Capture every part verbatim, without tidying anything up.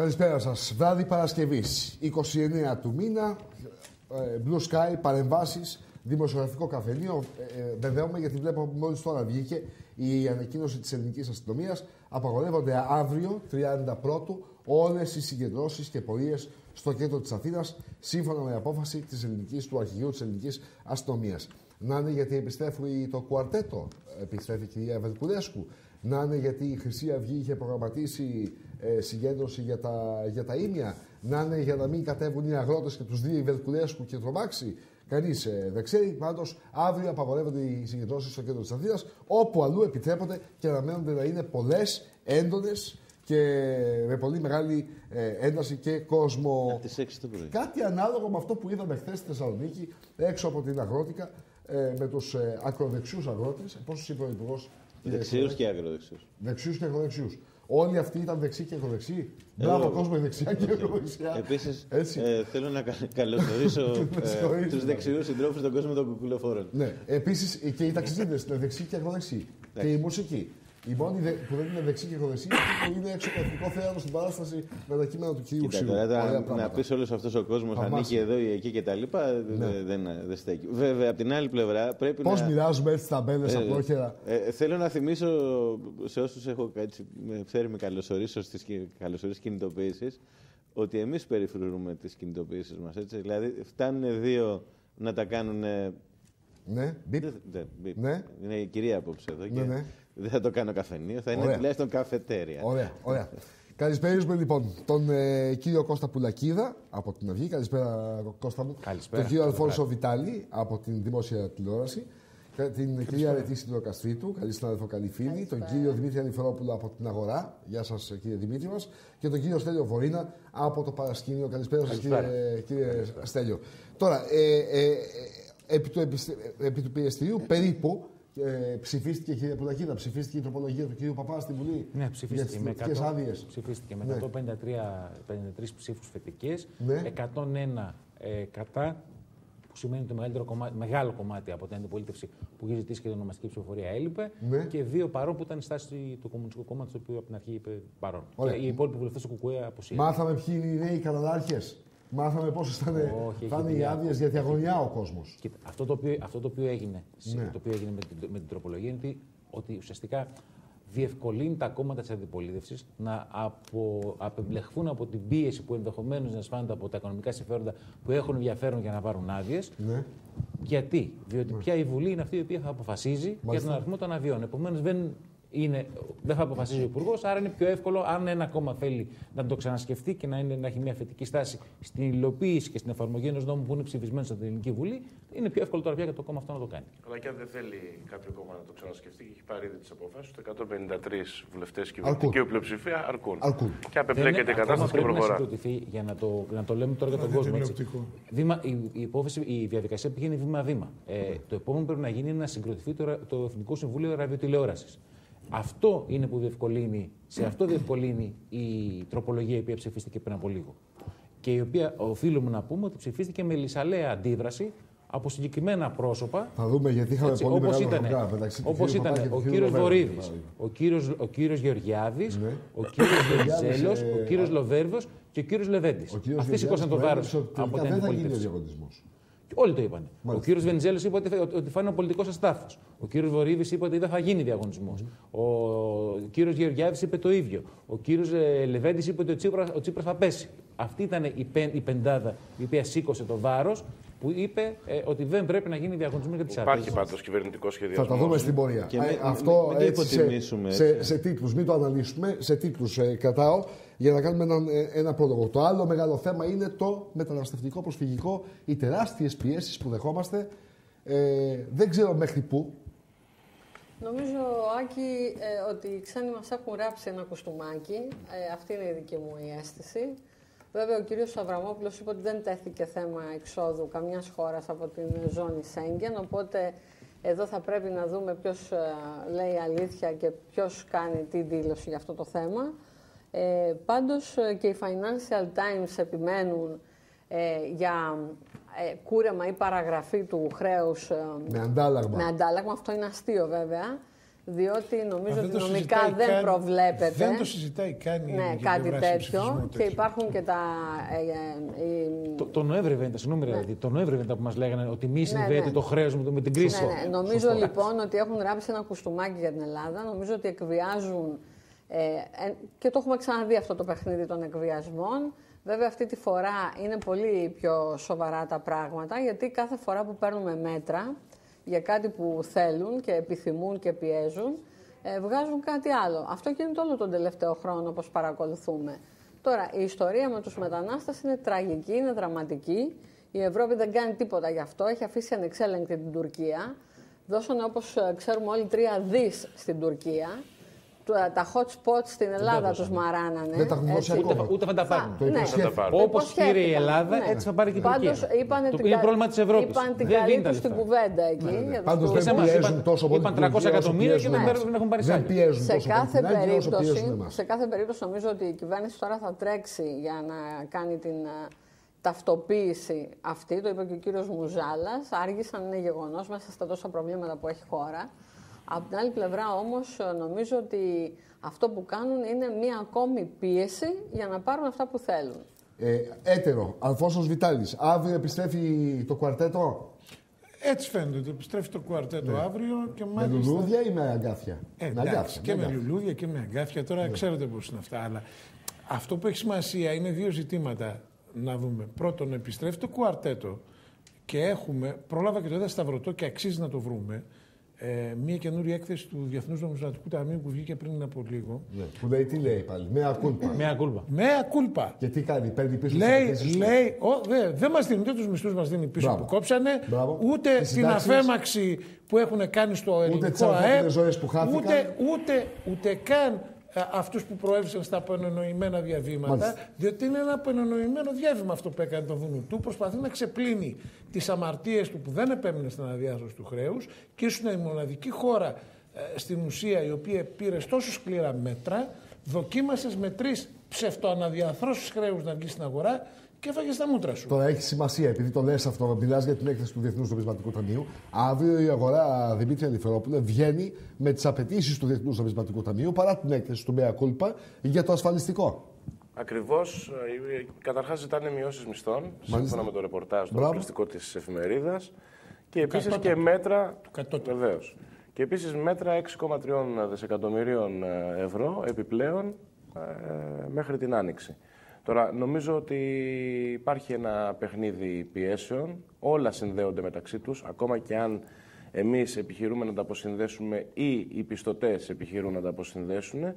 Καλησπέρα σας. Βράδυ Παρασκευής, είκοσι εννέα του μήνα, Blue Sky, παρεμβάσεις, δημοσιογραφικό καφενείο. Ε, βεβαίωμα γιατί βλέπω μόλις τώρα βγήκε η ανακοίνωση της ελληνικής αστυνομίας. Απαγορεύονται αύριο, τριάντα πρώτου, όλες οι συγκεντρώσεις και πορείες στο κέντρο της Αθήνας, σύμφωνα με απόφαση της ελληνικής, του αρχηγείου της ελληνικής αστυνομίας. Να είναι γιατί επιστρέφει το κουαρτέτο, επιστρέφει η κυρία Βελκουλέσκου. Να είναι γιατί η Χρυσή Αυγή είχε προγραμματίσει ε, συγκέντρωση για τα, για τα ίμια. Να είναι για να μην κατέβουν οι αγρότες και τους δει η Βελκουλέσκου και τρομάξει. Κανείς ε, δεν ξέρει. Πάντως, αύριο απαγορεύονται οι συγκεντρώσεις στο κέντρο της Αθήνας, όπου αλλού επιτρέπονται και αναμένονται να είναι πολλές, έντονες και με πολύ μεγάλη ε, ένταση και κόσμο. Από τις έξι το πρωί. Κάτι ανάλογο με αυτό που είδαμε χθες στη Θεσσαλονίκη, έξω από την Αγρότικα, ε, με τους ε, ακροδεξιούς αγρότες. Πώς είπε ο Υπουργός? Δεξιούς και ακροδεξιούς. Δεξιούς και ακροδεξιούς. Όλοι αυτοί ήταν δεξιοί και ακροδεξιοί. Μπράβο, κόσμο δεξιά και ακροδεξιά. Επίσης, ε, θέλω να καλωσορίσω ε, τους δεξιούς συντρόφους στον κόσμο των κουκουλοφόρων. Ναι. Επίσης και οι ταξιτζίδες είναι δεξιοί και ακροδεξιοί. Και η μουσική. Οι μόνοι που δεν είναι δεξιοί και ακροδεξιοί είναι που είναι έξω από το εθνικό θέατρο στην παράσταση με τα κείμενα του κυρίου Ξύλου. Να πει όλο αυτό ο κόσμο ανήκει εδώ ή εκεί κτλ. Ναι. Δεν, δεν στέκει. Βέβαια, από την άλλη πλευρά πρέπει Πώς να. Πώς μοιράζουμε έτσι ταμπέλες από πρόχειρα. Ε, ε, θέλω να θυμίσω σε όσους έχω φέρει με καλωσορίσω στις κινητοποιήσεις ότι εμείς περιφρουρούμε τις κινητοποιήσεις μας. Έτσι. Δηλαδή, φτάνουν δύο να τα κάνουν. Ναι, μπιπ. Ναι. Είναι η κυρία απόψε εδώ. Ναι, και ναι. Δεν θα το κάνω καφενείο, θα είναι Ωραία. τουλάχιστον καφετέρια. Ωραία, ωραία. Καλησπέριζουμε λοιπόν τον ε, κύριο Κώστα Πουλακίδα από την Αυγή. Καλησπέρα, Κώστα μου. Καλησπέρα. Τον κύριο Αλφόνσο Βιτάλη από την δημόσια τηλεόραση. Την κυρία Ρετή Τηλοκαστρίτου, καλή συνάδελφο, καλή φίλη. Τον κύριο Δημήτρη Ανιφερόπουλο από την Αγορά. Γεια σας, κύριε Δημήτρη μας. Και τον κύριο Στέλιο Βορίνα από το Παρασκήνιο. Καλησπέρα σας, κύριε, κύριε Στέλιο. Τώρα, ε, ε, ε, επί, του, επί του πιεστηρίου περίπου. Ε, ψηφίστηκε, κύριε Πουλακίδα, ψηφίστηκε η τροπολογία του κύριου Παπά στην Βουλή. Ναι, ψηφίστηκε με εκατό, άδειες. Ψηφίστηκε με Ναι. εκατόν πενήντα τρεις ψήφους θετικές, Ναι. εκατόν ένα ε, κατά, που σημαίνει ότι το μεγαλύτερο κομμάτι, μεγάλο κομμάτι από την αντιπολίτευση που είχε ζητήσει και την ονομαστική ψηφοφορία έλειπε. Ναι. Και δύο παρόν που ήταν η στάση του Κομμουνιστικού Κόμματος, το οποίο από την αρχή είπε παρόν. Ωραία. Και οι υπόλοιποι βουλευτές του Κουκουέ αποσύρουν. Μάθαμε ποιοι είναι οι νέοι κατανάρχες. Μάθαμε πώς ήταν οι άδειες γιατί αγωνιά ο κόσμος. Κοίτα, αυτό, το οποίο, αυτό το οποίο έγινε, Ναι. το οποίο έγινε με, την, με την τροπολογία είναι ότι, ότι ουσιαστικά διευκολύνει τα κόμματα της αντιπολίτευσης να απο, απεμπλεχθούν από την πίεση που ενδεχομένως να αισθάνονται από τα οικονομικά συμφέροντα που έχουν ενδιαφέρον για να πάρουν άδειες. Ναι. Γιατί? Διότι Ναι. πια η Βουλή είναι αυτή η οποία θα αποφασίζει Μάλιστα. για τον αριθμό των αδειών. Επομένως δεν, είναι, δεν θα αποφασίζει ο Υπουργός, άρα είναι πιο εύκολο αν ένα κόμμα θέλει να το ξανασκεφτεί και να, είναι, να έχει μια θετική στάση στην υλοποίηση και στην εφαρμογή ενός νόμου που είναι ψηφισμένο στην Ελληνική Βουλή. Είναι πιο εύκολο τώρα πια για το κόμμα αυτό να το κάνει. Αλλά και αν δεν θέλει κάποιο κόμμα να το ξανασκεφτεί και έχει πάρει ήδη τις αποφάσεις, το εκατόν πενήντα τρεις βουλευτές και κυβερνητική πλειοψηφία αρκούν. αρκούν. Και απεπλέκεται η κατάσταση και προχωρά. Να για να το, να το λέμε τώρα για τον κόσμο. Έτσι. Βήμα, η, η, υπόθεση, η διαδικασία πηγαίνει βήμα-βήμα. Ε, το επόμενο που πρέπει να γίνει είναι να συγκροτηθεί το, το Εθνικό Συμβούλιο Ραδιοτηλεόρασης. Αυτό είναι που διευκολύνει, σε αυτό διευκολύνει η τροπολογία η οποία ψηφίστηκε πριν από λίγο. Και η οποία οφείλουμε να πούμε ότι ψηφίστηκε με λυσαλέα αντίδραση από συγκεκριμένα πρόσωπα. Θα δούμε γιατί είχαμε Έτσι, πολύ όπως μεγάλο ήταν, χρονικά μεταξύ του όπως κύριου ήταν Παπά και του ο κύριου κύριος Λοβέρδη, Βορύδης, ο κύριος, ο κύριος Γεωργιάδης, Ναι. ο κύριος Βενιζέλος, ε, ο κύριος Λοβέρδος και ο κύριος Λεβέντης. Ο κύριος Αυτοί σήκωσαν το βάρος από την δεν θα γίνει ο αντιπολίτευση. διαγωνισμός. Όλοι το είπαν. Μάλιστα. Ο κύριος Βενιζέλος είπε ότι, ότι θα είναι ο πολιτικός αστάφος. Ο κύριος Βορύδης είπε ότι δεν θα γίνει διαγωνισμός. Mm. Ο κύριος Γεωργιάδης είπε το ίδιο. Ο κύριος ε, Λεβέντης είπε ότι ο Τσίπρας, ο Τσίπρας θα πέσει. Αυτή ήταν η, πεν, η πεντάδα η οποία σήκωσε το βάρος που είπε ε, ότι δεν πρέπει να γίνει διαγωνισμό για τις άδειες. Υπάρχει πάντως κυβερνητικό σχεδιασμό. Θα τα δούμε στην πορεία. Και με, ε, αυτό μην, μην έτσι, υποτιμήσουμε. σε, Έτσι. σε, σε τίτλους, μην το αναλύσουμε. Σε τίτλους ε, κρατάω για να κάνουμε ένα, ένα πρόλογο. Το άλλο μεγάλο θέμα είναι το μεταναστευτικό προσφυγικό, οι τεράστιες πιέσεις που δεχόμαστε. Ε, δεν ξέρω μέχρι πού. Νομίζω, Άκη, ε, ότι οι ξένοι μας έχουν ράψει ένα κουστούμάκι. Ε, αυτή είναι η δική μου η αίσθηση. Βέβαια, ο κύριος Αβραμόπουλος είπε ότι δεν τέθηκε θέμα εξόδου καμιάς χώρας από την ζώνη Σέγγεν, οπότε εδώ θα πρέπει να δούμε ποιος ε, λέει αλήθεια και ποιος κάνει τι δήλωση για αυτό το θέμα. Ε, πάντως ε, και οι Financial Times επιμένουν ε, για ε, κούρεμα ή παραγραφή του χρέους ε, Με αντάλλαγμα. με αντάλλαγμα. Αυτό είναι αστείο βέβαια. διότι νομίζω ότι νομικά δεν καν, προβλέπεται. Δεν το συζητάει καν ναι, κάτι τέτοιο και υπάρχουν και τα... Ε, ε, ε, το, το Νοέμβριο βέβαια, συγγνώμη, ναι. δηλαδή, το Νοέμβριο που μας λέγανε ότι μη συνδέεται ναι, ναι. το χρέος με, με την κρίση. Ναι, ναι. Νομίζω Σωστό. λοιπόν ότι έχουν γράψει ένα κουστούμάκι για την Ελλάδα. Νομίζω ότι εκβιάζουν ε, ε, και το έχουμε ξαναδεί αυτό το παιχνίδι των εκβιασμών. Βέβαια αυτή τη φορά είναι πολύ πιο σοβαρά τα πράγματα, γιατί κάθε φορά που παίρνουμε μέτρα για κάτι που θέλουν και επιθυμούν και πιέζουν, ε, βγάζουν κάτι άλλο. Αυτό γίνεται όλο τον τελευταίο χρόνο, όπως παρακολουθούμε. Τώρα, η ιστορία με τους μετανάστες είναι τραγική, είναι δραματική. Η Ευρώπη δεν κάνει τίποτα γι' αυτό, έχει αφήσει ανεξέλεγκτη την Τουρκία. Δώσανε, όπως ξέρουμε όλοι, τρία δις στην Τουρκία. Τα hot spots στην Ελλάδα τους μαράνανε. Δεν τα έχουν δώσει ακόμα. Ούτε θα τα πάρουν. Ναι. Όπως πήρε η Ελλάδα, ναι. έτσι θα πάρει και η Τουρκία. Το είναι πρόβλημα της Ευρώπης. Είπαν την καλή τους στην κουβέντα εκεί. Ναι, ναι. Πάντως δεν πιέζουν τόσο πολύ. Είπαν τριακόσια εκατομμύρια και δεν έχουν πάρει δεν πιέζουν σε τόσο κάθε πολύ. Περίπτωση, σε κάθε περίπτωση νομίζω ότι η κυβέρνηση τώρα θα τρέξει για να κάνει την ταυτοποίηση αυτή. Το είπε και ο κύριος Μουζάλας. Άργησαν, είναι γεγονός μέσα στα τόσα προβλήματα που έχει χώρα. Από την άλλη πλευρά όμως νομίζω ότι αυτό που κάνουν είναι μία ακόμη πίεση για να πάρουν αυτά που θέλουν. Ε, έτερο, Αλφόνσος Βιτάλης, αύριο επιστρέφει το κουαρτέτο. Έτσι φαίνεται ότι επιστρέφει το κουαρτέτο ναι. αύριο και μάλιστα... Με λουλούδια ή με αγκάθια? Ε, με αγκάθια και με, με λουλούδια και με αγκάθια. Τώρα ναι. ξέρετε πώς είναι αυτά. Αλλά αυτό που έχει σημασία είναι δύο ζητήματα να δούμε. Πρώτον, επιστρέφει το κουαρτέτο και έχουμε, πρόλαβα και το είδα σταυρωτό και αξίζει να το βρούμε, Ε, μία καινούργια έκθεση του Διεθνούς Νομισματικού Ταμείου που βγήκε πριν από λίγο. Ναι. Που λέει τι λέει πάλι, μέα κούλπα. Μέα κούλπα. Μέα κούλπα. Και τι κάνει, παίρνει πίσω λέει, τις λέει, δεν δε μας δίνει ούτε τους μισθούς μας δίνει πίσω Μπράβο. που κόψανε, Μπράβο. ούτε τις την αφέμαξη που έχουν κάνει στο ελληνικό ΑΕΠ, ούτε, ούτε, ούτε καν αυτούς που προέβησαν στα απεννοημένα διαβήματα, Μάλιστα. διότι είναι ένα απεννοημένο διάβημα αυτό που έκανε το Δουνουτού. Προσπαθεί να ξεπλύνει τις αμαρτίες του που δεν επέμεινε στην αναδιάρθρωση του χρέους και ήσουν η μοναδική χώρα ε, στην ουσία η οποία πήρε τόσο σκληρά μέτρα, δοκίμασες με τρεις ψευτοαναδιαρθρώσεις χρέους να βγει στην αγορά και έφαγε στα μούτρα σου. Τώρα έχει σημασία, επειδή το λες αυτό, μιλάς για την έκθεση του Διεθνούς Νομισματικού Ταμείου. Αύριο η αγορά, Δημήτρη Αλιφερόπουλε, βγαίνει με τις απαιτήσεις του Διεθνούς Νομισματικού Ταμείου παρά την έκθεση του Μέα Κούλπα για το ασφαλιστικό. Ακριβώς. Καταρχάς ζητάνε μειώσεις μισθών, σύμφωνα με το ρεπορτάζ το αποκλειστικό της εφημερίδας. Και επίσης και μέτρα. Βεβαίως. Και επίσης μέτρα έξι κόμμα τρία δισεκατομμυρίων ευρώ επιπλέον ε, μέχρι την Άνοιξη. Τώρα, νομίζω ότι υπάρχει ένα παιχνίδι πιέσεων, όλα συνδέονται μεταξύ τους, ακόμα και αν εμείς επιχειρούμε να τα αποσυνδέσουμε ή οι πιστωτές επιχειρούν να τα αποσυνδέσουν.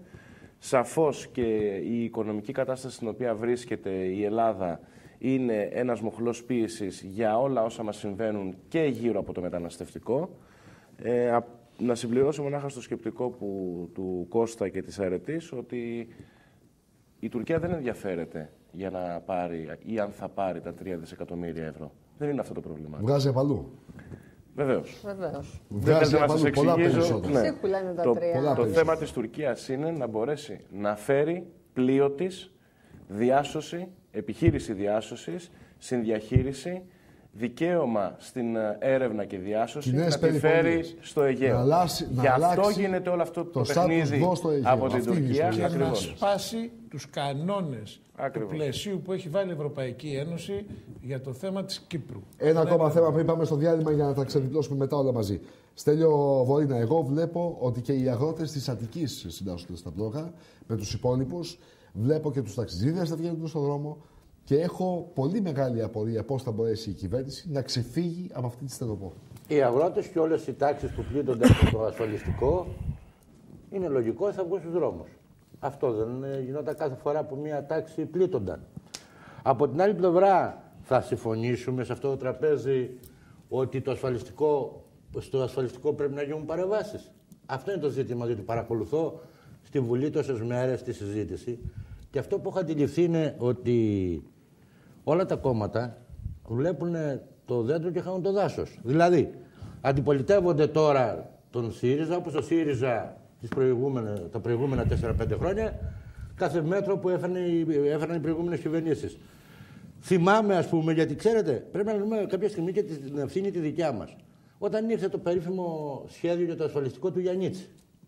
Σαφώς και η οικονομική κατάσταση στην οποία βρίσκεται η Ελλάδα είναι ένας μοχλός πίεσης για όλα όσα μας συμβαίνουν και γύρω από το μεταναστευτικό. Ε, να συμπληρώσω μονάχα στο σκεπτικό που, του Κώστα και της Αρετής ότι η Τουρκία δεν ενδιαφέρεται για να πάρει ή αν θα πάρει τα τρία δισεκατομμύρια ευρώ. Δεν είναι αυτό το πρόβλημα. Βγάζει απαλού. Βεβαίως. Βεβαίως. Βγάζει δεν απαλού πολλά περισσότερα. Ναι. Τα το τρία. το θέμα της Τουρκίας είναι να μπορέσει να φέρει πλοίο της διάσωση, επιχείρηση διάσωσης, συνδιαχείριση, δικαίωμα στην έρευνα και διάσωση Κοινές να τη φέρει στο Αιγαίο. Να αλλάξει, Γι' αυτό γίνεται όλο αυτό το, το παιχνίδι από την Τουρκία. Και ακριβώς. να σπάσει τους κανόνες Ακριβώς. του πλαισίου που έχει βάλει η Ευρωπαϊκή Ένωση για το θέμα της Κύπρου. Ένα ακόμα είναι... θέμα πριν πάμε στο διάλειμμα για να τα ξεδιπλώσουμε μετά όλα μαζί. Στέλιο Βορείνα, εγώ βλέπω ότι και οι αγρότες της Αττικής συντάσσονται στα πλόκα με τους υπόλοιπους. Βλέπω και τους ταξιτζίδες να βγαίνουν στον δρόμο. Και έχω πολύ μεγάλη απορία πώς θα μπορέσει η κυβέρνηση να ξεφύγει από αυτή τη στενοπό. Οι αγρότες και όλες οι τάξεις που πλήττονται από το ασφαλιστικό είναι λογικό θα βγουν στους δρόμους. Αυτό δεν γινόταν κάθε φορά που μία τάξη πλήττονταν. Από την άλλη πλευρά θα συμφωνήσουμε σε αυτό το τραπέζι ότι το ασφαλιστικό, στο ασφαλιστικό πρέπει να γίνουν παρεμβάσεις. Αυτό είναι το ζήτημα, διότι παρακολουθώ στη Βουλή τόσες μέρες τη συζήτηση και αυτό που έχω αντιληφθεί είναι ότι όλα τα κόμματα βλέπουν το δέντρο και χάνουν το δάσος. Δηλαδή, αντιπολιτεύονται τώρα τον ΣΥΡΙΖΑ, όπως ο ΣΥΡΙΖΑ τις τα προηγούμενα τέσσερα πέντε χρόνια, κάθε μέτρο που έφεραν οι προηγούμενες κυβερνήσεις. Θυμάμαι, ας πούμε, γιατί ξέρετε, πρέπει να δούμε κάποια στιγμή και την ευθύνη τη δικιά μας. Όταν ήρθε το περίφημο σχέδιο για το ασφαλιστικό του Γιαννίτση,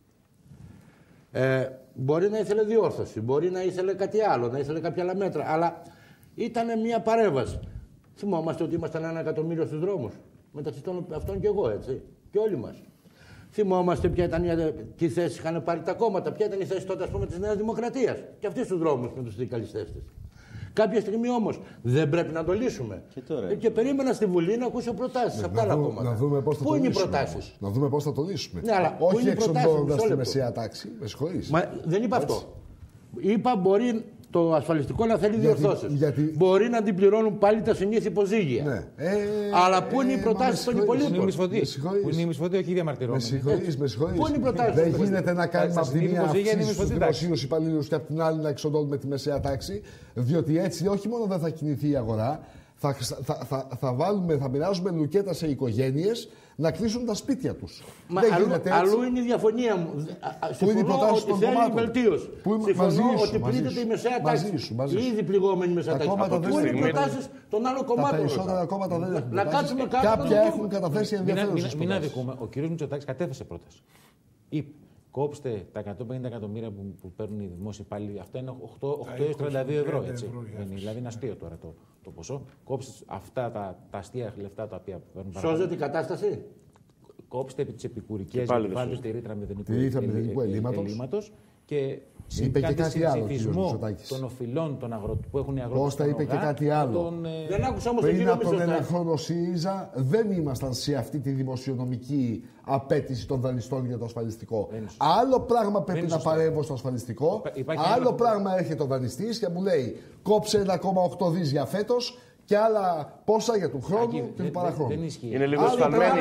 Ε, μπορεί να ήθελε διόρθωση, μπορεί να ήθελε κάτι άλλο, να ήθελε κάποια άλλα μέτρα. Αλλά ήταν μια παρέμβαση. Θυμόμαστε ότι ήμασταν ένα εκατομμύριο στους δρόμους. Μεταξύ των αυτών και εγώ, έτσι. Και όλοι μας. Θυμόμαστε ποια ήταν, τι θέση είχαν πάρει τα κόμματα, ποια ήταν η θέση τότε, ας πούμε, της Νέας Δημοκρατίας. Και αυτοί στους δρόμους με τους συνδικαλιστές της. Κάποια στιγμή όμως δεν πρέπει να το λύσουμε. Και, τώρα, ε, και περίμενα στη Βουλή να ακούσω προτάσεις από τα άλλα κόμματα. Να δούμε πώς θα πού το είναι οι λύσουμε. προτάσεις. Να δούμε πώς θα το λύσουμε. Ναι, αλλά όχι εξοντώνοντας τη μεσαία τάξη. Με συγχωρείς. Μα δεν είπα έτσι. αυτό. Είπα μπορεί το ασφαλιστικό να θέλει διορθώσεις. Γιατί... Μπορεί να την πληρώνουν πάλι τα συνήθη υποζύγια. Ναι. Ε, αλλά πού είναι οι προτάσεις των υπολείπων. Πού είναι η μισθωτή, όχι οι διαμαρτυρόμενοι. Με συγχωρείς, με συγχωρείς. Πού είναι οι προτάσεις. Δεν γίνεται να κάνουμε από τη μία αυξήσεις στους δημοσίους υπαλλήλους και από την άλλη να εξοντώνουμε τη μεσαία τάξη. Διότι έτσι όχι μόνο δεν θα κινηθεί η αγορά, θα, θα, θα, θα, βάλουμε, θα μοιράζουμε λουκέτα σε οικογένειες να κλείσουν τα σπίτια τους. Μα αλλού, αλλού είναι η διαφωνία μου. Συμφωνώ ότι θέλει βελτίωση. Συμφωνώ ότι πλήττεται η μεσαία τάξη. Η ήδη πληγόμενη μεσαία τάξη. Πού είναι οι προτάσεις των άλλων κομμάτων. Τα περισσότερα κόμματα δεν έχουν. Να κάτσουμε κάτω. Κάποια έχουν καταθέσει ενδιαφέρουσες. Μην αδικούμε. Ο κ. Μητσοτάκης κατέθεσε πρόταση. Είπε, κόψτε τα εκατόν πενήντα εκατομμύρια που, που παίρνουν οι δημόσιοι υπάλληλοι. Αυτά είναι οκτώ έως τριάντα δύο ευρώ. Έτσι. Είναι, δηλαδή είναι αστείο τώρα το, το ποσό. Κόψτε αυτά τα, τα αστεία λεφτά τα οποία παίρνουν. Σώζεται η κατάσταση. Κόψτε τις επικουρικές, βάλτε τη ρήτρα μηδενικού ελλείμματος και είπε και κάτι άλλο των οφειλών των αγροτών που έχουν οι αγρότες. Κώστα είπε και κάτι άλλο. Τον, δεν άκουσα όμως τον Πριν κύριο από τον Μητσοτάκη. ένα χρόνο ΣΥΡΙΖΑ δεν ήμασταν σε αυτή τη δημοσιονομική απέτηση των δανειστών για το ασφαλιστικό. Άλλο πράγμα πρέπει να παρέμβω στο ασφαλιστικό, Υπάρχει άλλο ένα... πράγμα έρχεται ο δανειστής και μου λέει κόψε ένα κόμμα οκτώ δις για φέτος και άλλα πόσα για του χρόνου και του παραχρόνου. Είναι λίγο εσφαλμένη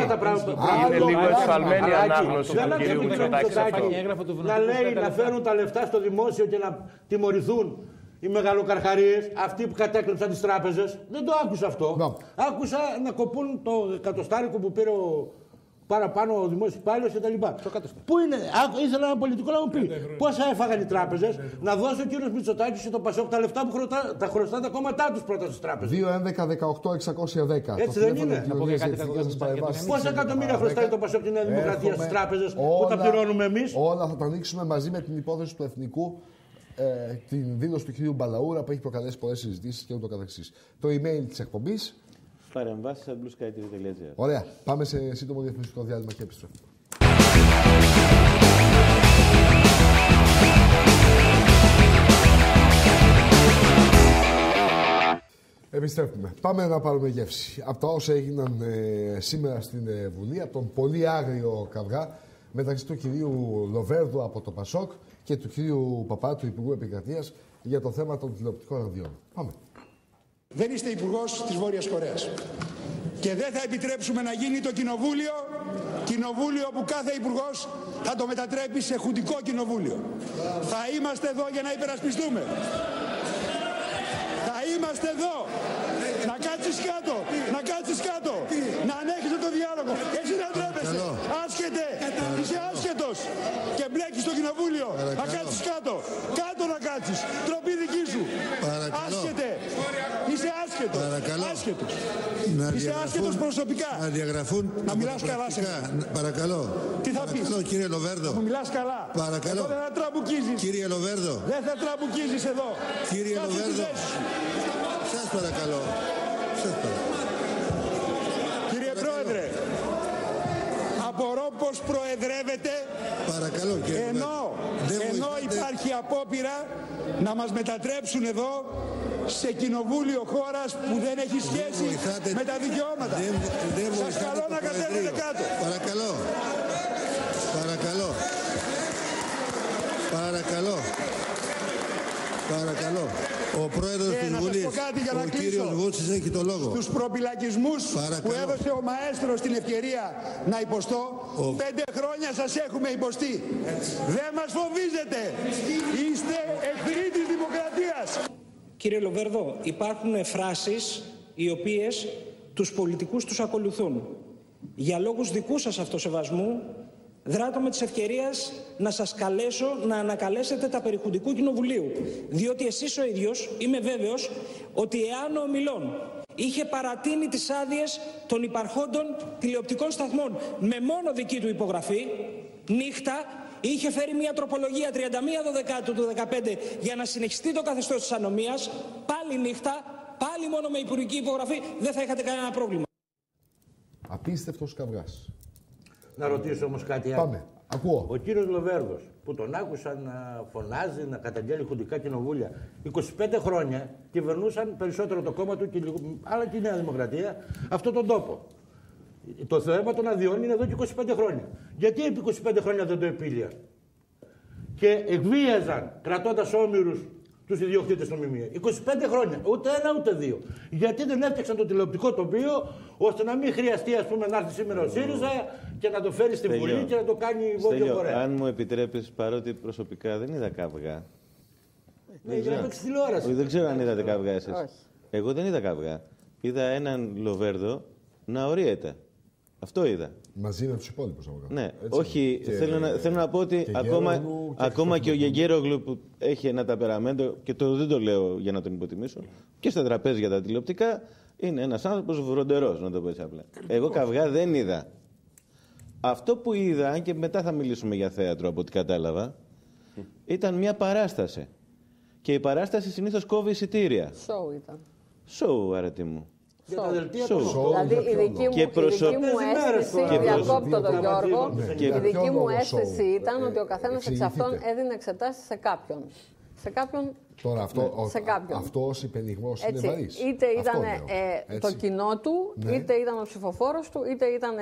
η ανάγνωση του κυρίου Μητσοτάκη. Να λέει να φέρουν τα λεφτά στο δημόσιο και να τιμωρηθούν οι μεγαλοκαρχαρίες, αυτοί που κατέκλεψαν τις τράπεζες. Δεν το άκουσα αυτό. No. Άκουσα να κοπούν το εκατοστάρικο που πήρε ο παραπάνω ο δημόσιος υπάλληλος κτλ. Πού είναι, ήθελα ένα πολιτικό να μου πει πόσα έφαγαν οι τράπεζες, να δώσει ο κύριος Μητσοτάκης και το Πασόκ τα λεφτά που χρωστά, τα χρωστά τα κόμματά τους πρώτα στις τράπεζες. δύο έντεκα δεκαοκτώ εξακόσια δέκα. Έτσι δεν είναι. Πόσα εκατομμύρια χρωστάει το Πασόκ και η Νέα Δημοκρατία στις τράπεζες που τα πληρώνουμε εμείς. Όλα θα τα ανοίξουμε μαζί με την υπόθεση του Εθνικού. Ε, την δήλωση του κ. Μπαλαούρα που έχει προκαλέσει πολλές συζητήσεις και ούτω καθεξής. Το email της εκπομπής. Παρεμβάσεις at bluesky τελεία gr. Ωραία. Πάμε σε σύντομο διαφημιστικό διάλειμμα και επιστρέφουμε. Επιστρέφουμε. Πάμε να πάρουμε γεύση. Από τα όσα έγιναν ε, σήμερα στην ε, Βουλή, από τον πολύ άγριο καυγά μεταξύ του κυρίου Λοβέρδου από το Πασόκ και του κυρίου Παπά, του Υπουργού Επικρατείας, για το θέμα των τηλεοπτικών ραδιών. Πάμε. Δεν είστε υπουργός της Βόρειας Κορέας. Και δεν θα επιτρέψουμε να γίνει το κοινοβούλιο, κοινοβούλιο που κάθε υπουργός θα το μετατρέπει σε χουντικό κοινοβούλιο. Θα είμαστε εδώ για να υπερασπιστούμε. Θα είμαστε εδώ. Να κάτσεις κάτω, να κάτσεις κάτω, να ανέχεσαι το διάλογο. Έτσι να τρέπεσαι. Άσχετε, είσαι άσχετος και μπλέκεις στο κοινοβούλιο. Παρακαλώ. Να κάτσεις κάτω, κάτω να κάτσεις. Τροπή δική σου. Παρακαλώ. Άσχετε, είσαι άσχετος. Παρακαλώ. Άσχετος. Να είσαι άσχετος προσωπικά. Να διαγραφούν. Να μιλάς καλά σε Παρακαλώ. Τι θα πεις. Παρακαλώ, κύριε Λοβέρδο. Να μιλάς καλά. Παρακαλώ. Εδώ δεν θα τραμπουκίζεις. Κύριε Λοβέρδο. Δεν θα τραμπουκίζεις εδώ. Κύριε Λοβέρδο. Σας παρακαλώ. Σας παρακαλώ. Κύριε παρακαλώ. Πρόεδρε, απορώ πως προεδρεύετε. Παρακαλώ, κύριε ενώ, ενώ υπάρχει απόπειρα να μας μετατρέψουν εδώ σε κοινοβούλιο χώρας που δεν έχει σχέση δεν με τα δικαιώματα. Δεν, δεν Σας καλώ να κατέβετε κάτω. Παρακαλώ. Παρακαλώ. Παρακαλώ. Παρακαλώ. Ο πρόεδρος και της Βουλής, ο κύριος Βούτσης, έχει το λόγο. Στους προπυλακισμούς που έδωσε ο μαέστρος την ευκαιρία να υποστώ, ο... πέντε χρόνια σας έχουμε υποστεί. Δεν μας φοβίζετε. Είστε εχθροί της δημοκρατίας. Κύριε Λοβέρδο, υπάρχουν φράσεις οι οποίες τους πολιτικούς τους ακολουθούν. Για λόγους δικού σας αυτοσεβασμού, δράτω με της ευκαιρίας να σας καλέσω να ανακαλέσετε τα περιχουντικού κοινοβουλίου. Διότι εσείς ο ίδιος, είμαι βέβαιος, ότι εάν ο ομιλών είχε παρατείνει τις άδειες των υπαρχόντων τηλεοπτικών σταθμών με μόνο δική του υπογραφή, νύχτα είχε φέρει μια τροπολογία τριάντα μία Δεκάτου του δεκαπέντε για να συνεχιστεί το καθεστώς της ανομίας, πάλι νύχτα, πάλι μόνο με υπουργική υπογραφή, δεν θα είχατε κανένα πρόβλημα. Απίστευτος καυγάς. Να ρωτήσω όμως κάτι άλλο. Πάμε. Ακούω. Ο κύριος Λοβέρδος, που τον άκουσα να φωνάζει, να καταγγέλει χουντικά κοινοβούλια, είκοσι πέντε χρόνια κυβερνούσαν περισσότερο το κόμμα του, και λίγο, αλλά και η Νέα Δημοκρατία, αυτόν τον τόπο. Το θέμα των αδειών είναι εδώ και είκοσι πέντε χρόνια. Γιατί επί είκοσι πέντε χρόνια δεν το επήλυαν? Και εκβίαζαν, κρατώντας όμηρους, τους ιδιοκτήτες των ΜΜΕ. είκοσι πέντε χρόνια. Ούτε ένα ούτε δύο. Γιατί δεν έφτιαξαν το τηλεοπτικό τοπίο, ώστε να μην χρειαστεί, ας πούμε, να έρθει σήμερα ο ΣΥΡΙΖΑ και να το φέρει στη Βουλή και να το κάνει Βόρειο Κορέα. Αν μου επιτρέπεις, παρότι προσωπικά δεν είδα καυγά. Ναι, για να παίξει τηλεόραση. Δεν ξέρω αν είδατε καυγά εσείς. Εγώ δεν είδα καυγά. Είδα έναν Λοβέρδο να ορίεται. Αυτό είδα. Μαζί με τους υπόλοιπους. Ναι, έτσι. Όχι, και... θέλω, να, θέλω να πω ότι και ακόμα, και, ακόμα και ο Γεγέρογλου που έχει ένα ταπεραμέντο, και το, δεν το λέω για να τον υποτιμήσω, και στα τραπέζια τα τηλεοπτικά, είναι ένας άνθρωπος βροντερός, να το πω έτσι απλά. Εγώ καυγά δεν είδα. Αυτό που είδα, αν και μετά θα μιλήσουμε για θέατρο από ό,τι κατάλαβα, ήταν μια παράσταση. Και η παράσταση συνήθως κόβει εισιτήρια. Σοου ήταν. Σοου, αρετή μου. Για τα δελτία του. Δηλαδή η δική μου, η δική μου αίσθηση, διακόπτω τον Γιώργο, η δική μου αίσθηση ήταν ότι ο καθένας εξ αυτών έδινε εξετάσεις σε κάποιον. Σε κάποιον. Τώρα αυτό, σε κάποιον. αυτός υπενιγμός είναι βαρύς. Είτε ήταν ε, το κοινό του, ναι. είτε ήταν ο ψηφοφόρος του, είτε ήταν ε,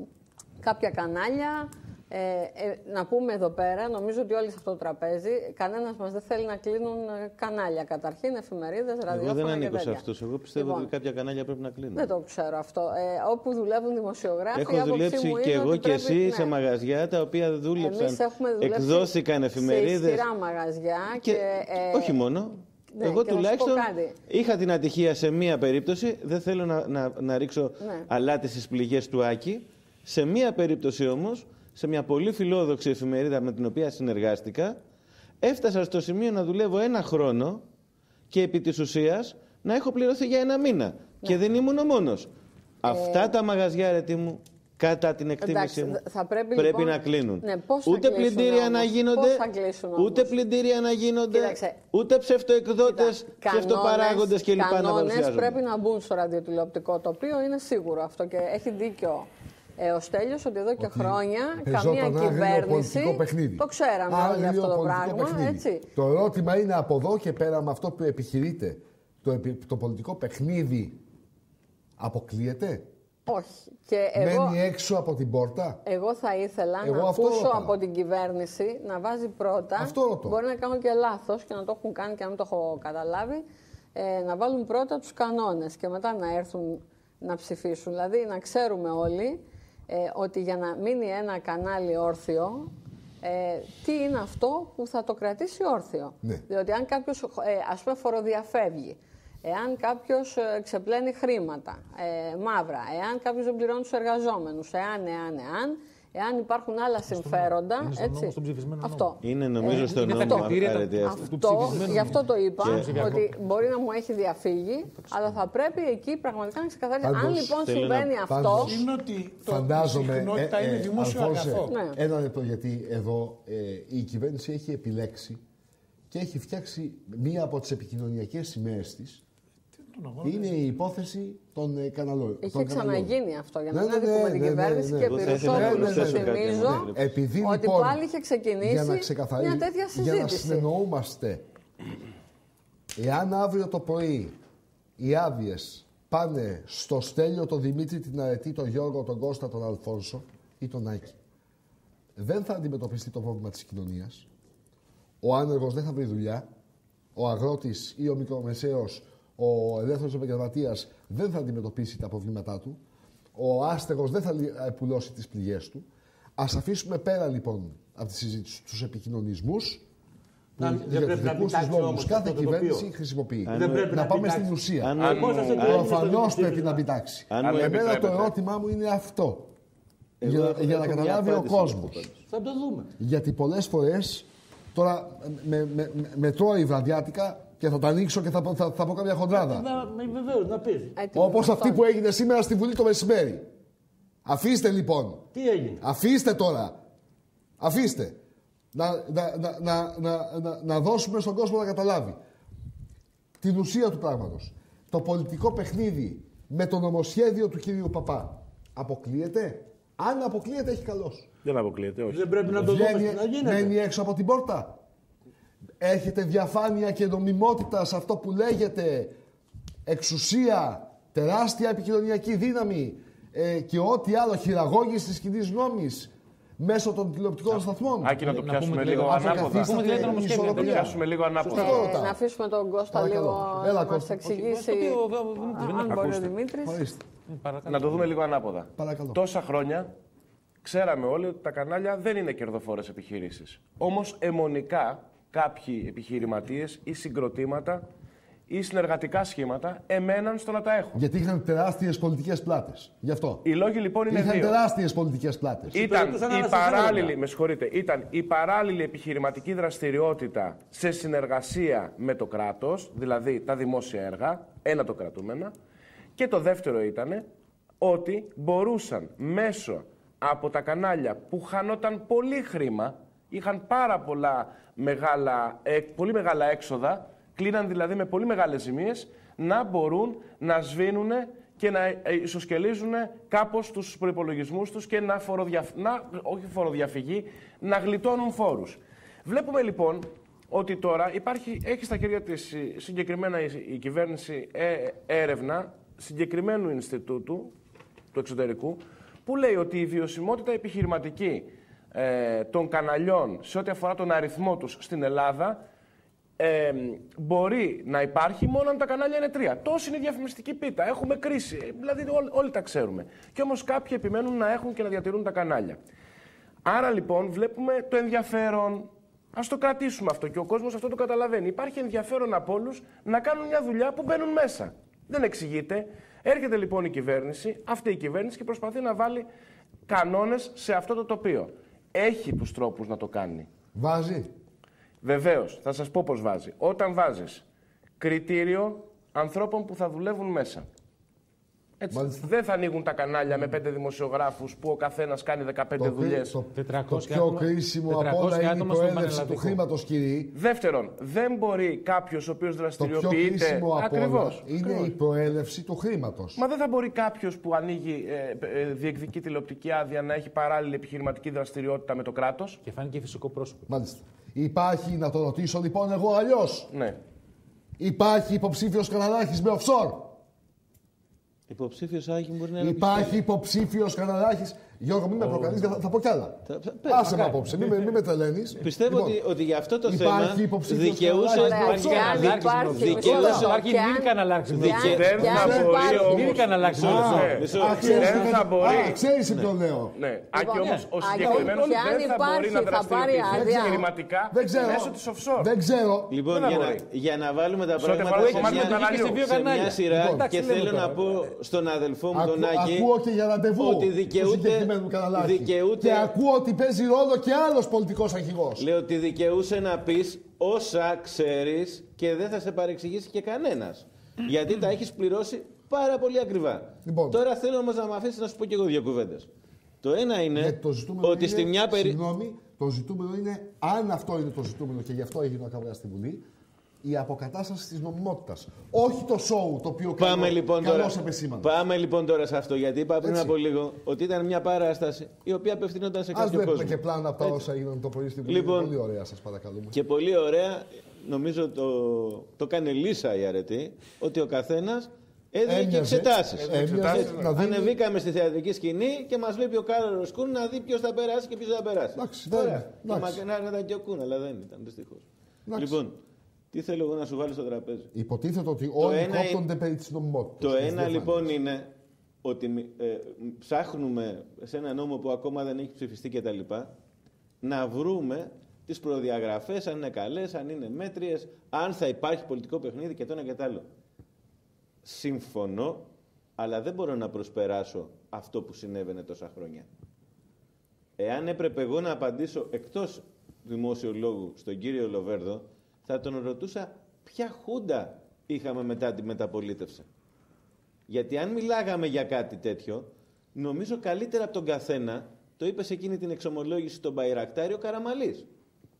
κάποια κανάλια. Ε, ε, να πούμε εδώ πέρα, νομίζω ότι όλοι σε αυτό το τραπέζι, κανένας μας δεν θέλει να κλείνουν κανάλια καταρχήν, εφημερίδες, ραδιόφωνα. Εγώ δεν ανήκω σε αυτούς. Εγώ πιστεύω λοιπόν, ότι κάποια κανάλια πρέπει να κλείνουν. Δεν το ξέρω αυτό. Ε, όπου δουλεύουν δημοσιογράφοι. Έχω δουλέψει και εγώ και εσύ ναι. σε μαγαζιά τα οποία δούλεψαν. Εκδόθηκαν εφημερίδες. Σε ισχυρά μαγαζιά. Και, και, ε, όχι μόνο. Ναι, εγώ τουλάχιστον είχα την ατυχία σε μία περίπτωση. Δεν θέλω να, να, να ρίξω ναι. αλάτι στις πληγές του Άκη. Σε μία περίπτωση όμως, σε μια πολύ φιλόδοξη εφημερίδα με την οποία συνεργάστηκα, έφτασα στο σημείο να δουλεύω ένα χρόνο και επί της ουσίας να έχω πληρωθεί για ένα μήνα. Ναι. Και δεν ήμουν ο μόνος. Ε... Αυτά τα μαγαζιά, αρετή μου, κατά την εκτίμησή Εντάξει, μου, θα πρέπει, πρέπει λοιπόν, να κλείνουν. Ναι, πώς θα ούτε κλείσουν πλυντήρια όμως, να γίνονται, ούτε πλυντήρια να γίνονται, Κοίταξε, ούτε ψευτοεκδότες, ψευτοπαράγοντες κλπ. Κανόνες πρέπει να μπουν στο ραδιοτηλεοπτικό τοπίο, είναι σίγουρο αυτό και έχει δίκιο. Ε, ο Στέλιος ότι εδώ και ότι χρόνια καμία κυβέρνηση το ξέραμε όλοι αυτό το πράγμα. Έτσι. Το ερώτημα είναι από εδώ και πέρα με αυτό που επιχειρείτε. Το, το πολιτικό παιχνίδι αποκλείεται. Όχι. Και εγώ, μένει έξω από την πόρτα. Εγώ θα ήθελα εγώ να ακούσω από την κυβέρνηση να βάζει πρώτα. Αυτό μπορεί να κάνω και λάθος και να το έχουν κάνει και να μην το έχω καταλάβει. Ε, να βάλουν πρώτα τους κανόνες και μετά να έρθουν να ψηφίσουν. Δηλαδή να ξέρουμε όλοι Ε, ότι για να μείνει ένα κανάλι όρθιο, ε, τι είναι αυτό που θα το κρατήσει όρθιο. Ναι. Διότι αν κάποιος, ε, ας πούμε, φοροδιαφεύγει, εάν κάποιος ε, ξεπλένει χρήματα, ε, μαύρα, εάν κάποιος δεν πληρώνει τους εργαζόμενους, εάν, εάν, εάν, εάν υπάρχουν άλλα συμφέροντα. Είναι έτσι. Νόμο, στον ψηφισμένο αυτό. Νόμο. Είναι νομίζω ε, στον νόμο. Αυτό, γι' αυτό το είπα, ότι μπορεί να μου έχει διαφύγει, αλλά θα πρέπει εκεί πραγματικά να ξεκαθαρίσει. Αν λοιπόν συμβαίνει αυτό. Είναι ότι φαντάζομαι, η συχνότητα ε, ε, είναι δημόσιο αγαθό. Ναι. Ένα λεπτό, γιατί εδώ ε, η κυβέρνηση έχει επιλέξει και έχει φτιάξει μία από τις επικοινωνιακές σημαίες της. Είναι η υπόθεση των ε, καναλών. Είχε ξαναγίνει αυτό για να μην αδικούμε την κυβέρνηση και Πυροσόπουλου σας θυμίζω ότι πάλι είχε ξεκινήσει μια τέτοια συζήτηση. Για να συνεννοούμαστε, εάν αύριο το πρωί οι άδειες πάνε στο Στέλιο, τον Δημήτρη, την Αρετή, τον Γιώργο, τον Κώστα, τον Αλφόνσο ή τον Άκη, δεν θα αντιμετωπιστεί το πρόβλημα της κοινωνίας. Ο άνεργος δεν θα βρει δουλειά. Ο αγρότης ή ο μικρομεσαίος, ο ελεύθερος επαγγελματίας δεν θα αντιμετωπίσει τα προβλήματά του. Ο άστεγος δεν θα πουλώσει τις πληγές του. Ας αφήσουμε πέρα λοιπόν από τη συζήτηση τους επικοινωνισμούς που να, για τους δικούς τους λόγους κάθε κυβέρνηση χρησιμοποιεί. Αν, να, να πάμε στην ουσία. Προφανώς πρέπει να μπιτάξει. Εμένα το ερώτημά μου είναι αυτό. Εγώ, για, για να καταλάβει ο κόσμος. Θα το δούμε. Γιατί πολλές φορές τώρα με, με, με, με τρώει βραδιάτικα και θα τα ανοίξω και θα, θα, θα πω κάποια χοντράδα. Βεβαίως, να πεις. Όπως αυτή που έγινε σήμερα στη Βουλή το μεσημέρι. Αφήστε λοιπόν. Τι έγινε. Αφήστε τώρα. Αφήστε. Να, να, να, να, να, να, να δώσουμε στον κόσμο να καταλάβει την ουσία του πράγματος. Το πολιτικό παιχνίδι με το νομοσχέδιο του κυρίου Παπά αποκλείεται. Αν αποκλείεται, έχει καλώς. Δεν αποκλείεται, όχι. Δεν πρέπει να το δούμε να γίνεται. Μένει έξω από την πόρτα. Έχετε διαφάνεια και νομιμότητα σε αυτό που λέγεται εξουσία, τεράστια επικοινωνιακή δύναμη ε, και ό,τι άλλο, χειραγώγηση της κοινής γνώμης μέσω των τηλεοπτικών σταθμών. Άκη, να το πιάσουμε λίγο ανάποδα. Να το πιάσουμε λίγο ανάποδα. Να αφήσουμε τον Κώστα λίγο να μας εξηγήσει αν μπορεί ο Δημήτρης. Να το δούμε λίγο ανάποδα. Τόσα χρόνια ξέραμε όλοι ότι τα κανάλια δεν είναι κερδοφόρες επιχειρήσεις. Όμως αιμονικά κάποιοι επιχειρηματίες ή συγκροτήματα ή συνεργατικά σχήματα εμέναν στο να τα έχουν. Γιατί είχαν τεράστιες πολιτικές πλάτες. Γι' αυτό. Οι λόγοι λοιπόν είναι είχαν δύο. Είχαν τεράστιες πολιτικές πλάτες. Ήταν η, παράλληλη, με συγχωρείτε, ήταν η παράλληλη επιχειρηματική δραστηριότητα σε συνεργασία με το κράτος, δηλαδή τα δημόσια έργα, ένα το κρατούμενα. Και το δεύτερο ήταν ότι μπορούσαν μέσω από τα κανάλια που χανόταν πολύ χρήμα, είχαν πάρα πολλά μεγάλα, ε, πολύ μεγάλα έξοδα, κλείναν δηλαδή με πολύ μεγάλες ζημίες, να μπορούν να σβήνουν και να ισοσκελίζουν κάπως τους προϋπολογισμούς τους και να, φοροδια... να όχι φοροδιαφυγή, να γλιτώνουν φόρους. Βλέπουμε λοιπόν ότι τώρα υπάρχει, έχει στα χέρια της συγκεκριμένα η κυβέρνηση ε, έρευνα συγκεκριμένου Ινστιτούτου του εξωτερικού που λέει ότι η βιωσιμότητα επιχειρηματική ε, των καναλιών σε ό,τι αφορά τον αριθμό τους στην Ελλάδα ε, μπορεί να υπάρχει μόνο αν τα κανάλια είναι τρία. Τόση είναι η διαφημιστική πίτα. Έχουμε κρίση. Δηλαδή όλοι, όλοι τα ξέρουμε. Και όμως κάποιοι επιμένουν να έχουν και να διατηρούν τα κανάλια. Άρα λοιπόν βλέπουμε το ενδιαφέρον. Ας το κρατήσουμε αυτό και ο κόσμος αυτό το καταλαβαίνει. Υπάρχει ενδιαφέρον από όλους να κάνουν μια δουλειά που μπαίνουν μέσα. Δεν εξηγείται. Έρχεται λοιπόν η κυβέρνηση, αυτή η κυβέρνηση και προσπαθεί να βάλει κανόνες σε αυτό το τοπίο. Έχει τους τρόπους να το κάνει. Βάζει. Βεβαίως, θα σας πω πώς βάζει. Όταν βάζεις κριτήριο ανθρώπων που θα δουλεύουν μέσα. Έτσι. Δεν θα ανοίγουν τα κανάλια με πέντε δημοσιογράφους που ο καθένας κάνει δεκαπέντε δουλειές. Το, το πιο κρίσιμο από όλα είναι η προέλευση του χρήματος, κύριοι. Δεύτερον, δεν μπορεί κάποιος ο οποίος δραστηριοποιείται. Το πιο κρίσιμο από ακριβώς, όλα είναι ακριβώς. η προέλευση του χρήματος. Μα δεν θα μπορεί κάποιος που ανοίγει ε, ε, διεκδικεί τηλεοπτική άδεια να έχει παράλληλη επιχειρηματική δραστηριότητα με το κράτος. Και φάνηκε φυσικό πρόσωπο. Μάλιστα. Υπάρχει, να το ρωτήσω λοιπόν εγώ αλλιώς. Ναι. Υπάρχει υποψήφιος καναλάρχης με offshore. Υποψήφιος Άκη μπορεί να είναι. Υπάρχει υποψήφιος καναλάρχης. Γιώργο, μην με προκαλείς, θα, θα πω κι άλλα. Θα, Άσε με απόψε, μην, μην με τρελαίνεις. Πιστεύω λοιπόν, ότι, ότι για αυτό το θέμα δικαιούσε. Υπάρχει καναλάρχης. Δικαιούσε. Μην καναλάρχης. Δεν θα μπορεί όμως. Δεν θα μπορεί. Ξέρεις τι το λέω. Άκη όμως ο συγκεκριμένος δεν θα μπορεί να δραστηριοποιηθεί επιχειρηματικά μέσω της offshore. Δεν ξέρω. Λοιπόν, για να βάλουμε τα πράγματα σε μια σειρά και θέλω να πω στον αδελφό μου τον Άκη. Ακούω και για ραντεβού. Ότι δικαιούται. Δικαιούται... Και ακούω ότι παίζει ρόλο και άλλος πολιτικός αρχηγός. Λέω ότι δικαιούσε να πεις όσα ξέρεις και δεν θα σε παρεξηγήσει και κανένας. Γιατί τα έχεις πληρώσει πάρα πολύ ακριβά. Λοιπόν. Τώρα θέλω όμως να με αφήσεις να σου πω και εγώ δύο κουβέντες. Το ένα είναι ότι είναι, στη μια περίπτωση. Συγγνώμη, το ζητούμενο είναι, αν αυτό είναι το ζητούμενο και γι' αυτό έγινε ο καβγάς στη Βουλή, η αποκατάσταση της νομιμότητας. Όχι το σοου το οποίο πάμε καλό, λοιπόν καλώς τώρα, επεσήμανε. Πάμε λοιπόν τώρα σε αυτό, γιατί είπα πριν Έτσι. από λίγο ότι ήταν μια παράσταση η οποία απευθυνόταν σε κάποιο κόσμο. Ας βλέπουμε και πλάνα από τα όσα έγιναν το πρωί στην Βουλή. Λοιπόν, πολύ ωραία, σας παρακαλούμε. Και πολύ ωραία, νομίζω το, το κάνει λύσα η αρετή, ότι ο καθένας έδινε και εξετάσεις. Ανεβήκαμε στη θεατρική σκηνή και μας βλέπει ο Κάρολος Κούν να δει ποιος θα περάσει και ποιος θα περάσει. Εντάξει, ωραία. Και μακρινά ήταν και ο Κούν, αλλά δεν ήταν δυστυχώς. Λοιπόν, τι θέλω εγώ να σου βάλω στο τραπέζι. Υποτίθεται ότι όλοι κόπτονται περί της νομιμότητας. Το ένα λοιπόν είναι ότι ε, ψάχνουμε σε ένα νόμο που ακόμα δεν έχει ψηφιστεί κτλ. Να βρούμε τις προδιαγραφές, αν είναι καλές, αν είναι μέτριες, αν θα υπάρχει πολιτικό παιχνίδι και το ένα και το άλλο. Συμφωνώ, αλλά δεν μπορώ να προσπεράσω αυτό που συνέβαινε τόσα χρόνια. Εάν έπρεπε εγώ να απαντήσω εκτός δημόσιου λόγου στον κύριο Λοβέρδο, θα τον ρωτούσα ποια χούντα είχαμε μετά τη μεταπολίτευση. Γιατί αν μιλάγαμε για κάτι τέτοιο, νομίζω καλύτερα από τον καθένα, το είπε σε εκείνη την εξομολόγηση τον Μπαϊρακτάρη ο Καραμαλής.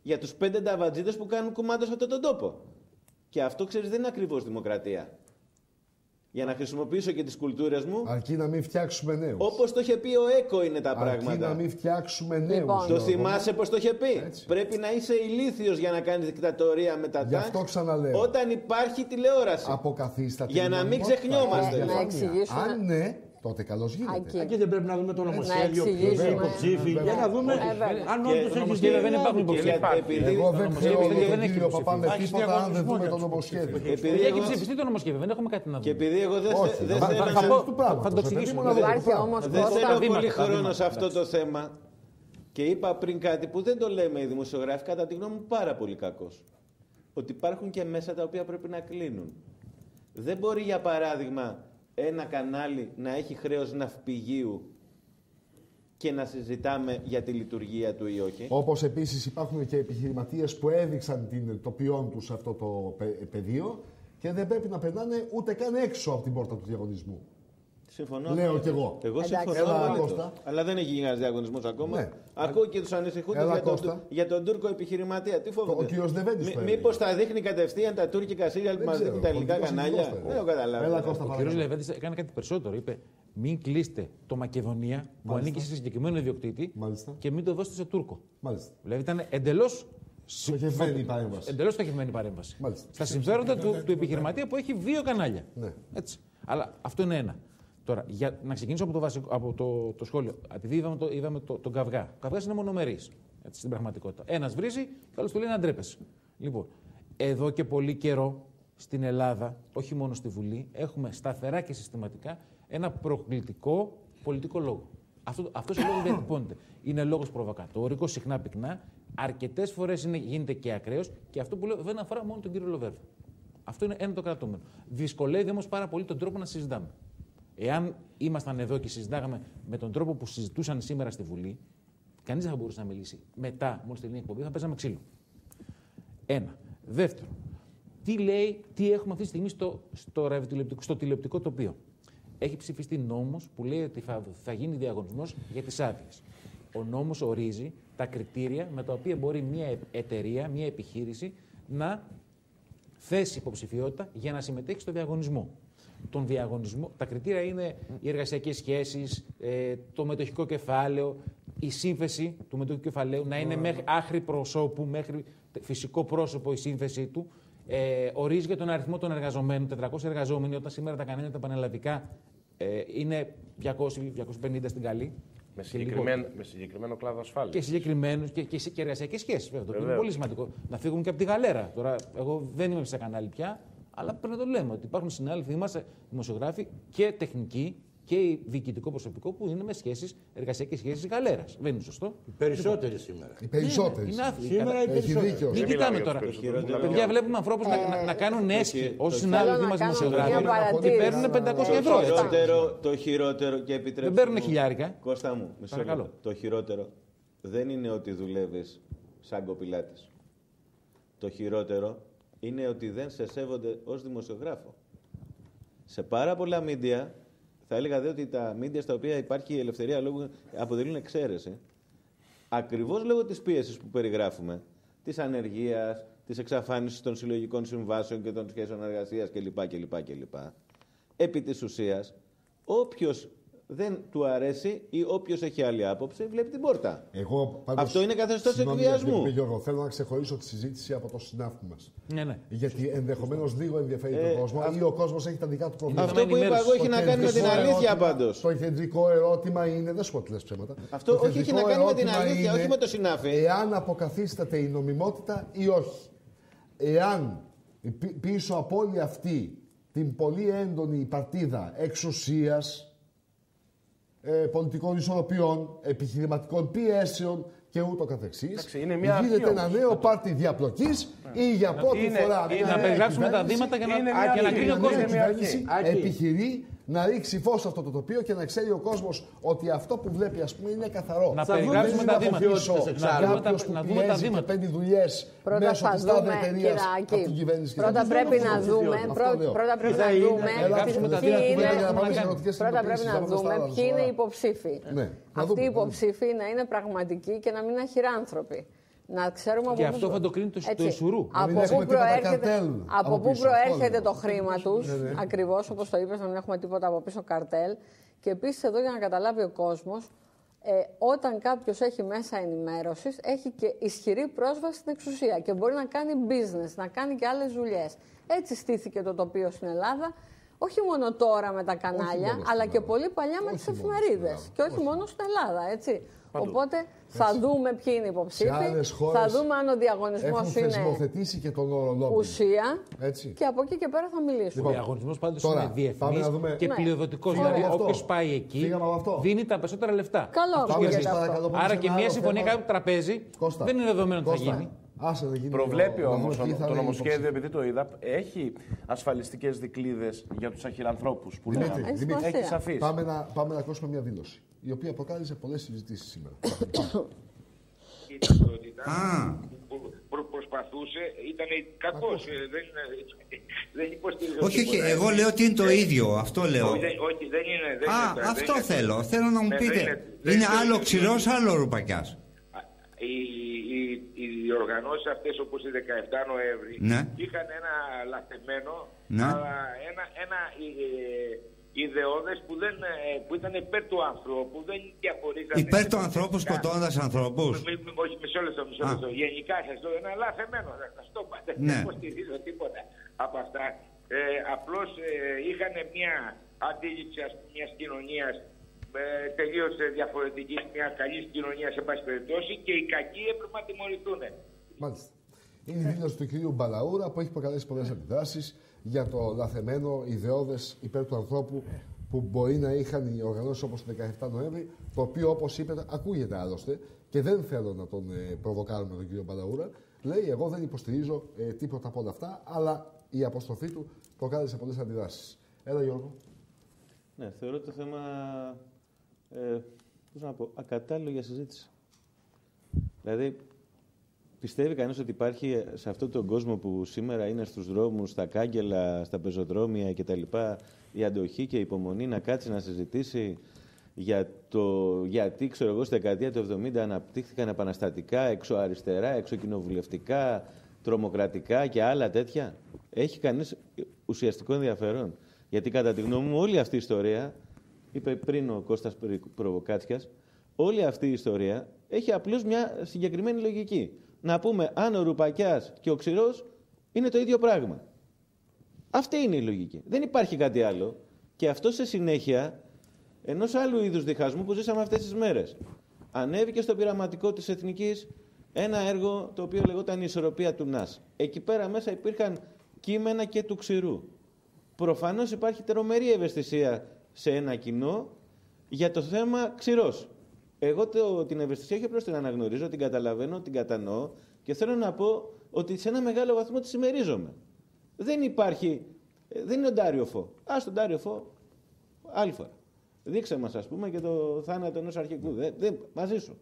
για τους πέντε νταβατζίδες που κάνουν κουμάντο σε αυτόν τον τόπο. Και αυτό, ξέρεις, δεν είναι ακριβώς δημοκρατία. Για να χρησιμοποιήσω και τις κουλτούρες μου. Αρκεί να μην φτιάξουμε νέους. Όπως το είχε πει ο Έκο είναι τα Αρκεί πράγματα. Αρκεί να μην φτιάξουμε νέους. Λοιπόν, το θυμάσαι πως το είχε πει. Έτσι. Πρέπει να είσαι ηλίθιος για να κάνεις δικτατορία με τα τάγκ. Γι' αυτό ξαναλέω. Όταν υπάρχει τηλεόραση. Αποκαθίσταται. Για να μην ξεχνιόμαστε. Να εξηγήσουμε. Αν ναι, τότε καλώς γίνεται. Εκεί δεν πρέπει να δούμε το νομοσχέδιο, ποιοι είναι υποψήφοι, για να δούμε αν όντως έχει γίνει. Δεν υπάρχουν υποψήφοι. Εγώ δεν ξέρω τον κύριο Παπά τίποτα αν δεν δούμε το νομοσχέδιο. Επειδή έχει ψηφιστεί το νομοσχέδιο, δεν έχουμε κάτι να δούμε. Και επειδή εγώ δεν θέλω. Θα το εξηγήσουμε. Δεν θέλω πολύ χρόνο σε αυτό το θέμα. Και είπα πριν κάτι που δεν το λέμε οι δημοσιογράφοι, κατά τη γνώμη μου πάρα πολύ κακός. Ότι υπάρχουν και μέσα τα οποία πρέπει να κλείνουν. Δεν μπορεί, για παράδειγμα, ένα κανάλι να έχει χρέος ναυπηγείου και να συζητάμε για τη λειτουργία του ή όχι. Όπως επίσης υπάρχουν και επιχειρηματίες που έδειξαν την, το ποιόν τους σε αυτό το πεδίο και δεν πρέπει να περνάνε ούτε καν έξω από την πόρτα του διαγωνισμού. Συμφωνώ. Λέω κι εγώ. Εγώ συμφωνώ. Έλα, Κώστα. Αλλά δεν έχει γίνει ένας διαγωνισμός ακόμα. Ναι. Ακούω και τους ανησυχούντες για, τον, για τον Τούρκο επιχειρηματία. Τι φοβούνται. Ο κύριος Δεβέντης. Μήπως θα δείχνει κατευθείαν τα τουρκικά σύριαλ που μας δείχνουν τα ελληνικά κανάλια. Δεν το καταλαβαίνω. Ο κύριος Λεβέντης έκανε κάτι περισσότερο. Είπε: μην κλείσετε το Μακεδονία που Μάλιστα. ανήκει σε συγκεκριμένο ιδιοκτήτη Μάλιστα. και μην το δώσετε σε Τούρκο. Μάλιστα. Δηλαδή ήταν εντελώς. Στοχευμένη παρέμβαση. Εντελώς στοχευμένη παρέμβαση. Μάλιστα. Στα συμφέροντα του, του επιχειρηματία που έχει δύο κανάλια. Ναι. Έτσι. Αλλά αυτό είναι ένα. Τώρα, για να ξεκινήσω από το, βασικό, από το, το σχόλιο. Επειδή είδαμε, το, είδαμε το, τον καυγά. Ο καυγάς είναι μονομερής στην πραγματικότητα. Ένας βρίζει και άλλος του λέει να ντρέπεσαι. Λοιπόν, εδώ και πολύ καιρό στην Ελλάδα, όχι μόνο στη Βουλή, έχουμε σταθερά και συστηματικά ένα προκλητικό πολιτικό λόγο. Αυτό, αυτός ο λόγος διατυπώνεται. Είναι λόγος προβοκατόρικος, συχνά πυκνά. Αρκετές φορές είναι, γίνεται και ακραίος και αυτό που λέω δεν αφορά μόνο τον κύριο Λοβέρδο. Αυτό είναι ένα το κρατούμενο. Δυσκολεύει όμως πάρα πολύ τον τρόπο να συζητάμε. Εάν ήμασταν εδώ και συζητάγαμε με τον τρόπο που συζητούσαν σήμερα στη Βουλή, κανείς δεν θα μπορούσε να μιλήσει. Μετά, μόλις τελειώνει η εκπομπή, θα παίζαμε ξύλο. Ένα. Δεύτερο, τι λέει, τι έχουμε αυτή τη στιγμή στο, στο, στο τηλεοπτικό τοπίο. Έχει ψηφιστεί νόμος που λέει ότι θα, θα γίνει διαγωνισμός για τις άδειες. Ο νόμος ορίζει τα κριτήρια με τα οποία μπορεί μια εταιρεία, μια επιχείρηση να θέσει υποψηφιότητα για να συμμετέχει στο διαγωνισμό. Τον διαγωνισμό, τα κριτήρια είναι οι εργασιακές σχέσεις, ε, το μετοχικό κεφάλαιο, η σύνθεση του μετοχικού κεφαλαίου να είναι μέχρι άχρη προσώπου, μέχρι φυσικό πρόσωπο η σύνθεσή του. Ε, ορίζει για τον αριθμό των εργαζομένων, τετρακόσιοι εργαζόμενοι, όταν σήμερα τα κανάλια τα πανελλαδικά ε, είναι διακόσιοι με διακόσιοι πενήντα στην καλή. Με συγκεκριμένο, με συγκεκριμένο κλάδο ασφάλειας. Και συγκεκριμένους και, και, και εργασιακές σχέσεις. Βέβαια, το είναι πολύ σημαντικό. Να φύγουμε και από τη γαλέρα. Τώρα, εγώ δεν είμαι σε κανάλι πια. Αλλά πρέπει να το λέμε ότι υπάρχουν συνάδελφοι, είμαστε δημοσιογράφοι και τεχνικοί και διοικητικό προσωπικό που είναι με σχέσεις, εργασιακές σχέσεις γαλέρας. Δεν είναι σωστό. Οι περισσότεροι σήμερα. Οι περισσότεροι. Είναι άθλοι. Σήμερα οι περισσότεροι. Μην κοιτάμε τώρα. Παιδιά, βλέπουμε ανθρώπους να, να κάνουν έσχη όσοι συνάδελφοι μας δημοσιογράφοι και παίρνουν πεντακόσια ευρώ. Το χειρότερο και επιτρέψτε. Δεν παίρνουν χιλιάρικα. Κώστα μου, μισό. Το χειρότερο δεν είναι ότι δουλεύεις σαν κοπηλάτης. Το χειρότερο είναι ότι δεν σε σέβονται ως δημοσιογράφο. Σε πάρα πολλά μίντια, θα έλεγα δε ότι τα μίντια στα οποία υπάρχει η ελευθερία λόγου αποτελούν εξαίρεση, ακριβώς λόγω της πίεσης που περιγράφουμε, της ανεργίας, της εξαφάνισης των συλλογικών συμβάσεων και των σχέσεων εργασίας κλπ. κλπ, κλπ. Επί της ουσίας, όποιος δεν του αρέσει ή όποιος έχει άλλη άποψη, βλέπει την πόρτα. Εγώ, πάντως, αυτό είναι καθεστώς εκβιασμού. Γιώργο, θέλω να ξεχωρίσω τη συζήτηση από το συνάφη μας. Ναι, ναι. Γιατί ενδεχομένως λίγο ενδιαφέρει ε, τον κόσμο α... ή ο κόσμος έχει τα δικά του προβλήματα. Αυτό που είπα εγώ έχει να κάνει με την αλήθεια πάντως. Το κεντρικό ερώτημα είναι. Δεν σου πω ότι λες ψέματα. Αυτό όχι έχει να κάνει με την αλήθεια, όχι με το συνάφη. Εάν αποκαθίσταται η νομιμότητα ή όχι. Εάν πίσω από όλη αυτή την πολύ έντονη παρτίδα εξουσίας, Ε, πολιτικών ισορροπιών, επιχειρηματικών πιέσεων και ούτω καθεξής. Γίνεται ένα νέο πάρτι διαπλοκής ή για πρώτη φορά. Ή να περιγράψουμε τα βήματα για να κρίνει ο κόσμος. Επιχειρεί να ρίξει φως σε αυτό το τοπίο και να ξέρει ο κόσμος ότι αυτό που βλέπει, ας πούμε, είναι καθαρό. Να περιγράψουμε τα βήματα. Να δούμε τα βήματα. Παίρνει δουλειές μέσω της τάδε εταιρείας από την κυβέρνηση. Πρώτα πρέπει να δούμε. Πρώτα πρέπει να δούμε. Πρώτα πρέπει να δούμε ποιοι είναι οι υποψήφοι. Αυτοί οι υποψήφοι να είναι πραγματικοί και να μην είναι αχυράνθρωποι. Να ξέρουμε από και αυτό θα το κρίνει το, το Ισουρού. Από πού προέρχεται, από πού προέρχεται το χρήμα τους, ακριβώς όπως το είπες, να μην έχουμε τίποτα από πίσω καρτέλ. Και επίσης εδώ για να καταλάβει ο κόσμος, ε, όταν κάποιος έχει μέσα ενημέρωσης, έχει και ισχυρή πρόσβαση στην εξουσία και μπορεί να κάνει business, να κάνει και άλλες δουλειές. Έτσι στήθηκε το τοπίο στην Ελλάδα. Όχι μόνο τώρα με τα κανάλια, αλλά και πολύ παλιά με τις εφημερίδες. Και όχι μόνο στην Ελλάδα, έτσι. Παντού. Οπότε θα έτσι. δούμε ποιοι είναι υποψήφοι, θα δούμε αν ο διαγωνισμός είναι και τον όρο ουσία έτσι. Και από εκεί και πέρα θα μιλήσουμε. Λοιπόν, ο διαγωνισμός πάντως είναι διεθνής δούμε... και ναι. πληοδοτικός. Δηλαδή όποιος πάει εκεί δίνει τα περισσότερα λεφτά. Καλό αυτό αυτό. Άρα και μια συμφωνία κάποιο τραπέζι Κώστα. δεν είναι δεδομένο ότι θα γίνει. Άσε, προβλέπει όμως το νομοσχέδιο, επειδή το είδα, έχει ασφαλιστικές δικλείδες για τους αχυρανθρώπους που Δημήτρη, λέγαμε. Δημήτρη, έχει σαφής. Πάμε να, πάμε να ακούσουμε μια δήλωση, η οποία προκάλεσε πολλές συζητήσεις σήμερα. Η ταυτότητα που προσπαθούσε ήταν κακός, δεν, δεν υποστηρίζει. Όχι, όχι, εγώ λέω ότι είναι το ίδιο, αυτό λέω. Όχι, όχι δεν είναι. Δεν Α, είναι, αυτό δεν θέλω, είναι. θέλω να μου ναι, πείτε. Είναι, είναι άλλο ξηρός, άλλο ρουπακιάς. Οι, οι, οι διοργανώσεις αυτές όπως η δεκαεφτά Νοέμβρη ναι. είχαν ένα λαθεμένο, ναι. αλλά ένα, ένα ε, ιδεώδες που, δεν, που ήταν υπέρ του ανθρώπου, δεν διαφορίζανε. Υπέρ του ανθρώπου σκοτώνοντας ανθρώπους. Όχι, μισό λεπτό, μισό λεπτό. Γενικά σας το ένα λαθεμένο, θα το πάτε, ναι. δεν υποστηρίζω τίποτα από αυτά. Ε, απλώς ε, είχαν μια αντίληψη ας πούμε, μιας κοινωνίας Ε, τελείως διαφορετική, μια καλή κοινωνία σε πάση περιπτώσει και οι κακοί έπρεπε να τιμωρηθούν. Μάλιστα. Είναι η δήλωση του κυρίου Μπαλαούρα που έχει προκαλέσει πολλές αντιδράσεις για το λαθεμένο ιδεώδες υπέρ του ανθρώπου που μπορεί να είχαν οι οργανώσεις όπως το δεκαεφτά Νοέμβρη, το οποίο όπως είπε ακούγεται άλλωστε και δεν θέλω να τον ε, προβοκάρουμε τον κύριο Μπαλαούρα. Λέει: εγώ δεν υποστηρίζω ε, τίποτα από όλα αυτά, αλλά η αποστροφή του προκάλεσε πολλές αντιδράσεις. Έλα, Γιώργο. Ναι, θεωρώ το θέμα. Ε, πώς να πω, ακατάλληλο για συζήτηση. Δηλαδή, πιστεύει κανείς ότι υπάρχει σε αυτόν τον κόσμο που σήμερα είναι στους δρόμους, στα κάγκελα, στα πεζοδρόμια κτλ. Η αντοχή και η υπομονή να κάτσει να συζητήσει για το γιατί, ξέρω εγώ, στη δεκαετία του εβδομήντα αναπτύχθηκαν επαναστατικά, εξωαριστερά, εξωκοινοβουλευτικά, τρομοκρατικά και άλλα τέτοια. Έχει κανείς ουσιαστικό ενδιαφέρον. Γιατί κατά τη γνώμη μου όλη αυτή η ιστορία, είπε πριν ο Κώστας Προβοκάτσιας, όλη αυτή η ιστορία έχει απλώς μια συγκεκριμένη λογική. Να πούμε αν ο Ρουπακιάς και ο Ξηρός είναι το ίδιο πράγμα. Αυτή είναι η λογική. Δεν υπάρχει κάτι άλλο. Και αυτό σε συνέχεια ενός άλλου είδους διχασμού που ζήσαμε αυτές τις μέρες. Ανέβηκε στο πειραματικό της Εθνικής ένα έργο το οποίο λεγόταν η Ισορροπία του ΝΑΣ. Εκεί πέρα μέσα υπήρχαν κείμενα και του Ξηρού. Προφανώς υπάρχει τρομερή ευαισθησία σε ένα κοινό για το θέμα Ξηρός. Εγώ το, την ευαισθησία όχι απλώς την αναγνωρίζω, την καταλαβαίνω, την κατανοώ και θέλω να πω ότι σε ένα μεγάλο βαθμό τη συμμερίζομαι. Δεν υπάρχει, δεν είναι ο Ντάριο Φω. Ας τον Ντάριο Φω άλλη φορά. Δείξε μας ας πούμε και το θάνατο ενός αρχικού. Δεν, δεν, μαζί σου.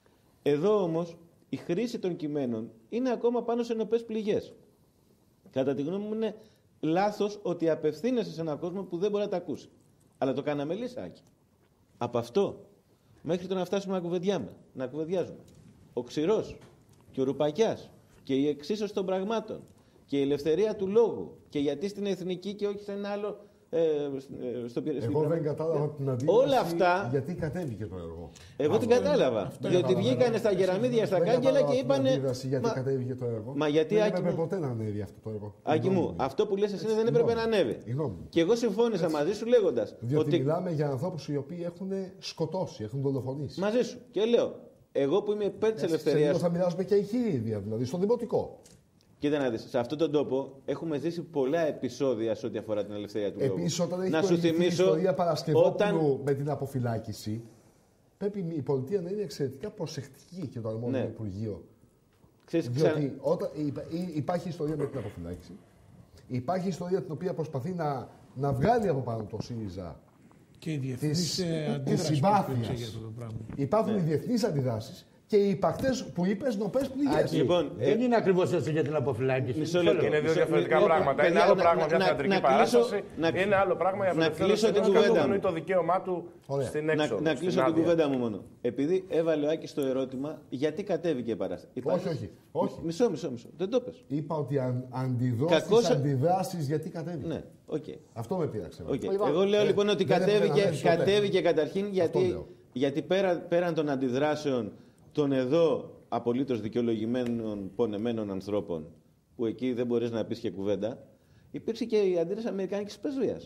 Εδώ όμως η χρήση των κειμένων είναι ακόμα πάνω σε νοπές πληγές. Κατά τη γνώμη μου είναι λάθος ότι απευθύνεσαι σε έναν κόσμο που δεν μπορεί να τα ακούσει. Αλλά το κάναμε λύσακι. Από αυτό μέχρι το να φτάσουμε να κουβεντιάμε, να κουβεντιάζουμε. Ο Ξηρός και ο Ρουπακιάς και η εξίσωση των πραγμάτων και η ελευθερία του λόγου και γιατί στην Εθνική και όχι σε ένα άλλο. Ε, στο, εγώ στην δεν κατάλαβα την αντίληψη. Όλα αυτά. Γιατί κατέβηκε το έργο. Εγώ την κατάλαβα. Αυτό διότι βγήκανε στα γεραμίδια, στα κάγκελα και είπανε. Γιατί μα... κατέβηκε το έργο. Μα γιατί δεν έπρεπε ποτέ να ανέβει αυτό το έργο. Άκη μου, αυτό που λες εσύ δεν έπρεπε να ανέβει. Και εγώ συμφώνησα μαζί σου λέγοντας. Διότι ότι... μιλάμε για ανθρώπους οι οποίοι έχουν σκοτώσει, έχουν δολοφονήσει. Μαζί σου. Και λέω, εγώ που είμαι υπέρ της ελευθερίας. Θα μιλάσουμε και ηχηρίδια, δηλαδή στο δημοτικό. Κοίτα να δεις, σε αυτόν τον τόπο έχουμε ζήσει πολλά επεισόδια σε ό,τι αφορά την ελευθερία του λόγου. Επίσης, όταν έχει να σου θυμίσω, η ιστορία Παρασκευόπουλου όταν... με την αποφυλάκηση, πρέπει η πολιτεία να είναι εξαιρετικά προσεκτική και το αρμόδιο ναι. Υπουργείο. Ξέρεις, διότι ξα... όταν υπάρχει ιστορία με την αποφυλάκηση, υπάρχει ιστορία την οποία προσπαθεί να, να βγάλει από πάνω το ΣΥΡΙΖΑ και η διεθνής αντίδραση. Υπάρχουν ναι. οι διεθνείς αντιδράσεις και οι υπαρκτές που είπες νοπές πληγές. Λοιπόν, δεν είναι ακριβώς έτσι για την αποφυλάκηση. Μισό λεπτό. Είναι δύο διαφορετικά πράγματα. Είναι άλλο πράγμα για θεατρική παράσταση. Είναι άλλο πράγμα για απελευθέρωση το δικαίωμά του στην έξοδο. Να κλείσω την κουβέντα μου μόνο. Επειδή έβαλε ο Άκης το ερώτημα, γιατί κατέβηκε η παράσταση. Όχι, όχι. όχι. Μισό, μισό, μισό. Δεν το πες. Είπα ότι αν αντιδρώ στις αντιδράσεις γιατί κατέβηκε. Ναι, okay. Αυτό με πείραξε. Okay. Λοιπόν, εγώ λέω λοιπόν ότι κατέβηκε, κατέβηκε καταρχήν γιατί, γιατί πέρα, πέραν των αντιδράσεων των εδώ απολύτως δικαιολογημένων πονεμένων ανθρώπων, που εκεί δεν μπορείς να πεις και κουβέντα, υπήρξε και η αντίδραση αμερικανικής πρεσβείας.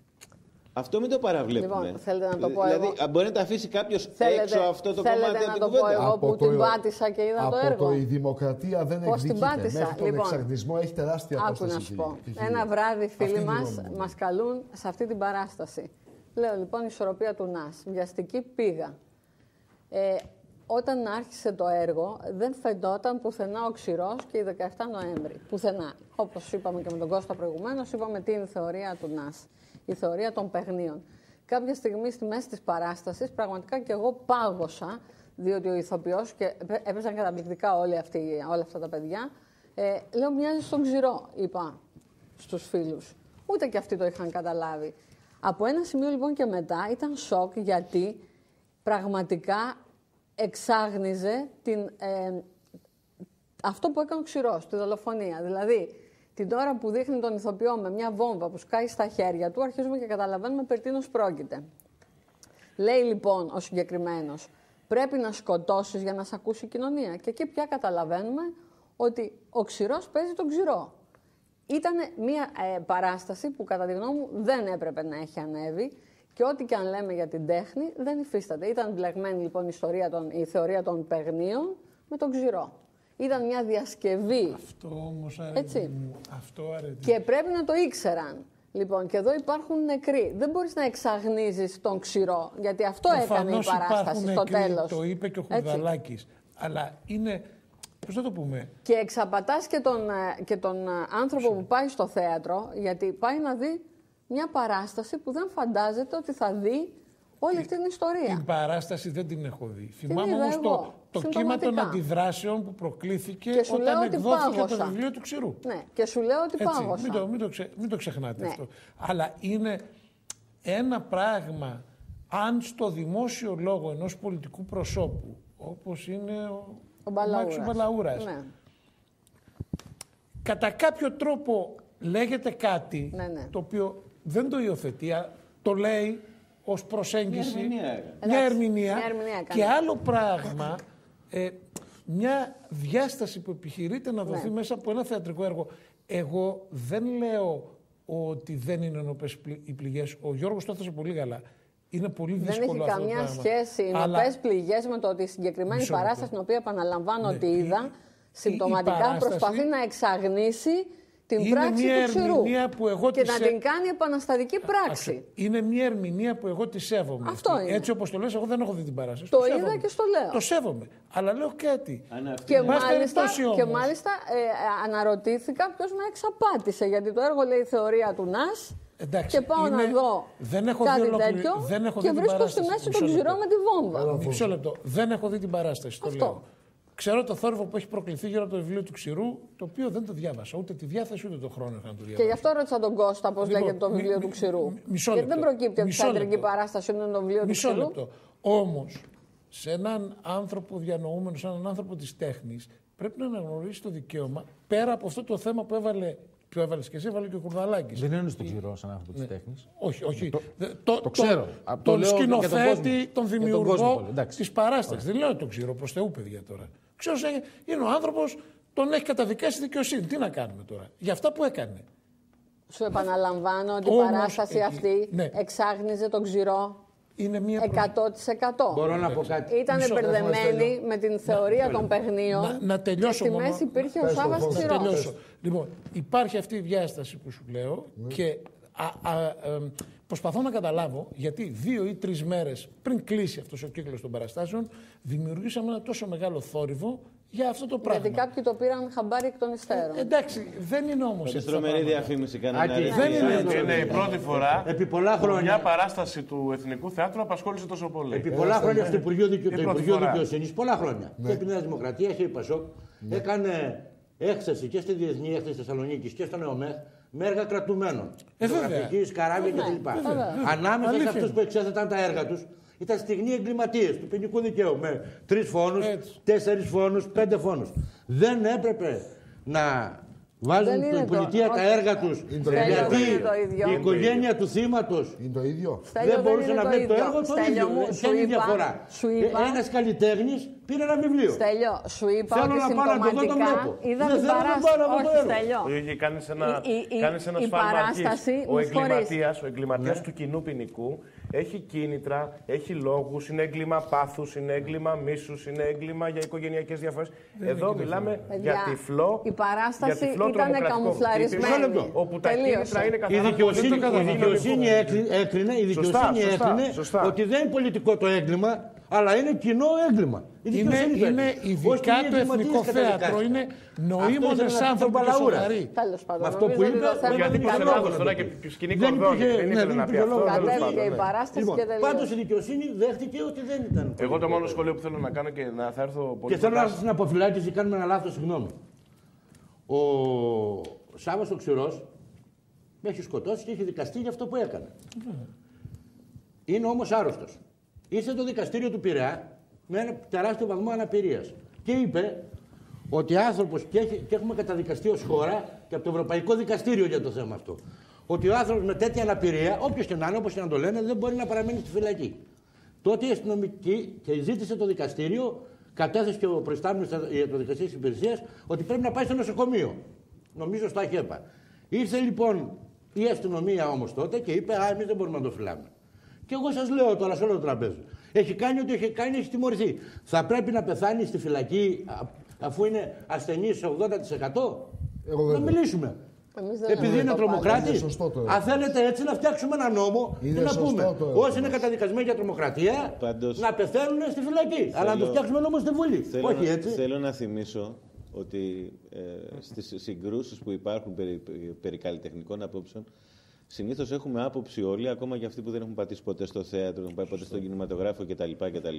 Αυτό μην το παραβλέπουμε. Λοιπόν, θέλετε να το πω δηλαδή, εγώ. μπορεί να τα αφήσει κάποιος έξω αυτό το θέλετε κομμάτι να από το την κουβέντα. πω εγώ που το, την πάτησα και είδα το έργο. Από το η δημοκρατία δεν Πώς εκδικείται. Μέχρι τον λοιπόν, εξαγνισμό έχει τεράστια απόσταση. Άκου να σου πω. Ένα βράδυ φίλοι μας μας καλούν σε αυτή την παράσταση. Λέω λοιπόν η ισορροπία του ΝΑΣ. Βιαστική πήγα. Ε, Όταν άρχισε το έργο, δεν φαινόταν πουθενά ο ξηρός και η δεκαεφτά Νοέμβρη. Πουθενά. Όπως είπαμε και με τον Κώστα προηγουμένως, είπαμε τι είναι η θεωρία του ΝΑΣ. Η θεωρία των παιγνίων. Κάποια στιγμή στη μέση της παράστασης, πραγματικά και εγώ πάγωσα, διότι ο ηθοποιός, και έπαιζαν καταπληκτικά όλοι αυτοί, όλα αυτά τα παιδιά, ε, λέω μοιάζει στον ξηρό, είπα στους φίλους. Ούτε και αυτοί το είχαν καταλάβει. Από ένα σημείο λοιπόν και μετά ήταν σοκ, γιατί πραγματικά εξάγνιζε την, ε, αυτό που έκανε ο ξηρός, τη δολοφονία. Δηλαδή, την ώρα που δείχνει τον ηθοποιό με μια βόμβα που σκάει στα χέρια του, αρχίζουμε και καταλαβαίνουμε περί τίνος πρόκειται. Λέει λοιπόν ο συγκεκριμένος, πρέπει να σκοτώσεις για να σε ακούσει η κοινωνία. Και εκεί πια καταλαβαίνουμε ότι ο ξηρός παίζει τον ξηρό. Ήταν μια ε, παράσταση που κατά τη γνώμη μου δεν έπρεπε να έχει ανέβει. Και ό,τι και αν λέμε για την τέχνη, δεν υφίσταται. Ήταν μπλεγμένη λοιπόν η, ιστορία των, η θεωρία των παιγνίων με τον ξηρό. Ήταν μια διασκευή. Αυτό όμως αρέσει. Αυτό αρέσει. Και πρέπει να το ήξεραν. Λοιπόν, και εδώ υπάρχουν νεκροί. Δεν μπορείς να εξαγνίζεις τον ξηρό, γιατί αυτό Προφανώς έκανε η παράσταση στο τέλος. Το είπε και ο Χουδαλάκης. Αλλά είναι. Πώς θα το πούμε. Και εξαπατάς και τον, και τον άνθρωπο που πάει στο θέατρο, γιατί πάει να δει μια παράσταση που δεν φαντάζεται ότι θα δει όλη αυτή την ιστορία. Την παράσταση δεν την έχω δει. Θυμάμαι όμως το, το κύμα των αντιδράσεων που προκλήθηκε όταν εκδόθηκε το βιβλίο του Ξηρού. Ναι, και σου λέω ότι Έτσι, πάγωσα. Μην το, μην το, ξε, μην το ξεχνάτε ναι. αυτό. Αλλά είναι ένα πράγμα, αν στο δημόσιο λόγο ενός πολιτικού προσώπου, όπως είναι ο, ο Μπαλαούρας, ο Μπαλαούρας ναι. κατά κάποιο τρόπο λέγεται κάτι ναι, ναι. το οποίο δεν το υιοθετεί, το λέει ως προσέγγιση, μια ερμηνεία, μια ερμηνεία, μια ερμηνεία και άλλο πράγμα, ε, μια διάσταση που επιχειρείται να δοθεί ναι. μέσα από ένα θεατρικό έργο. Εγώ δεν λέω ότι δεν είναι ενωπές οι πληγές. Ο Γιώργος το έθεσε πολύ καλά. Είναι πολύ δύσκολο δεν έχει αυτό καμιά το σχέση οι Αλλά... νοπές πληγές με το ότι η συγκεκριμένη Μισό παράσταση, την οποία επαναλαμβάνω ναι. ότι είδα, συμπτωματικά παράσταση... προσπαθεί να εξαγνίσει την είναι πράξη μια του ξηρού που εγώ και τη να σε... την κάνει επαναστατική πράξη. Είναι μια ερμηνεία που εγώ τη σέβομαι. Αυτό αυτή. είναι. Έτσι όπως το λες, εγώ δεν έχω δει την παράσταση. Το, το είδα σέβομαι. Και στο λέω. Το σέβομαι. Αλλά λέω κάτι. Και μάλιστα, και μάλιστα ε, αναρωτήθηκα ποιος με εξαπάτησε. Γιατί το έργο λέει θεωρία του ΝΑΣ. Εντάξει, και πάω είναι... να δω δεν έχω κάτι δει ολοκλη... τέτοιο δεν έχω και δει βρίσκω στη μέση τον ξηρό με τη βόμβα. Μισό λεπτό. Δεν έχω δει την παράσταση. Το λέω. Ξέρω το θόρυβο που έχει προκληθεί γύρω από το βιβλίο του Ξηρού, το οποίο δεν το διάβασα. Ούτε τη διάθεση ούτε τον χρόνο είχα να το διαβάσω. Και γι' αυτό ρώτησα τον Κώστα πώς λοιπόν, λέγεται το βιβλίο μι, του Ξηρού. Μισό Γιατί δεν προκύπτει ότι η θεατρική παράσταση είναι το βιβλίο μισό του Ξηρού. Λεπτό. Όμως, σε έναν άνθρωπο διανοούμενο, σε έναν άνθρωπο της τέχνης, πρέπει να αναγνωρίσει το δικαίωμα πέρα από αυτό το θέμα που έβαλε. Ποιο έβαλε και εσύ, έβαλε και ο Κουρδαλάκης. Δεν είναι στον Ξηρό σαν άνθρωπο της τέχνης. Όχι, όχι. Το, το, το ξέρω. Το, τον σκηνοθέτη, τον δημιουργό της παράστασης. Ωραία. Δεν λέω τον Ξηρό, προς Θεού, παιδιά τώρα. Ξέρω, είναι ο άνθρωπος, τον έχει καταδικάσει η δικαιοσύνη. Τι να κάνουμε τώρα, για αυτά που έκανε. Σου επαναλαμβάνω ότι η παράσταση εκεί, αυτή ναι. εξάγνιζε τον Ξηρό. Είναι μία εκατό τοις εκατό. Μπορώ να πω κάτι. Ήταν μπερδεμένη με την θεωρία να, των παιγνίων. Να, να τελειώσω και μόνο. στη μέση υπήρχε ο Σάββας Ξηρός. Λοιπόν, υπάρχει αυτή η διάσταση που σου λέω mm. και α, α, α, προσπαθώ να καταλάβω γιατί δύο ή τρεις μέρες πριν κλείσει αυτός ο κύκλος των παραστάσεων δημιουργήσαμε ένα τόσο μεγάλο θόρυβο για αυτό το πράγμα. Γιατί κάποιοι το πήραν χαμπάρι εκ των υστέρων. Ε, εντάξει, δεν είναι όμως έτσι. Τρομερή διαφήμιση κάνανε. Δεν είναι, είναι η πρώτη φορά επί πολλά χρόνια μια παράσταση του Εθνικού Θεάτρου απασχόλησε τόσο πολύ. Επί πολλά χρόνια στο Υπουργείο Δικαιοσύνης, πολλά χρόνια. Και επί Νέα Δημοκρατία και η Πασόκ έκανε έκθεση και στη Διεθνή Έκθεση Θεσσαλονίκης και στον ΕΟΜΕΧ με έργα κρατουμένων. Ζωγραφική, καράβια κτλ. Ανάμεσα σε αυτούς που εξέθεταν τα έργα τους ήταν στιγνοί εγκληματίες του ποινικού δικαίου με τρεις φόνους, τέσσερις φόνους, πέντε φόνους. Δεν έπρεπε να βάζουν την πολιτεία τα έργα τους γιατί η οικογένεια του θύματος δεν μπορούσε να βλέπει το έργο το ίδιο. Ποια είναι η διαφορά. Ένας καλλιτέχνης πήρε ένα βιβλίο. Στέλιο, σου είπα Θέλω ότι να πάω να το δω, το βλέπω. είδα την παράσταση. Όχι, Στέλιο. Κάνεις ένα, κάνεις ένα σφάλμα αρχής. Ο εγκληματίας, ο εγκληματίας του κοινού ποινικού έχει κίνητρα, έχει λόγους, είναι έγκλημα πάθους, είναι έγκλημα μίσους, είναι έγκλημα για οικογενειακές διαφορές. Εδώ μιλάμε για τυφλό. Η παράσταση ήταν καμουφλαρισμένη. Όπου τα κίνητρα είναι καθαρά. Η δικαιοσύνη έκρινε ότι δεν είναι πολιτικό το έγκλημα, αλλά είναι κοινό έγκλημα. Είναι, είναι ειδικά το Εθνικό Θέατρο, είναι νοήμονες άνθρωποι και σοβαροί. Με αυτό που είπε, γιατί πιστεύω τώρα και σκηνή κορδόνι, δεν ήθελε να πει αυτό. Κατέβηκε η παράσταση και τελείωσε. Πάντως η δικαιοσύνη δέχτηκε ότι δεν ήταν. Εγώ το μόνο σχόλιο που θέλω να κάνω και να θα έρθω πολύ. Και θέλω να έρθω στην αποφυλάκηση, κάνουμε ένα λάθος, συγγνώμη. Ο Σάββας ο Ξηρός με έχει σκοτώσει και έχει δικαστεί για αυτό που έκανε. Είναι όμως άρρωστος. Ήρθε το δικαστήριο του Πειραιά με ένα τεράστιο βαθμό αναπηρίας και είπε ότι άνθρωπος, και, έχει, και έχουμε καταδικαστεί ως χώρα και από το Ευρωπαϊκό Δικαστήριο για το θέμα αυτό, ότι ο άνθρωπος με τέτοια αναπηρία, όποιος και να είναι, όπως και να το λένε, δεν μπορεί να παραμείνει στη φυλακή. Τότε η αστυνομική και ζήτησε το δικαστήριο, κατέθεσε και ο προϊστάμενος ιατροδικαστικής υπηρεσίας, ότι πρέπει να πάει στο νοσοκομείο. Νομίζω στο ΑΧΕΠΑ. Ήρθε λοιπόν η αστυνομία όμως τότε και είπε: α, εμείς δεν μπορούμε να το φυλάμε. Και εγώ σας λέω τώρα σε όλο το τραπέζι. Έχει κάνει ό,τι έχει κάνει, έχει τιμωρηθεί. Θα πρέπει να πεθάνει στη φυλακή αφού είναι ασθενής σε ογδόντα τοις εκατό. Εγώ να μιλήσουμε. Επειδή είναι τρομοκράτης. Αν θέλετε έτσι να φτιάξουμε ένα νόμο και να πούμε όσοι είναι καταδικασμένοι για τρομοκρατία Πάντως, να πεθαίνουν στη φυλακή. Θέλω, αλλά να το φτιάξουμε νόμο στη Βουλή. Θέλω, Όχι έτσι. Θέλω να θυμίσω ότι ε, στις συγκρούσεις που υπάρχουν περί, περί καλλιτεχνικών απόψεων, συνήθως έχουμε άποψη όλοι, ακόμα και αυτοί που δεν έχουν πατήσει ποτέ στο θέατρο, δεν έχουν πάει ποτέ στον κινηματογράφο κτλ. κτλ.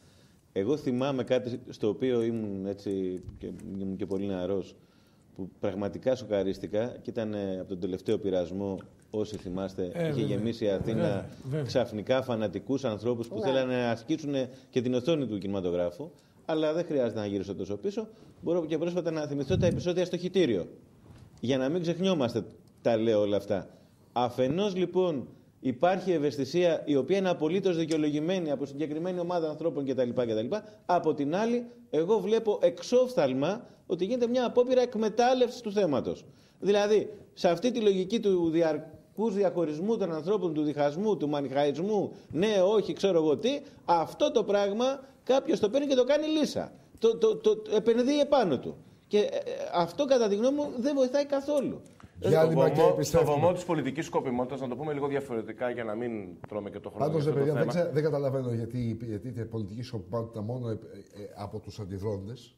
Εγώ θυμάμαι κάτι στο οποίο ήμουν έτσι και, ήμουν και πολύ νεαρός, που πραγματικά σοκαρίστηκα και ήταν ε, από τον τελευταίο πειρασμό, όσοι θυμάστε, ε, είχε γεμίσει η Αθήνα βέβαια, βέβαια. ξαφνικά φανατικούς ανθρώπους που yeah. θέλανε να ασκήσουν και την οθόνη του κινηματογράφου. Αλλά δεν χρειάζεται να γυρίσω τόσο πίσω. Μπορώ και πρόσφατα να θυμηθώ τα επεισόδια στο Χιτήριο. Για να μην ξεχνιόμαστε, τα λέω όλα αυτά. Αφενός λοιπόν υπάρχει ευαισθησία η οποία είναι απολύτως δικαιολογημένη από συγκεκριμένη ομάδα ανθρώπων κτλ. κτλ. Από την άλλη, εγώ βλέπω εξόφθαλμα ότι γίνεται μια απόπειρα εκμετάλλευσης του θέματος. Δηλαδή, σε αυτή τη λογική του διαρκούς διαχωρισμού των ανθρώπων, του διχασμού, του μανιχαϊσμού, ναι, όχι, ξέρω εγώ τι, αυτό το πράγμα κάποιος το παίρνει και το κάνει λύσα. Το, το, το, το επενδύει επάνω του. Και ε, αυτό, κατά τη γνώμη μου, δεν βοηθάει καθόλου. Στο βωμό, στο βωμό της πολιτικής σκοπιμότητας, να το πούμε λίγο διαφορετικά για να μην τρώμε και το χρόνο. Πάντως, παιδιά, δεν, ξε, δεν καταλαβαίνω γιατί, γιατί είναι πολιτική σκοπιμότητα μόνο ε, ε, από τους αντιδρόντες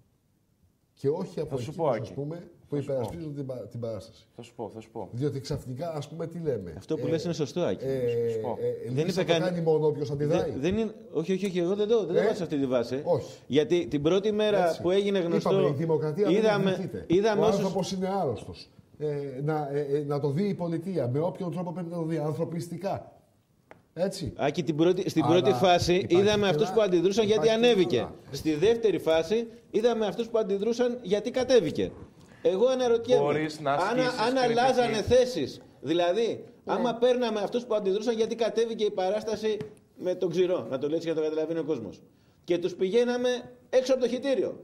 και όχι από εκείνους, πω, ας πούμε, που υπερασπίζουν την, την παράσταση. Θα σου πω, θα σου πω. Διότι ξαφνικά, ας πούμε, τι λέμε. Αυτό που ε, λες είναι σωστό, Άκη. Ε, ε, ε, δεν είπε καν... κάνει μόνο όποιος αντιδράει. Δεν, δεν είναι... Όχι, όχι, όχι, εγώ δεν το, δεν ε, το βάζω σε αυτή τη βάση. Όχι. Γιατί την πρώτη μέρα Έτσι. που έγινε γνωστό... Είπαμε, η δημοκρατία είδαμε, δεν είναι είδαμε Ο όσους... άνθρωπος είναι άρρωστος. Ε, να, ε, ε, να το δει η πολιτεία. Με όποιον τρόπο πρέπει να το δει. Ανθρωπιστικά. Έτσι. Άκη, την πρώτη, στην πρώτη Αλλά φάση είδαμε αυτούς που αντιδρούσαν γιατί ανέβηκε. Τώρα. Στη δεύτερη φάση είδαμε αυτούς που αντιδρούσαν γιατί κατέβηκε. Εγώ αναρωτιέμαι, αν, αν αλλάζανε θέσεις, δηλαδή, ναι. άμα παίρναμε αυτούς που αντιδρούσαν γιατί κατέβηκε η παράσταση με τον Ξηρό, να το λέει έτσι για να το καταλαβαίνει ο κόσμος, και τους πηγαίναμε έξω από το Χιτήριο,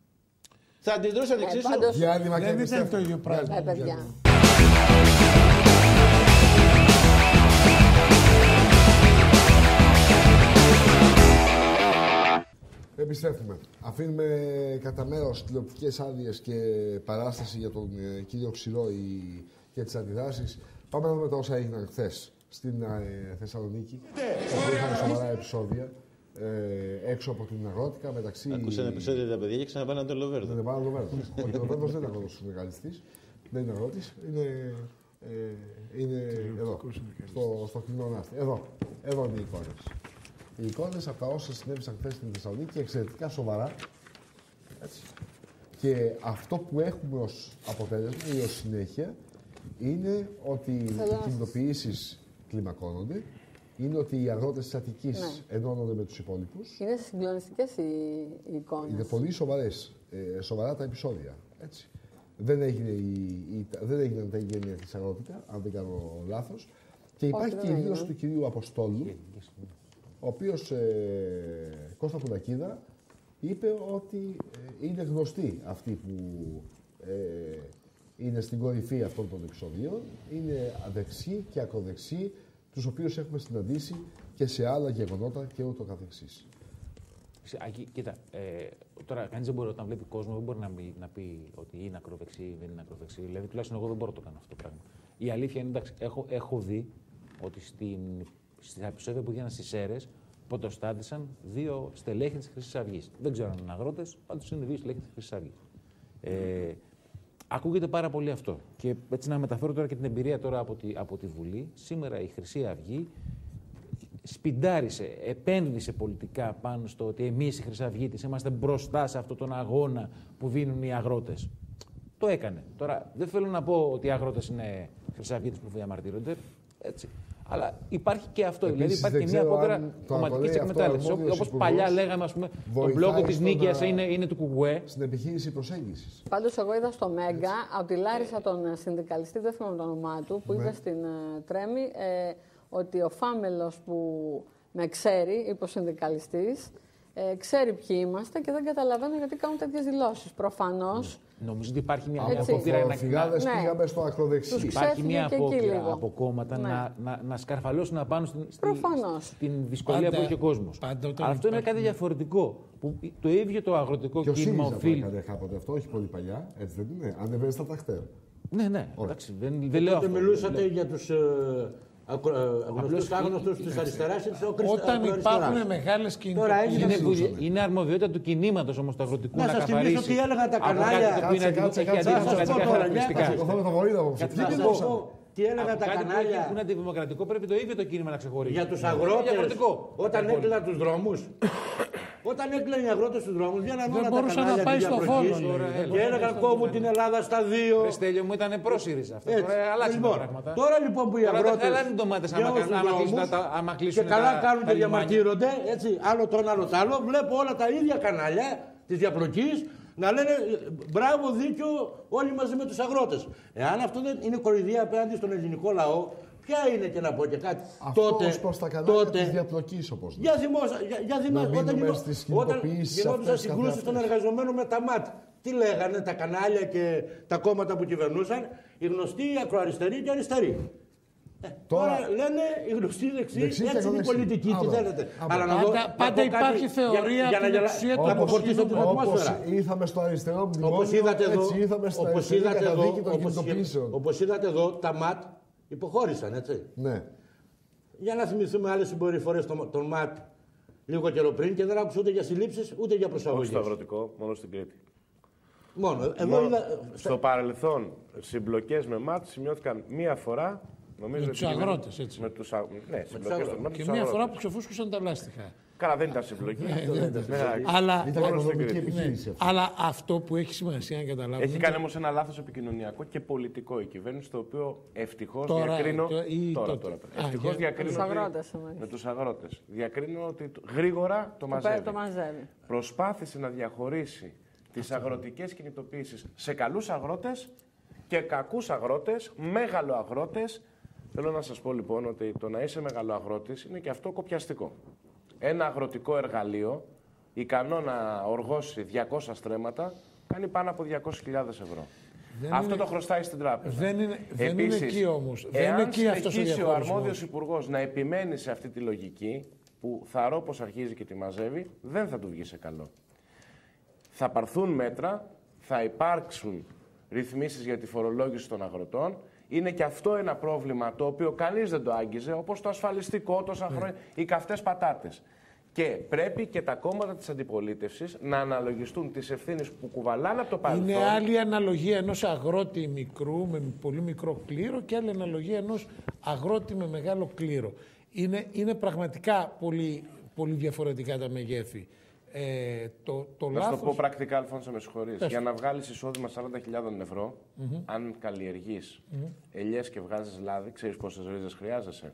θα αντιδρούσαν εξίσου. Ε, δεν ήταν το ίδιο πράγμα. Ε, παιδιά. Επιστρέφουμε. Αφήνουμε κατά μέρος τηλεοπτικές άδειες και παράσταση για τον ε, κύριο Ξηρό η, και τις αντιδράσεις. Πάμε να δούμε τα όσα έγιναν χθες στην ε, Θεσσαλονίκη. Όπου είχαν σοβαρά επεισόδια. ε, έξω από την αγρότικα μεταξύ. Ακούσαν επεισόδια τα παιδιά και ξαναπάνε το Λοβέρδο. Δεν πάνε το Λοβέρδο. Ο Λοβέρδος δεν είναι αγρότης συνδικαλιστής. Δεν είναι αγρότης. Είναι, ε, είναι εδώ, στο, στο κοινό ναύτη. Εδώ. Εδώ είναι οι εικόνες. Οι εικόνες από τα όσα συνέβησαν χθες στην Θεσσαλονίκη εξαιρετικά σοβαρά. Έτσι. Και αυτό που έχουμε ως αποτέλεσμα ή ως συνέχεια είναι ότι οι κινητοποιήσεις κλιμακώνονται, είναι ότι οι αγρότες της Αττικής ναι. ενώνονται με τους υπόλοιπους. Είναι συγκλονιστικές οι, οι εικόνες. Είναι πολύ σοβαρές, ε, σοβαρά τα επεισόδια. Έτσι. Δεν, έγινε η, η, δεν έγιναν τα εγγένεια της αγρότικα, αν δεν κάνω λάθος. Και υπάρχει Όχι, και η δήλωση του κυρίου Αποστόλου, ο οποίος, ε, Κώστα Πουλακίδα, είπε ότι ε, είναι γνωστοί αυτοί που ε, είναι στην κορυφή αυτών των επεισοδίων. Είναι αδεξιοί και ακροδεξιοί, τους οποίους έχουμε συναντήσει και σε άλλα γεγονότα και ούτω καθεξής. Κοίτα, ε, τώρα κανείς δεν μπορεί όταν βλέπει κόσμο, δεν μπορεί να, πει, να πει ότι είναι ακροδεξί ή δεν είναι ακροδεξί. Δηλαδή, τουλάχιστον εγώ δεν μπορώ να το κάνω αυτό το πράγμα. Η αλήθεια είναι, εντάξει, έχω, έχω δει ότι στην, στα επεισόδια που γίνανε στις Σέρρες, πρωτοστάτησαν δύο στελέχη της Χρυσής Αυγής. Δεν ξέρω αν είναι αγρότες, πάντως είναι δύο στελέχη της Χρυσής Αυγής. Ε, ακούγεται πάρα πολύ αυτό. Και έτσι να μεταφέρω τώρα και την εμπειρία τώρα από τη, από τη Βουλή. Σήμερα η Χρυσή Αυγή σπιντάρισε, επένδυσε πολιτικά πάνω στο ότι εμείς οι Χρυσαυγίτες είμαστε μπροστά σε αυτόν τον αγώνα που δίνουν οι αγρότες. Το έκανε. Τώρα δεν θέλω να πω ότι οι αγρότες είναι Χρυσαυγίτες που διαμαρτύρονται. Έτσι. Αλλά υπάρχει και αυτό. Επίσης, δηλαδή υπάρχει και μια απόπειρα κομματικής εκμετάλλευσης. Όπως παλιά λέγαμε, ας πούμε, τον μπλόκο της Νίκαιας είναι, είναι του Κουκουέ. Στην επιχείρηση προσέγγισης. Πάντως, εγώ είδα στο Μέγκα από τη Λάρισα τον συνδικαλιστή, δεν θυμάμαι το όνομά του, που ναι. είπε στην uh, Τρέμη ε, ότι ο Φάμελος που με ξέρει, είπε ο συνδικαλιστής, ε, ξέρει ποιοι είμαστε και δεν καταλαβαίνω γιατί κάνουν τέτοιες δηλώσεις. Προφανώς. Νομίζω ότι υπάρχει μια απόπειρα να φυγάδες ναι. πήγαμε στο ακροδεξί. Υπάρχει μια απόπειρα από κόμματα ναι. να, να, να σκαρφαλώσουν απάνω στην, στην δυσκολία πάντα, που έχει ο κόσμος. Αλλά αυτό υπάρχει... είναι κάτι διαφορετικό. Που το ίδιο το αγροτικό και κίνημα οφείλει. Και ο κάποτε αυτό, όχι πολύ παλιά, έτσι δεν είναι. Ανεβαίνει στα τρακτέρ. Ναι, ναι. Εντάξει, δεν, δεν λέω αυτό. Μιλούσατε για τους γνωστούς άγνωστους της αριστεράς ή της ακροαριστεράς. Όταν υπάρχουν μεγάλες κινητοποιήσεις. Είναι, είναι αρμοδιότητα του κινήματος όμως του αγροτικού να, να καθαρίσει. Να σας θυμίσω τι έλεγαν τα κανάλια. Κάτσε, κάτσε, κάτσε. Τι έλεγαν τα κανάλια. Που είναι αντιδημοκρατικό, πρέπει το ίδιο το κίνημα να ξεχωρίσει. Για τους αγρότες, όταν έκλειναν τους δρόμους. Όταν έκλειναν οι αγρότες στους δρόμους, βγαίναν όλα τα κανάλια της διαπροχής και έλεγαν κόβουν την Ελλάδα στα δύο. Ρε Στέλιο μου, ήταν προ-ΣΥΡΙΖΑ αυτό. Αλλάξαν τα πράγματα. Τώρα λοιπόν που οι αγρότες έλα είναι ντομάτες άμα κλείσουν. Και καλά κάνουν και διαμαρτύρονται, έτσι, άλλο το ένα, άλλο το άλλο. Βλέπω όλα τα ίδια κανάλια της διαπροχής να λένε μπράβο, δίκιο, όλοι μαζί με τους αγρότες. Εάν αυτό δεν είναι κοροϊδία απέναντι στον ελληνικό λαό, ποια είναι και να πω και κάτι. Αυτό τότε, ως προς τα κανάλια τότε, της διαπλοκής, όπως για δημόσια, για, για δημόσια, όταν, όταν γινόντουσαν συγκρούσεις των εργαζομένων με τα ΜΑΤ, τι λέγανε τα κανάλια και τα κόμματα που κυβερνούσαν, οι γνωστοί ακροαριστεροί και αριστεροί. Ε, τώρα, τώρα λένε οι γνωστοί δεξιοί, έτσι είναι η πολιτική, τι θέλετε. Αλλά να δω, πάντα, πάντα υπάρχει θεωρία για, για, για να αποφορτήσω την ατμόσφαιρα. Ήρθαμε στο αριστερό μνημόνιο, έτσι ήρθαμε στο αριστερή καταδίκη των κινητοποιήσεων. Όπως είδατε εδώ, τα ΜΑΤ υποχώρησαν, έτσι. Ναι. Για να θυμηθούμε άλλες συμπεριφορές των ΜΑΤ λίγο καιρό πριν και δεν άκουσα ούτε για συλλήψεις ούτε για προσαγωγές. Όχι στο αγροτικό, μόνο στην Κρήτη. Μόνο. Εγώ είδα... Στο παρελθόν, συμπλοκές με ΜΑΤ σημειώθηκαν μία φορά. Νομίζω με τους αγρότες, έτσι. Με τους, α... ναι, συμπλοκές των ΜΑΤ. Και μία φορά που ξεφούσκουσαν τα λάστιχα. Καλά, δεν ήταν συμπλοκή. Αλλά, αλλά αυτό που έχει σημασία να καταλάβουμε. Έχει κάνει όμως ένα λάθος επικοινωνιακό και πολιτικό η κυβέρνηση, το οποίο ευτυχώς διακρίνω. Τώρα, τώρα. Ευτυχώς διακρίνω με τους αγρότες. Διακρίνω ότι γρήγορα το μαζεύει. Προσπάθησε να διαχωρίσει τις αγροτικές κινητοποιήσεις σε καλούς αγρότες και κακούς αγρότες, μεγαλοαγρότες. Θέλω να σας πω λοιπόν ότι το να είσαι μεγαλοαγρότης είναι και αυτό κοπιαστικό. Ένα αγροτικό εργαλείο, ικανό να οργώσει διακόσια στρέμματα, κάνει πάνω από διακόσιες χιλιάδες ευρώ. Δεν αυτό είναι... το χρωστάει στην τράπεζα. Δεν είναι, δεν Επίσης, είναι εκεί όμως. Δεν εάν είναι εκεί συνεχίσει ο αρμόδιος υπουργός να επιμένει σε αυτή τη λογική, που θα ρω πως αρχίζει και τη μαζεύει, δεν θα του βγει σε καλό. Θα πάρθουν μέτρα, θα υπάρξουν ρυθμίσεις για τη φορολόγηση των αγροτών. Είναι και αυτό ένα πρόβλημα το οποίο κανείς δεν το άγγιζε, όπως το ασφαλιστικό τόσα χρόνια, οι καυτές πατάτες. Και πρέπει και τα κόμματα της αντιπολίτευσης να αναλογιστούν τις ευθύνες που κουβαλάνε από το παρελθόν. Είναι άλλη αναλογία ενός αγρότη μικρού με πολύ μικρό κλήρο και άλλη αναλογία ενός αγρότη με μεγάλο κλήρο. Είναι, είναι πραγματικά πολύ, πολύ διαφορετικά τα μεγέθη. Ε, το, το να λάθος... σου το πω πρακτικά, Αλφόνσο, με συγχωρείς. Για να βγάλεις εισόδημα σαράντα χιλιάδες ευρώ, mm-hmm. αν καλλιεργείς mm-hmm. ελιές και βγάζεις λάδι, ξέρεις πόσες ρίζες χρειάζεσαι?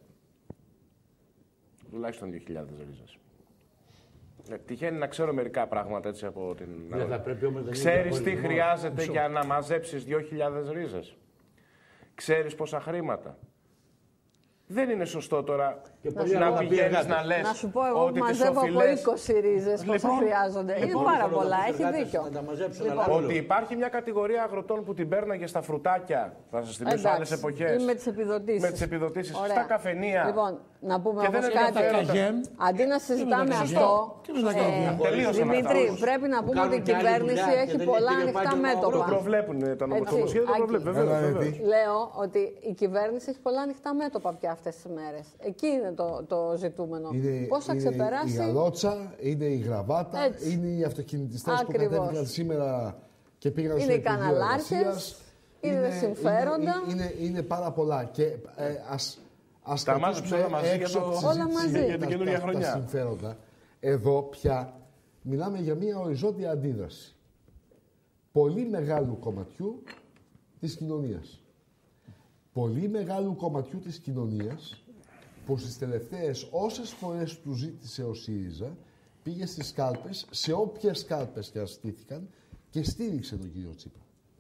Τουλάχιστον δύο χιλιάδες ρίζες. Ε, τυχαίνει να ξέρω μερικά πράγματα έτσι από την... Δεν θα πρέπει όμως να ξέρεις τι χρειάζεται Μισό. για να μαζέψεις δύο χιλιάδες ρίζες? Ξέρεις πόσα χρήματα? Δεν είναι σωστό τώρα να, να πηγαίνεις να λες. Να σου πω, εγώ ότι μαζεύω οφειλές... από είκοσι ρίζες πόσα λοιπόν, χρειάζονται. Λοιπόν, είναι πάρα πολλά, έχει δίκιο. Λοιπόν. Ότι υπάρχει μια κατηγορία αγροτών που την παίρναγε στα φρουτάκια, θα σας θυμίσω άλλες εποχές. Ή με τις επιδοτήσεις. Με τις επιδοτήσεις, στα καφενεία. Λοιπόν, να πούμε όμως κάτι. Αντί να συζητάμε αυτό, Δημήτρη, πρέπει να πούμε ότι η κυβέρνηση έχει πολλά ανοιχτά μέτωπα. Το προβλέπουν τα νομοσχέδια, το προβλέπουν. Λέω ότι η κυβέρνηση έχει πολλά ανοιχτά μέτωπα πια αυτές τις μέρες. Εκεί είναι το, το ζητούμενο. Είναι, πώς θα είναι ξεπεράσει. η γαλότσα, είναι η γραβάτα, έτσι. Είναι οι αυτοκινητιστές που κατέβηκαν σήμερα και πήγαν στο Υπουργείο Εργασίας. Είναι οι καναλάρχες, είναι, είναι συμφέροντα. Είναι, είναι, είναι, είναι πάρα πολλά. Και ε, ας, ας τα μάζεψε όλα μαζί για, το, όλα μαζί. για την καινούργια χρονιά. Τα συμφέροντα. Εδώ πια μιλάμε για μια οριζόντια αντίδραση πολύ μεγάλου κομματιού της κοινωνίας. Πολύ μεγάλου κομματιού της κοινωνίας που στις τελευταίες όσες φορές του ζήτησε ο ΣΥΡΙΖΑ πήγε στις κάλπες, σε όποιες κάλπες και αστήθηκαν και στήριξε τον κύριο Τσίπρα.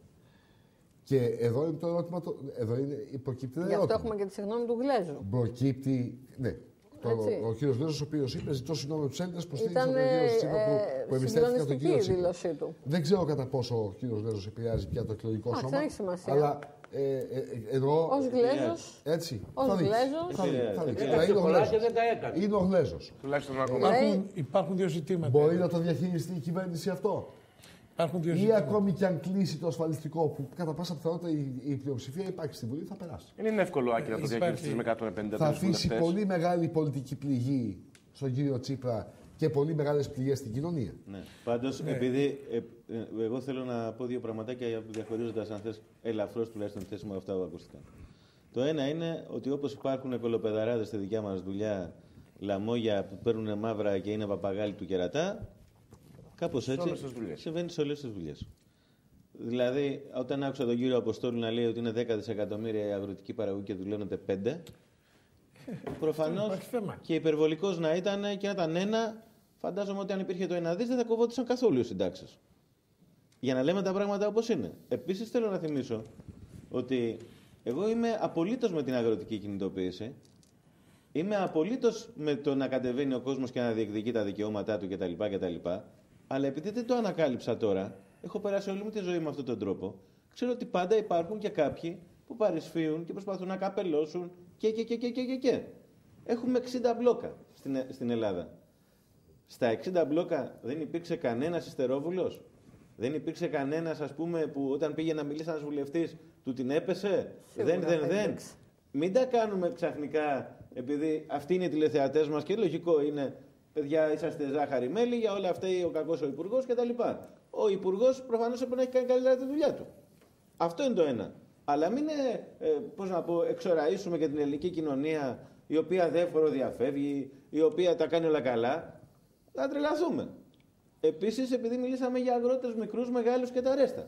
Και εδώ είναι το ερώτημα, το, εδώ είναι, προκύπτει ένα Γι' αυτό ερώτημα. έχουμε και τη συγγνώμη του Γλέζου. Προκύπτει, ναι. Το, ο κύριος Γλέζος, ο οποίος είπε, ζητώ συγγνώμη τους Έλληνες που στήριξαν τον κύριο Τσίπρα που, που εμπιστεύτηκαν τον κύριο Τσίπρα. Του. Δεν ξέρω κατά πόσο ο κύριος Γλέζος επηρεάζει πια το εκλογικό σώμα. Έχει σημασία. Αλλά ε, ε, ε, εννοώ. Ως Γλέζος. Έτσι. Ως Γλέζος. Θα δείξει. Είναι ο Γλέζος. Είναι ο Γλέζος. Υπάρχουν, υπάρχουν δύο ζητήματα. Μπορεί να το διαχειριστεί η κυβέρνηση αυτό? Ή ακόμη και αν κλείσει το ασφαλιστικό, που κατά πάσα πιθανότητα η, η πλειοψηφία υπάρχει στην Βουλή, θα περάσει. Είναι εύκολο, Άκη, να το διαχειριστεί με εκατόν πενήντα Θα αφήσει πολύ μεγάλη πολιτική πληγή στον κύριο Τσίπρα και πολύ μεγάλες πληγές στην κοινωνία. Ναι. Πάντως, ναι. επειδή ε, ε, εγώ θέλω να πω δύο πραγματάκια διαχωρίζοντας, αν θες, ελαφρώς τουλάχιστον τη θέση μου αυτά που ακούστηκαν. Το ένα είναι ότι όπως υπάρχουν κολοπεδαράδες στη δικιά μας δουλειά, λαμόγια που παίρνουν μαύρα και είναι παπαγάλοι του κερατά. Κάπως έτσι συμβαίνει σε όλες τις δουλειές. Δηλαδή, όταν άκουσα τον κύριο Αποστόλου να λέει ότι είναι δέκα δισεκατομμύρια η αγροτική παραγωγή και δουλεύονται πέντε, προφανώς και υπερβολικός να ήταν και να ήταν ένα, φαντάζομαι ότι αν υπήρχε το ένα δις δεν θα κοβόντουσαν καθόλου οι συντάξεις. Για να λέμε τα πράγματα όπως είναι. Επίσης, θέλω να θυμίσω ότι εγώ είμαι απολύτως με την αγροτική κινητοποίηση. Είμαι απολύτως με το να κατεβαίνει ο κόσμος και να διεκδικεί τα δικαιώματά του κτλ. κτλ. Αλλά επειδή δεν το ανακάλυψα τώρα, έχω περάσει όλη μου τη ζωή με αυτόν τον τρόπο, ξέρω ότι πάντα υπάρχουν και κάποιοι που παρισφύουν και προσπαθούν να καπελώσουν και και και και και και. και. Έχουμε εξήντα μπλόκα στην, στην Ελλάδα. Στα εξήντα μπλόκα δεν υπήρξε κανένας ιστερόβουλος. Δεν υπήρξε κανένας, ας πούμε, που όταν πήγε να μιλήσει ένας βουλευτής του την έπεσε. Σίγουρα, δεν, δεν, δεν. Μην τα κάνουμε ξαφνικά, επειδή αυτοί είναι οι τηλεθεατές μας και λογικό είναι, παιδιά, είσαστε ζάχαρη μέλι, για όλα αυτά ο κακός ο υπουργός κτλ. Ο υπουργός προφανώς έπρεπε να έχει κάνει καλύτερα τη δουλειά του. Αυτό είναι το ένα. Αλλά μην ε, πώς να πω, εξοραίσουμε και την ελληνική κοινωνία, η οποία δεν φοροδιαφεύγει, η οποία τα κάνει όλα καλά. Θα τρελαθούμε. Επίσης, επειδή μιλήσαμε για αγρότες μικρούς, μεγάλους και τα ρέστα.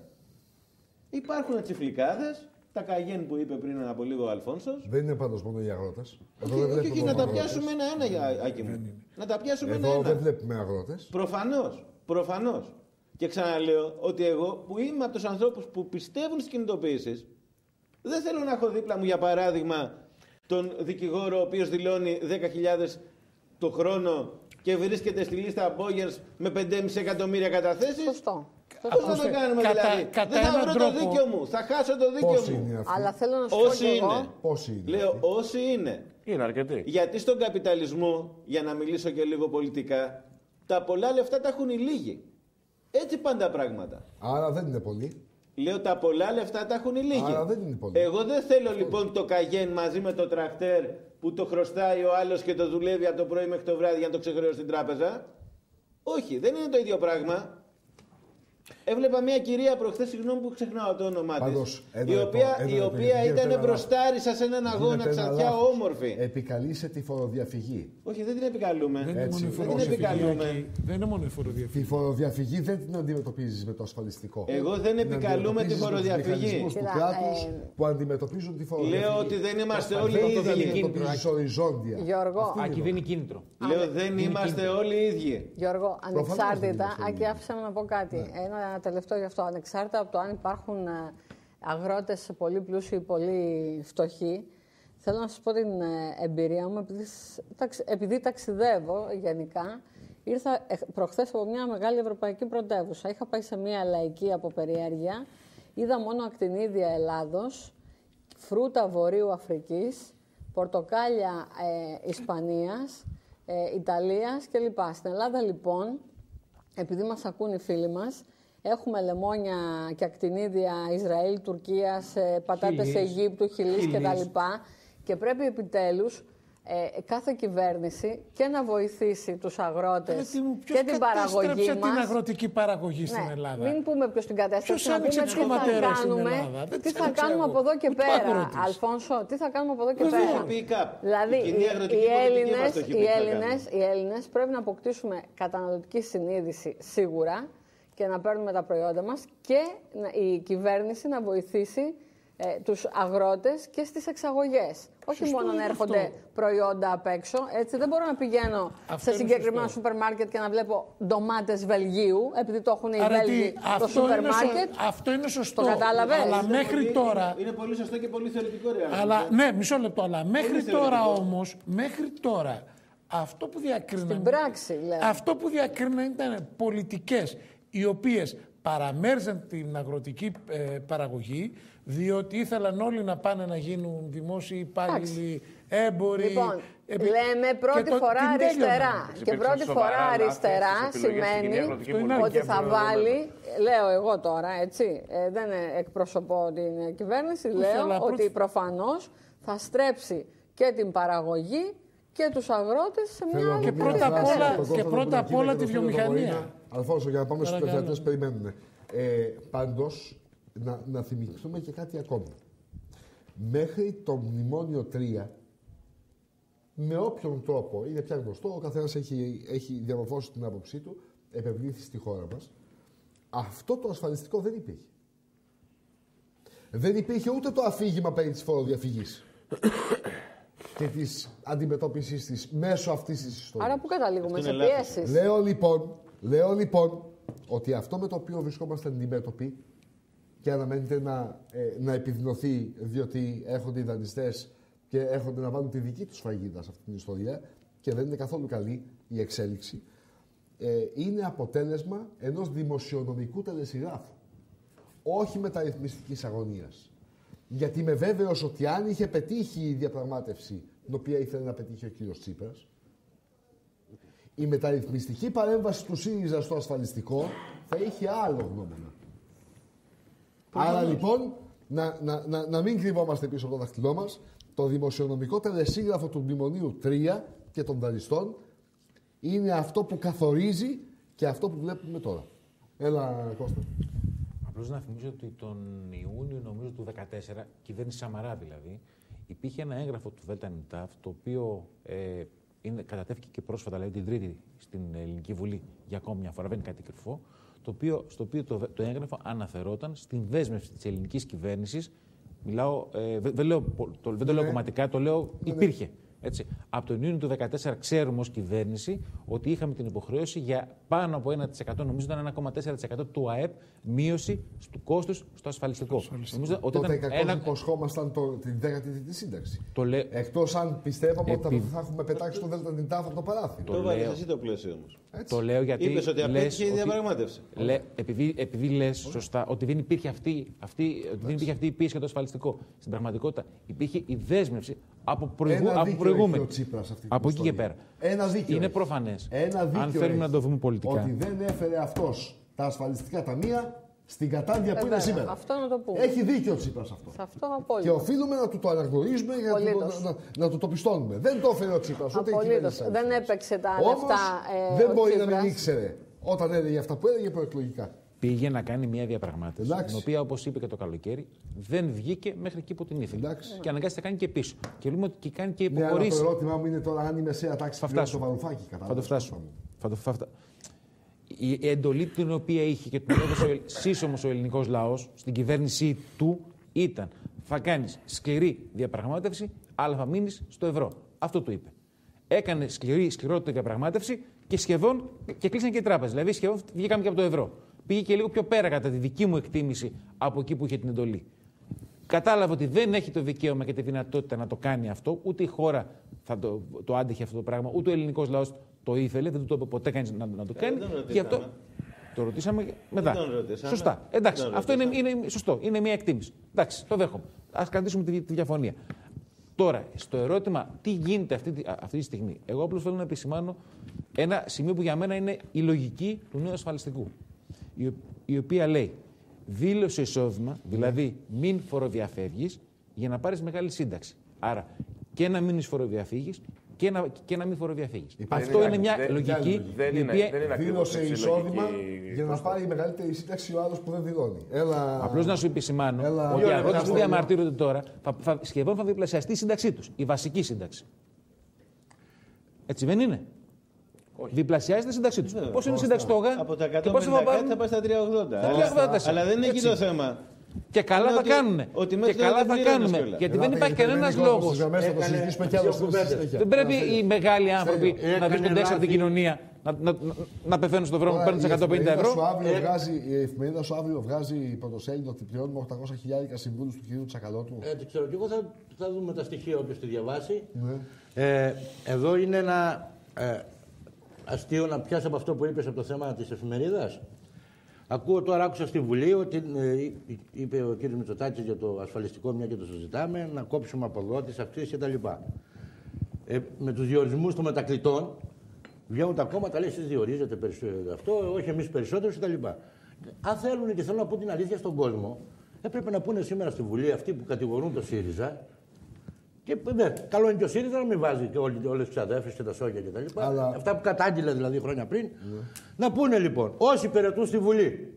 Υπάρχουν τσιφλικάδες, τα καγέν που είπε πριν από λίγο ο Αλφόνσος. Δεν είναι πάντως μόνο οι αγρότες. Όχι, όχι, όχι, να τα πιάσουμε ένα-ένα, Άκη μου. Να τα πιάσουμε ένα-ένα. Εδώ δεν βλέπουμε αγρότες. Προφανώς, προφανώς. Και ξαναλέω ότι εγώ που είμαι από τους ανθρώπους που πιστεύουν στις κινητοποιήσεις, δεν θέλω να έχω δίπλα μου, για παράδειγμα, τον δικηγόρο ο οποίος δηλώνει δέκα χιλιάδες το χρόνο και βρίσκεται στη λίστα Μπόγερς με πέντε κόμμα πέντε εκατομμύρια καταθέσεις. Σωστό. Πώς θα το κάνουμε κατά, δηλαδή. Κατά δεν θα βρω τρόπο... το δίκιο μου. Θα χάσω το δίκιο Πόσοι μου. Είναι Αλλά θέλω να σου όσοι πω είναι. Πόσοι είναι. Λέω αυτοί. Όσοι είναι. Είναι αρκετοί. Γιατί στον καπιταλισμό, για να μιλήσω και λίγο πολιτικά, τα πολλά λεφτά τα έχουν οι λίγοι. Έτσι πάνε τα πράγματα. Άρα δεν είναι πολύ. Λέω τα πολλά λεφτά τα έχουν οι λίγοι. Άρα δεν είναι πολύ. Εγώ δεν θέλω λοιπόν το καγέν μαζί με το τρακτέρ που το χρωστάει ο άλλος και το δουλεύει από το πρωί μέχρι το βράδυ για να το ξεχρεώσει στην τράπεζα. Όχι, δεν είναι το ίδιο πράγμα. Έβλεπα μια κυρία προχθές, συγγνώμη που ξεχνάω το όνομά της, η οποία, η οποία ήταν μπροστάρισα σε έναν αγώνα ξαρτιά όμορφη. Επικαλείσαι τη φοροδιαφυγή. Όχι, δεν την επικαλούμε. Δεν είναι, Έτσι, μόνο, δεν την επικαλούμε. Δεν είναι μόνο η φοροδιαφυγή. Τη φοροδιαφυγή δεν την αντιμετωπίζεις με το ασφαλιστικό. Εγώ δεν επικαλούμε τη φοροδιαφυγή. Του κράτους ε... που αντιμετωπίζουν τη φοροδιαφυγή. Λέω ότι δεν είμαστε όλοι οι ίδιοι. Οριζόντια. Γιώργο, Άκη, δεν είναι κίνητρο. Λέω δεν είμαστε όλοι οι ίδιοι. Γιώργο, ανεξάρτητα, Άκη, άφησα να πω κάτι. Ένα τελευταίο γι' αυτό. Ανεξάρτητα από το αν υπάρχουν αγρότες πολύ πλούσιοι ή πολύ φτωχοί, θέλω να σας πω την εμπειρία μου, επειδή, επειδή ταξιδεύω γενικά. Ήρθα προχθές από μια μεγάλη ευρωπαϊκή πρωτεύουσα. Είχα πάει σε μια λαϊκή από περιέργεια. Είδα μόνο ακτινίδια Ελλάδος, φρούτα Βορείου Αφρικής, πορτοκάλια ε, Ισπανίας, ε, Ιταλίας κλπ. Στην Ελλάδα λοιπόν, επειδή μας ακούν οι φίλοι μας, έχουμε λεμόνια και ακτινίδια Ισραήλ, Τουρκίας, πατάτες Αιγύπτου, Χιλής κτλ. Και πρέπει επιτέλους ε, κάθε κυβέρνηση και να βοηθήσει τους αγρότες μου, και την παραγωγή μας. Ποιος την αγροτική παραγωγή στην ναι, Ελλάδα. Μην πούμε ποιος την κατέστρεψε. Ποιος άνοιξε τις κομματέρες στην Ελλάδα. Τι θα κάνουμε από εδώ και πέρα, Αλφόνσο, τι θα κάνουμε από εδώ και πέρα. Δηλαδή, οι Έλληνες πρέπει να αποκτήσουμε καταναλωτική συνείδηση σίγουρα και να παίρνουμε τα προϊόντα μας και η κυβέρνηση να βοηθήσει ε, τους αγρότες και στις εξαγωγές. Όχι σωστό μόνο να έρχονται αυτό. προϊόντα απ' έξω. Έτσι δεν μπορώ να πηγαίνω αυτό σε συγκεκριμένο σούπερ μάρκετ και να βλέπω ντομάτες Βελγίου, επειδή το έχουν οι Βέλγοι το σούπερ μάρκετ. Αυτό είναι σωστό. Το κατάλαβες. Αλλά είναι μέχρι πολύ, τώρα... Είναι πολύ σωστό και πολύ θεωρητικό ρε. Αλλά, ναι, μισό λεπτό. Αλλά μέχρι τώρα όμως, μέχρι τώρα, αυτό που διακρίνανε... Στην πράξη, λέω. Αυτό που διακρίνανε ήταν πολιτικές οι οποίες παραμέριζαν την αγροτική ε, παραγωγή, διότι ήθελαν όλοι να πάνε να γίνουν δημόσιοι υπάλληλοι, έμποροι. Λοιπόν, επί... λέμε πρώτη το, φορά αριστερά. Και πρώτη φορά αριστερά σημαίνει ότι θα βάλει, λέω εγώ τώρα, έτσι, ε, δεν εκπροσωπώ την κυβέρνηση, λέω ότι πρώτη... προφανώς θα στρέψει και την παραγωγή και τους αγρότες σε μια άλλη και πρώτα απ' όλα, και πρώτα απ' όλα τη βιομηχανία. Αλφόνσο, για να πάμε στους τελευταίους περιμένουν. Ε, πάντως, να, να θυμηθούμε και κάτι ακόμα. Μέχρι το Μνημόνιο τρία, με όποιον τρόπο, είναι πια γνωστό, ο καθένας έχει, έχει διαμορφώσει την άποψή του, επευλήθη στη χώρα μας, αυτό το ασφαλιστικό δεν υπήρχε. Δεν υπήρχε ούτε το αφήγημα περί της φοροδιαφυγής και της αντιμετώπισης της μέσω αυτής της ιστορίας. Άρα πού καταλήγουμε, σε πιέσεις. Λέω λοιπόν, λέω λοιπόν ότι αυτό με το οποίο βρισκόμαστε αντιμέτωποι και αναμένεται να, ε, να επιδεινωθεί διότι έρχονται οι δανειστές και έρχονται να βάλουν τη δική τους φαγίδα σε αυτήν την ιστορία και δεν είναι καθόλου καλή η εξέλιξη, ε, είναι αποτέλεσμα ενός δημοσιονομικού τελεσυγράφου. Όχι μεταρρυθμιστικής αγωνίας. Γιατί είμαι βέβαιος ότι αν είχε πετύχει η διαπραγμάτευση την οποία ήθελε να πετύχει ο κύριος Τσίπρας, η μεταρρυθμιστική παρέμβαση του ΣΥΡΙΖΑ στο ασφαλιστικό θα είχε άλλο γνώμονα. Άρα λοιπόν, να, να, να, να μην κρυβόμαστε πίσω από το δάχτυλό μας, το δημοσιονομικό τελεσίγραφο του Μνημονίου τρία και των δανειστών είναι αυτό που καθορίζει και αυτό που βλέπουμε τώρα. Έλα, Κώστα. Απλώς να θυμίσω ότι τον Ιούνιο, νομίζω, του δύο χιλιάδες δεκατέσσερα, κυβέρνηση Σαμαρά δηλαδή, υπήρχε ένα έγγραφο του ΔΕΛΤΑ, το οποίο ε, είναι, κατατέθηκε και πρόσφατα, δηλαδή την Τρίτη, στην Ελληνική Βουλή για ακόμη μια φορά, δεν είναι κάτι κρυφό, το οποίο, στο οποίο το, το έγγραφο αναφερόταν στην δέσμευση της ελληνικής κυβέρνησης. Μιλάω, ε, δεν, λέω, το, δεν το λέω κομματικά, το λέω υπήρχε. Έτσι. Από τον Ιούνιο του δύο χιλιάδες δεκατέσσερα ξέρουμε ως κυβέρνηση ότι είχαμε την υποχρέωση για πάνω από ένα τοις εκατό, νομίζω ήταν ένα κόμμα τέσσερα τοις εκατό του ΑΕΠ, μείωση του κόστους στο ασφαλιστικό. Νομίζω ότι τότε κακώς ένα... υποσχόμασταν το, την δέκατη τρίτη σύνταξη. Λέ... Εκτός αν πιστεύαμε Επί... ότι θα έχουμε πετάξει το ΔΝΤ από το παράθυρο. Το βάλεις εσύ το πλαίσιο όμως. Το λέω γιατί. Είπες ότι απέτυχε η διαπραγμάτευση. Λέ, επειδή, επειδή λες σωστά ότι δεν υπήρχε αυτή, αυτή, ότι δεν υπήρχε αυτή η πίεση για το ασφαλιστικό. Στην πραγματικότητα υπήρχε η δέσμευση από, προηγου, από προηγούμενη. Από εκεί και πέρα. Ένα δίκαιο. Είναι προφανές. Αν θέλουμε να το δούμε πολιτικά. Ότι δεν έφερε αυτός τα ασφαλιστικά ταμεία στην κατάντια που είναι σήμερα. Αυτό να το πούμε. Έχει δίκιο ο Τσίπρας αυτό. Σε αυτό απόλυτα. Και οφείλουμε να του το αναγνωρίζουμε για να, να, να, να του το πιστώνουμε. Δεν το έφερε ο Τσίπρας. Απολύτως. Δεν έπαιξε τα Όμως, λεφτά. Ε, δεν μπορεί να μην ήξερε όταν έλεγε αυτά που έλεγε προεκλογικά. Πήγε να κάνει μια διαπραγμάτευση. Εντάξει. Την οποία, όπως είπε και το καλοκαίρι, δεν βγήκε μέχρι εκεί που την ήθελε. Εντάξει. Και αναγκάστηκε να κάνει και πίσω. Και λέμε ότι κάνει και υποχωρήσει. Ναι, το ερώτημά μου είναι τώρα αν η μεσαία τάξη θα φτάσω. Το Βαρουφάκι. Θα το φτάσω. Θα το φτάσω. Η εντολή την οποία είχε και την έδωσε σύσσωμος ο ελληνικός λαός στην κυβέρνησή του ήταν θα κάνεις σκληρή διαπραγμάτευση, αλλά θα μείνεις στο ευρώ. Αυτό του είπε. Έκανε σκληρή, σκληρότερη διαπραγμάτευση και σχεδόν και κλείσαν και οι τράπεζες. Δηλαδή σχεδόν βγήκαμε και από το ευρώ. Πήγε και λίγο πιο πέρα κατά τη δική μου εκτίμηση από εκεί που είχε την εντολή. Κατάλαβε ότι δεν έχει το δικαίωμα και τη δυνατότητα να το κάνει αυτό, ούτε η χώρα θα το, το άντεχε αυτό το πράγμα, ούτε ο ελληνικός λαός το ήθελε, δεν του το είπε ποτέ κανείς να, να το κάνει. Ε, και αυτό το ρωτήσαμε μετά. Σωστά. Εντάξει, αυτό είναι, είναι σωστό. Είναι μια εκτίμηση. Εντάξει, το δέχομαι. Ας κρατήσουμε τη, τη διαφωνία. Τώρα, στο ερώτημα τι γίνεται αυτή, αυτή τη στιγμή, εγώ απλώς θέλω να επισημάνω ένα σημείο που για μένα είναι η λογική του νέου ασφαλιστικού. Η, η οποία λέει, δήλωσε εισόδημα, δηλαδή μην φοροδιαφεύγεις για να πάρεις μεγάλη σύνταξη. Άρα και να μείνεις φοροδιαφύγεις και να, και να μην φοροδιαφύγεις. Αυτό είναι, είναι μια δεν, λογική. Δεν η είναι, οποία δεν είναι δήλωσε εισόδημα για να πάρει η μεγαλύτερη σύνταξη ο άλλος που δεν δηλώνει. Έλα... Απλώς να σου επισημάνω έλα... ότι οι αγρότες που διαμαρτύρονται τώρα θα, θα, σχεδόν θα διπλασιαστεί η σύνταξή τους. Η βασική σύνταξη. Έτσι δεν είναι? Όχι. Διπλασιάζεται η σύνταξή τους. Πώς είναι η σύνταξη τώρα? Από τα εκατόν πενήντα κάτι θα πάει στα τριακόσια ογδόντα. Αλλά, αλλά δεν είναι εκεί το θέμα. Και καλά θα κάνουμε. Και καλά θα κάνουμε. Γιατί δεν υπάρχει κανένας λόγος. Δεν πρέπει οι μεγάλοι άνθρωποι να βρίσκονται έξω από την κοινωνία να πεθαίνουν στον δρόμο, παίρνουν εκατόν πενήντα ευρώ. Η εφημερίδα σου αύριο βγάζει πρωτοσέλιδο ότι πληρώνουμε οχτακόσια χιλιάρικα συμβούλους του κυρίου Τσακαλώτου. Έτσι ξέρω. Και εγώ θα δούμε τα στοιχεία όποιος τη διαβάσει. Εδώ είναι ένα αστείο να πιάσει από αυτό που είπες από το θέμα της εφημερίδας. Ακούω τώρα, άκουσα στη Βουλή ότι ε, είπε ο κ. Μητσοτάκης για το ασφαλιστικό, μια και το συζητάμε, να κόψουμε από εδώ τις αυξήσεις κτλ. Ε, με τους διορισμούς των μετακλητών βγαίνουν τα κόμματα, λέει εσείς διορίζετε αυτό, όχι εμείς περισσότερους κτλ. Αν θέλουν και θέλουν να πούν την αλήθεια στον κόσμο, έπρεπε να πούνε σήμερα στη Βουλή αυτοί που κατηγορούν το ΣΥΡΙΖΑ. Και ναι, καλό είναι και ο ΣΥΡΙΖΑ να μην βάζει και όλες τις ξαδέφες και τα σόγια κτλ. Αλλά... Αυτά που κατάγγειλε δηλαδή χρόνια πριν. Ναι. Να πούνε λοιπόν, όσοι υπηρετούν στη Βουλή,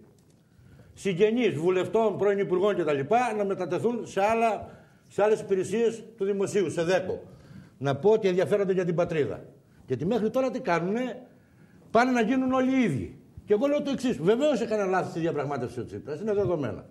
συγγενείς, βουλευτών, πρώην υπουργών κτλ., να μετατεθούν σε, άλλα, σε άλλες υπηρεσίες του δημοσίου, σε ΔΕΚΟ. Να πω ότι ενδιαφέρονται για την πατρίδα. Γιατί μέχρι τώρα τι κάνουνε, πάνε να γίνουν όλοι οι ίδιοι. Και εγώ λέω το εξής. Βεβαίως έκανε λάθος στη διαπραγμάτευση ο Τσίπρας, είναι δεδομένα.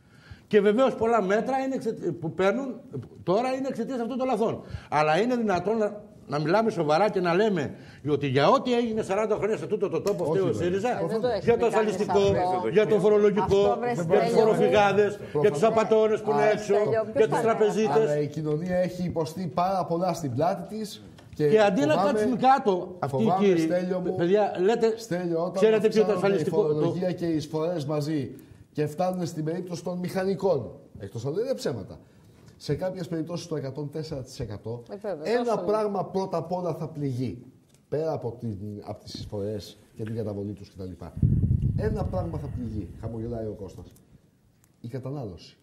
Και βεβαίως πολλά μέτρα είναι που παίρνουν τώρα είναι εξαιτίας αυτών των λαθών. Αλλά είναι δυνατόν να, να μιλάμε σοβαρά και να λέμε ότι για ό,τι έγινε σαράντα χρόνια σε τούτο το τόπο φταίει ο ΣΥΡΙΖΑ, για το ασφαλιστικό, για το φορολογικό, για τους φοροφυγάδες, για τους απατώνες που είναι έξω, για τους τραπεζίτες. Αλλά η κοινωνία έχει υποστεί πάρα πολλά στην πλάτη της. Και, και αντί να κάτσουν κάτω αυτοί οι κύριοι, παιδιά, λέτε, ξέρετε ποιο το ασφαλιστικό. Η φορολογία και οι εισφορές μαζί. Και φτάνουν στην περίπτωση των μηχανικών. Εκτός αν δεν είναι ψέματα. Σε κάποιες περιπτώσεις το εκατόν τέσσερα τοις εκατό ε, ένα πράγμα είναι. Πρώτα απ' όλα θα πληγεί. Πέρα από, την, από τις εισφορές και την καταβολή τους κτλ. Ένα πράγμα θα πληγεί. Χαμογελάει ο Κώστας. Η κατανάλωση.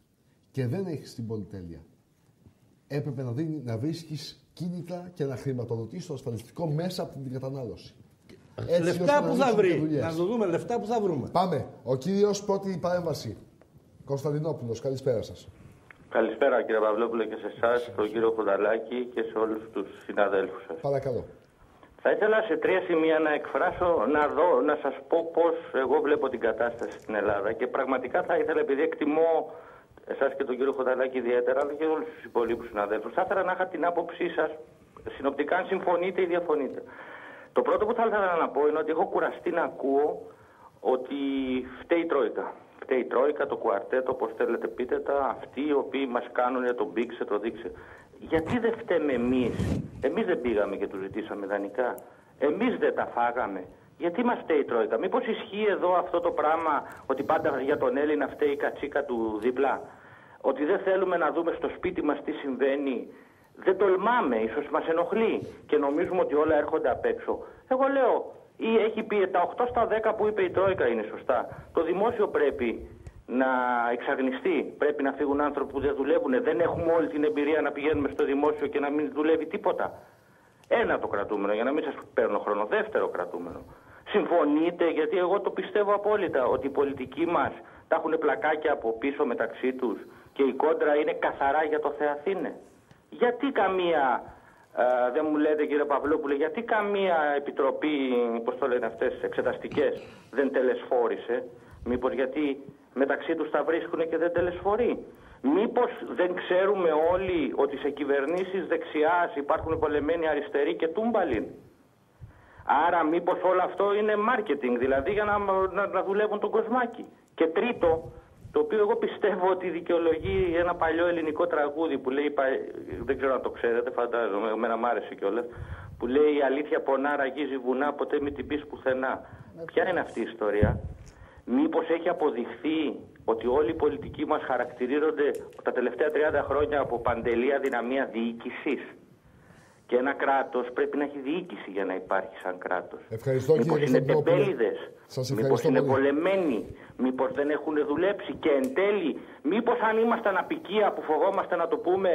Και δεν έχεις την πολυτέλεια. Έπρεπε να, δίνει, να βρίσκεις κίνητρα και να χρηματοδοτήσεις το ασφαλιστικό μέσα από την κατανάλωση. Έτσι, λεφτά που θα βρει. Να το δούμε, λεφτά που θα βρούμε. Πάμε. Ο κύριος πρώτη παρέμβαση. Κωνσταντινόπουλος, καλησπέρα σας. Καλησπέρα κύριε Παυλόπουλο και σε εσάς, τον κύριο Κονταλάκη και σε όλους τους συναδέλφους σας. Παρακαλώ. Θα ήθελα σε τρία σημεία να εκφράσω, να δω, να σας πω πώς εγώ βλέπω την κατάσταση στην Ελλάδα και πραγματικά θα ήθελα, επειδή εκτιμώ εσάς και τον κύριο Κονταλάκη ιδιαίτερα, αλλά και όλους τους υπολείπους συναδέλφους, θα ήθελα να είχα την άποψή σας συνοπτικά αν συμφωνείτε ή διαφωνείτε. Το πρώτο που θα ήθελα να πω είναι ότι έχω κουραστεί να ακούω ότι φταίει η Τρόικα. Φταίει η Τρόικα, το κουαρτέτο, όπως θέλετε πείτε τα, αυτοί οι οποίοι μας κάνουν το μπήξε, το δείξε. Γιατί δεν φταίμε εμείς? Εμείς δεν πήγαμε και τους ζητήσαμε δανεικά. Εμείς δεν τα φάγαμε. Γιατί μας φταίει η Τρόικα? Μήπως ισχύει εδώ αυτό το πράγμα ότι πάντα για τον Έλληνα φταίει η κατσίκα του δίπλα? Ότι δεν θέλουμε να δούμε στο σπίτι μας τι συμβαίνει? Δεν τολμάμε, ίσως μας ενοχλεί και νομίζουμε ότι όλα έρχονται απ' έξω. Εγώ λέω, Ή έχει πει τα οκτώ στα δέκα που είπε η Τρόικα είναι σωστά. Το δημόσιο πρέπει να εξαγνιστεί. Πρέπει να φύγουν άνθρωποι που δεν δουλεύουν. Δεν έχουμε όλη την εμπειρία να πηγαίνουμε στο δημόσιο και να μην δουλεύει τίποτα. Ένα το κρατούμενο, για να μην σας παίρνω χρόνο. Δεύτερο κρατούμενο. Συμφωνείτε, γιατί εγώ το πιστεύω απόλυτα, ότι οι πολιτικοί μας τα έχουν πλακάκια από πίσω μεταξύ τους και η κόντρα είναι καθαρά για το Θεαθήνε. Γιατί καμία, α, δεν μου λέτε κύριε Παυλόπουλε, γιατί καμία επιτροπή, πώς το λένε αυτές, εξεταστικές, δεν τελεσφόρησε? Μήπως γιατί μεταξύ τους τα βρίσκουν και δεν τελεσφορεί? Μήπως δεν ξέρουμε όλοι ότι σε κυβερνήσεις δεξιάς υπάρχουν πολεμένοι αριστεροί και τούμπαλιν? Άρα μήπως όλο αυτό είναι marketing, δηλαδή για να, να, να δουλεύουν τον κοσμάκι? Και τρίτο, το οποίο εγώ πιστεύω ότι δικαιολογεί ένα παλιό ελληνικό τραγούδι που λέει, δεν ξέρω αν το ξέρετε, φαντάζομαι, εμένα μ' άρεσε κιόλας, που λέει «Η αλήθεια πονά, ραγίζει βουνά, ποτέ μην την πεις πουθενά». Ποια είναι αυτή η ιστορία? Μήπως έχει αποδειχθεί ότι όλοι οι πολιτικοί μας χαρακτηρίζονται τα τελευταία τριάντα χρόνια από παντελή αδυναμία διοίκησης? Και ένα κράτος πρέπει να έχει διοίκηση για να υπάρχει σαν κράτος. Ευχαριστώ, μήπως κύριε είναι τεμπέληδες, μήπως είναι πολύ. πολεμένοι, μήπως δεν έχουν δουλέψει? Και εν τέλει, μήπως αν ήμασταν απικία που φοβόμαστε να το πούμε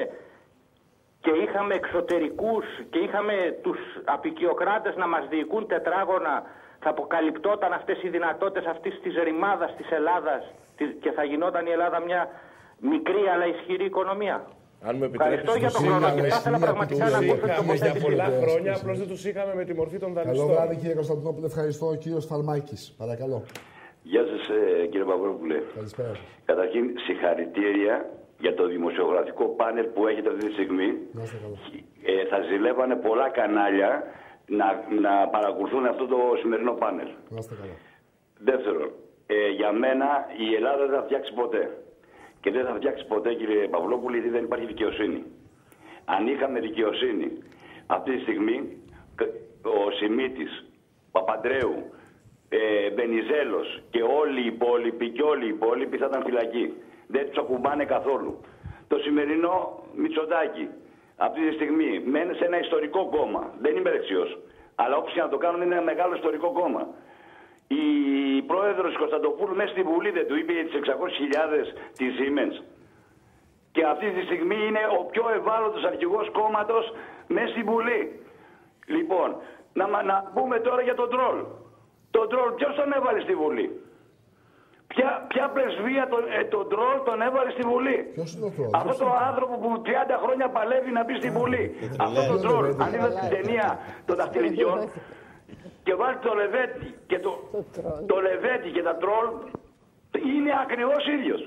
και είχαμε εξωτερικούς και είχαμε τους απικιοκράτες να μας διοικούν τετράγωνα, θα αποκαλυπτόταν αυτές οι δυνατότητες αυτής της ρημάδας της Ελλάδας και θα γινόταν η Ελλάδα μια μικρή αλλά ισχυρή οικονομία? Αν με Ευχαριστώ για τον χρόνο και θα ήθελα πραγματικά να ακούσω την τοποθέτηση. Για πολλά χρόνια απλώς δεν τους είχαμε με τη μορφή των δανειστών. Καλό βράδυ κύριε Κωνσταντινόπουλε, ευχαριστώ. Ο κύριος Φαλμάκης, παρακαλώ. Γεια σας κύριε Παυλόπουλε. Καλησπέρα σας. Καταρχήν συγχαρητήρια για το δημοσιογραφικό πάνελ που έχετε αυτή τη στιγμή. Ε, θα ζηλεύανε πολλά κανάλια να, να παρακολουθούν αυτό το σημερινό πάνελ. Δεύτερον, ε, για μένα η Ελλάδα δεν θα φτιάξει ποτέ. Και δεν θα φτιάξει ποτέ, κύριε Παυλόπουλε, γιατί δεν υπάρχει δικαιοσύνη. Αν είχαμε δικαιοσύνη, αυτή τη στιγμή ο Σιμίτης, Παπαντρέου, ε, Βενιζέλος και όλοι οι υπόλοιποι και όλοι οι υπόλοιποι θα ήταν φυλακοί. Δεν τους ακουμπάνε καθόλου. Το σημερινό Μητσοτάκη, αυτή τη στιγμή, μένει σε ένα ιστορικό κόμμα. Δεν είμαι δεξιός. Αλλά όπως και να το κάνουν, είναι ένα μεγάλο ιστορικό κόμμα. Η πρόεδρος Κωνσταντοπούλου μέσα στη Βουλή δεν του είπε για τις εξακόσιες χιλιάδες της Siemens? Και αυτή τη στιγμή είναι ο πιο ευάλωτος αρχηγός κόμματος μέσα στη Βουλή. Λοιπόν, να, να πούμε τώρα για τον τρόλ. Τον τρόλ ποιος τον έβαλε στη Βουλή? Ποια, ποια πρεσβεία τον, ε, τον τρόλ τον έβαλε στη Βουλή? Ποιος είναι ο τρόλ? Αυτό το άνθρωπο που τριάντα χρόνια παλεύει να μπει στη Βουλή. Αυτό το τρόλ, αν είδατε την ταινία των δαχτυλιδιών και βάλει το Λεβέντι και το, το Λεβέντι και τα τρόλ, είναι ακριβώς ίδιος.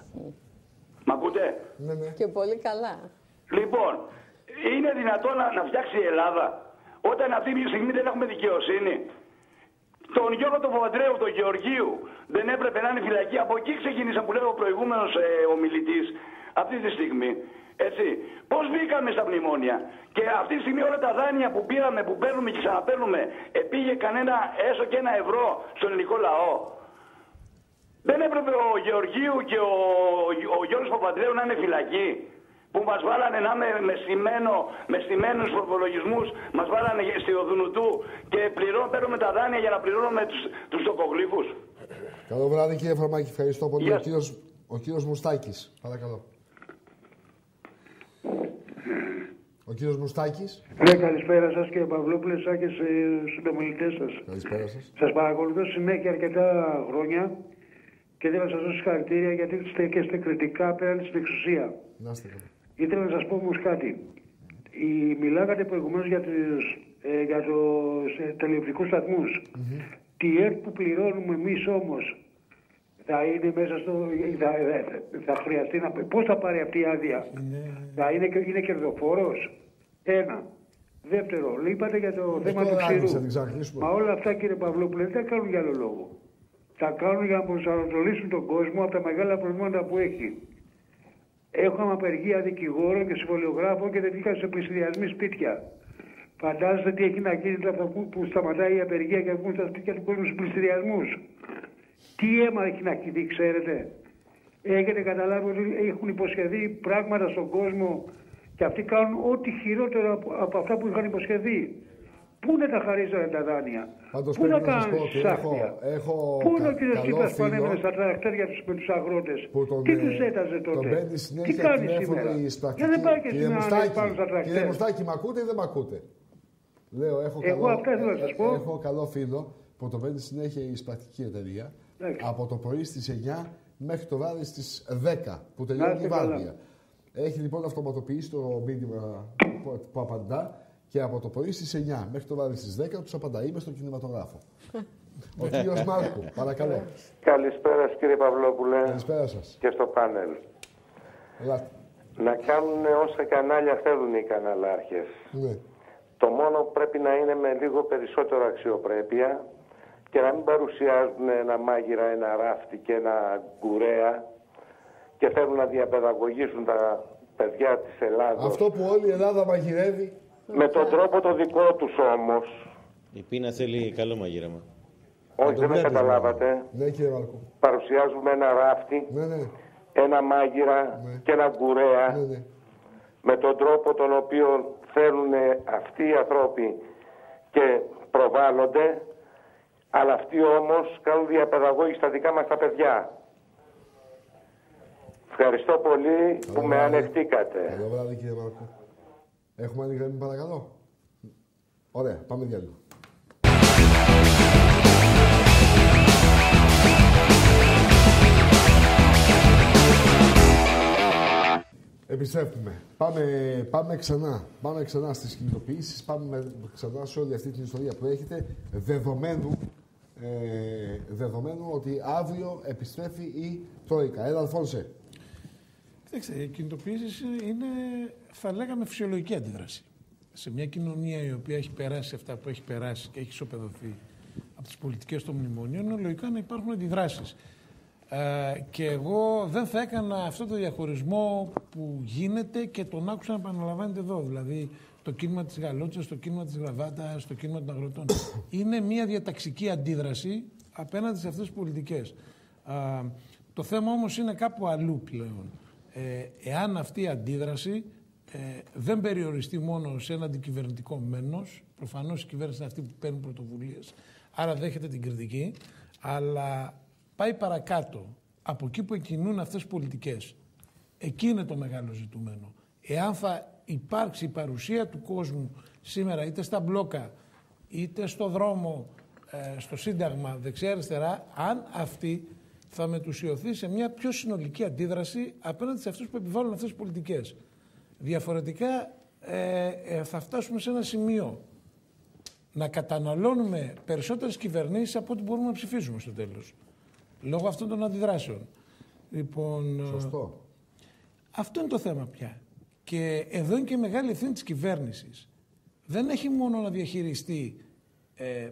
Μ' ακούτε? Ναι, ναι. Και πολύ καλά. Λοιπόν, είναι δυνατόν να, να φτιάξει η Ελλάδα όταν αυτή τη στιγμή δεν έχουμε δικαιοσύνη? Τον Γιώργο τον Παπαντρέου, τον Γεωργίου, δεν έπρεπε να είναι φυλακή? Από εκεί ξεκίνησαν που λέει ο προηγούμενος ε, ομιλητής αυτή τη στιγμή. Έτσι, πώς μπήκαμε στα μνημόνια και αυτή τη στιγμή όλα τα δάνεια που πήραμε, που παίρνουμε και ξαναπαίρνουμε, επήγε κανένα έσω και ένα ευρώ στον ελληνικό λαό? Δεν έπρεπε ο Γεωργίου και ο, ο Γιώργος Παπαντρέου να είναι φυλακοί? Που μας βάλανε να είμαι με, στημένο, με στημένους προπολογισμούς, μας βάλανε στη Οδουνουτού και πληρώνω, παίρνουμε τα δάνεια για να πληρώνουμε τους, τους τοκογλύφους. Καλό βράδυ κύριε Φαρμάκη, ευχαριστώ πολύ. Yes. Ο, κύριος, ο κύριος Μουστάκης, παρακαλώ. Ο κύριος Μουστάκης. Ναι, καλησπέρα σας κύριε Παυλόπουλε, σας και στους συντομιλητές σας. Καλησπέρα σας. Σας παρακολουθώ συνέχεια αρκετά χρόνια και θέλω να σας δώσω συγχαρητήρια γιατί είστε και είστε κριτικά απέναντι στην εξουσία. Να είστε καλά. Ήθελα να σας πω όμως κάτι. Η, μιλάγατε προηγουμένως για, τους, ε, για τους ε, τηλεοπτικούς σταθμούς. Mm-hmm. Τι ΕΡΤ που πληρώνουμε εμείς όμως θα είναι μέσα στο... θα, θα χρειαστεί να... Πώς θα πάρει αυτή η άδεια? Mm-hmm. Θα είναι, είναι κερδοφόρος? Ένα. Δεύτερο, είπατε για το mm-hmm. θέμα του ξηρού. Μα όλα αυτά κύριε Παυλόπουλε δεν τα κάνουν για άλλο λόγο. Τα κάνουν για να προσανατολίσουν τον κόσμο από τα μεγάλα προβλήματα που έχει. Έχουμε απεργία δικηγόρων και συμβολιογράφων και δεν βγήκαν σε πληστηριασμοί σπίτια. Φαντάζεστε τι έχει να γίνει τώρα που σταματάει η απεργία και βγουν στα σπίτια του κόσμου στους πληστηριασμούς? Τι αίμα έχει να χυθεί, ξέρετε? Έχετε καταλάβει ότι έχουν υποσχεθεί πράγματα στον κόσμο και αυτοί κάνουν ό,τι χειρότερο από, από αυτά που είχαν υποσχεθεί. Πού να τα χαρίζανε τα δάνεια, Πάντως πού να πρέπει να σας πω κάνουν ότι σάφια, έχω, έχω πού είναι ο κα- κύριος καλό Τσίπρας που φίλο ανέβαινε στα τρακτέρια τους με τους αγρότες, που τον, τι ε, τους έταζε τον τότε, παίρνει τι συνέχεια κάνει τηλέφωνο σήμερα, η εισπρακτική. γιατί δεν πάει και Κύριε σήμερα να Μουστάκη, πάνω στα κύριε τρακτέρ. Μουστάκη, μ' ακούτε ή δεν μ' ακούτε? Λέω, έχω Εγώ καλό, αυτά θέλω να σας πω. έχω καλό φίλο που τον παίρνει συνέχεια η εισπρακτική εταιρεία από το πρωί στις εννιά μέχρι το βράδυ στις δέκα που τελειώνει η βάρδια. Έχει λοιπόν αυτοματοποιήσει το μήνυμα που, που απαντά και από το πρωί στις εννιά μέχρι το βράδυ στις δέκα τους απαντά. Είμαι στον κινηματογράφο. Ο κύριος Μάρκου, παρακαλώ. Καλησπέρα σας, κύριε Παυλόπουλε. Καλησπέρα σας. Και στο πάνελ. Ελάτε. Να κάνουν όσα κανάλια θέλουν οι καναλάρχες. Ναι. Το μόνο που πρέπει να είναι με λίγο περισσότερο αξιοπρέπεια και να μην παρουσιάζουν ένα μάγειρα, ένα ράφτη και ένα γκουρέα και θέλουν να διαπαιδαγωγήσουν τα παιδιά της Ελλάδος. Αυτό που όλη η Ελλάδα μαγειρεύει. Με τον τρόπο το δικό τους όμως. Η πείνα θέλει καλό μαγείρεμα. Όχι, δεν με καταλάβατε. Ναι, κύριε Μάρκο. Παρουσιάζουμε ένα ράφτη, ναι, ναι. ένα μάγειρα ναι. και ένα γκουρέα. Ναι, ναι. Με τον τρόπο τον οποίο θέλουν αυτοί οι άνθρωποι και προβάλλονται, αλλά αυτοί όμως κάνουν διαπαιδαγώγηση στα δικά μας τα παιδιά. Ευχαριστώ πολύ Καλό που με βράδυ. ανεχτήκατε. Καλό βράδυ, κύριε Μάρκο. Έχουμε άλλη γραμμή, παρακαλώ. Ωραία, πάμε διάλειμμα. Επιστρέφουμε. Πάμε, πάμε ξανά. Πάμε ξανά στις κινητοποιήσεις. Πάμε ξανά σε όλη αυτή την ιστορία που έχετε. Δεδομένου, ε, δεδομένου ότι αύριο επιστρέφει η Τρόικα. Έλα, Αλφόνσε. Κοιτάξτε, οι κινητοποιήσεις είναι, θα λέγαμε, φυσιολογική αντίδραση. Σε μια κοινωνία η οποία έχει περάσει αυτά που έχει περάσει και έχει ισοπεδωθεί από τις πολιτικές των μνημονίων, είναι λογικό να υπάρχουν αντιδράσεις. Ε, και εγώ δεν θα έκανα αυτό το διαχωρισμό που γίνεται και τον άκουσα να επαναλαμβάνεται εδώ. Δηλαδή, το κίνημα της Γαλότσας, το κίνημα της Γραβάτας, το κίνημα των αγροτών. Είναι μια διαταξική αντίδραση απέναντι σε αυτές τις πολιτικές. Ε, το θέμα όμως είναι κάπου αλλού πλέον. Ε, εάν αυτή η αντίδραση ε, δεν περιοριστεί μόνο σε ένα αντικυβερνητικό μένος, προφανώς η κυβέρνηση είναι αυτή που παίρνει πρωτοβουλίες, άρα δέχεται την κριτική, αλλά πάει παρακάτω από εκεί που εκκινούν αυτές τις πολιτικές. Εκεί είναι το μεγάλο ζητούμενο. Εάν θα υπάρξει η παρουσία του κόσμου σήμερα είτε στα μπλόκα, είτε στο δρόμο, ε, στο Σύνταγμα, δεξιά-αριστερά, αν αυτή θα μετουσιωθεί σε μια πιο συνολική αντίδραση απέναντι σε αυτούς που επιβάλλουν αυτές τις πολιτικές. Διαφορετικά ε, ε, θα φτάσουμε σε ένα σημείο να καταναλώνουμε περισσότερες κυβερνήσεις από ό,τι μπορούμε να ψηφίσουμε στο τέλος. Λόγω αυτών των αντιδράσεων. Λοιπόν, Σωστό. Αυτό είναι το θέμα πια. Και εδώ είναι και η μεγάλη ευθύνη της κυβέρνησης. Δεν έχει μόνο να διαχειριστεί ε,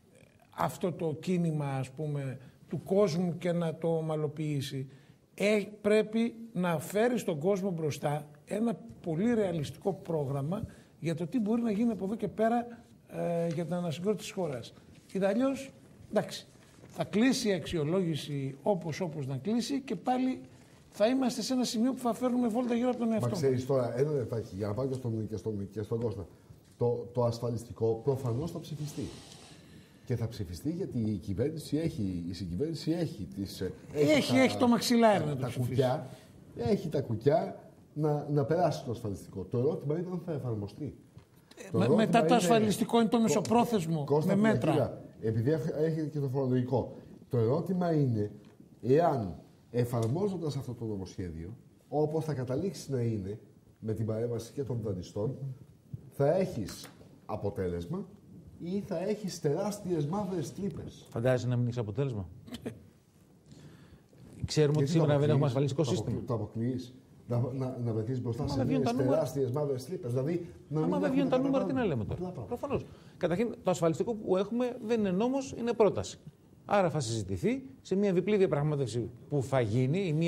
αυτό το κίνημα, ας πούμε, του κόσμου και να το ομαλοποιήσει. Ε, πρέπει να φέρει στον κόσμο μπροστά ένα πολύ ρεαλιστικό πρόγραμμα για το τι μπορεί να γίνει από εδώ και πέρα ε, για την ανασυγκρότηση της χώρας. Είδα αλλιώς, εντάξει, θα κλείσει η αξιολόγηση όπως όπως να κλείσει και πάλι θα είμαστε σε ένα σημείο που θα φέρνουμε βόλτα γύρω από τον εαυτό μας. Μα ξέρεις τώρα, ένα λεπτάκι, για να πάω και στον, και στον, και στον Κώστα. Το, το ασφαλιστικό προφανώς θα ψηφιστεί. Και θα ψηφιστεί γιατί η κυβέρνηση έχει, η συγκυβέρνηση έχει τις... Έχει, έχει, τα, έχει το μαξιλάρι να το τα κουκιά, έχει τα κουκιά να, να περάσει το ασφαλιστικό. Το ερώτημα είναι αν θα εφαρμοστεί. Ε, με, μετά το είναι, ασφαλιστικό είναι το μεσοπρόθεσμο, Κώστα, με μέτρα. Κοίτα, επειδή έχετε και το φορολογικό. Το ερώτημα είναι εάν εφαρμόζοντας αυτό το νομοσχέδιο, όπως θα καταλήξει να είναι με την παρέμβαση και των δανειστών, θα έχεις αποτέλεσμα ή θα έχεις τεράστιες μαύρες τρύπες. Φαντάζεσαι να μην έχεις αποτέλεσμα. Ξέρουμε ότι σήμερα δεν έχουμε ασφαλιστικό σύστημα. Το αποκλείεις. Να, να, να βρεθείς μπροστά σε νέες τεράστιες μαύρες τρύπες. Δηλαδή, άμα δεν βγαίνουν τα νούμερα, τι να λέμε τώρα. Προφανώς. Καταρχήν, το ασφαλιστικό που έχουμε δεν είναι νόμος, είναι πρόταση. Άρα θα συζητηθεί σε μια διπλή διαπραγμάτευση που θα γίνει. Η μία,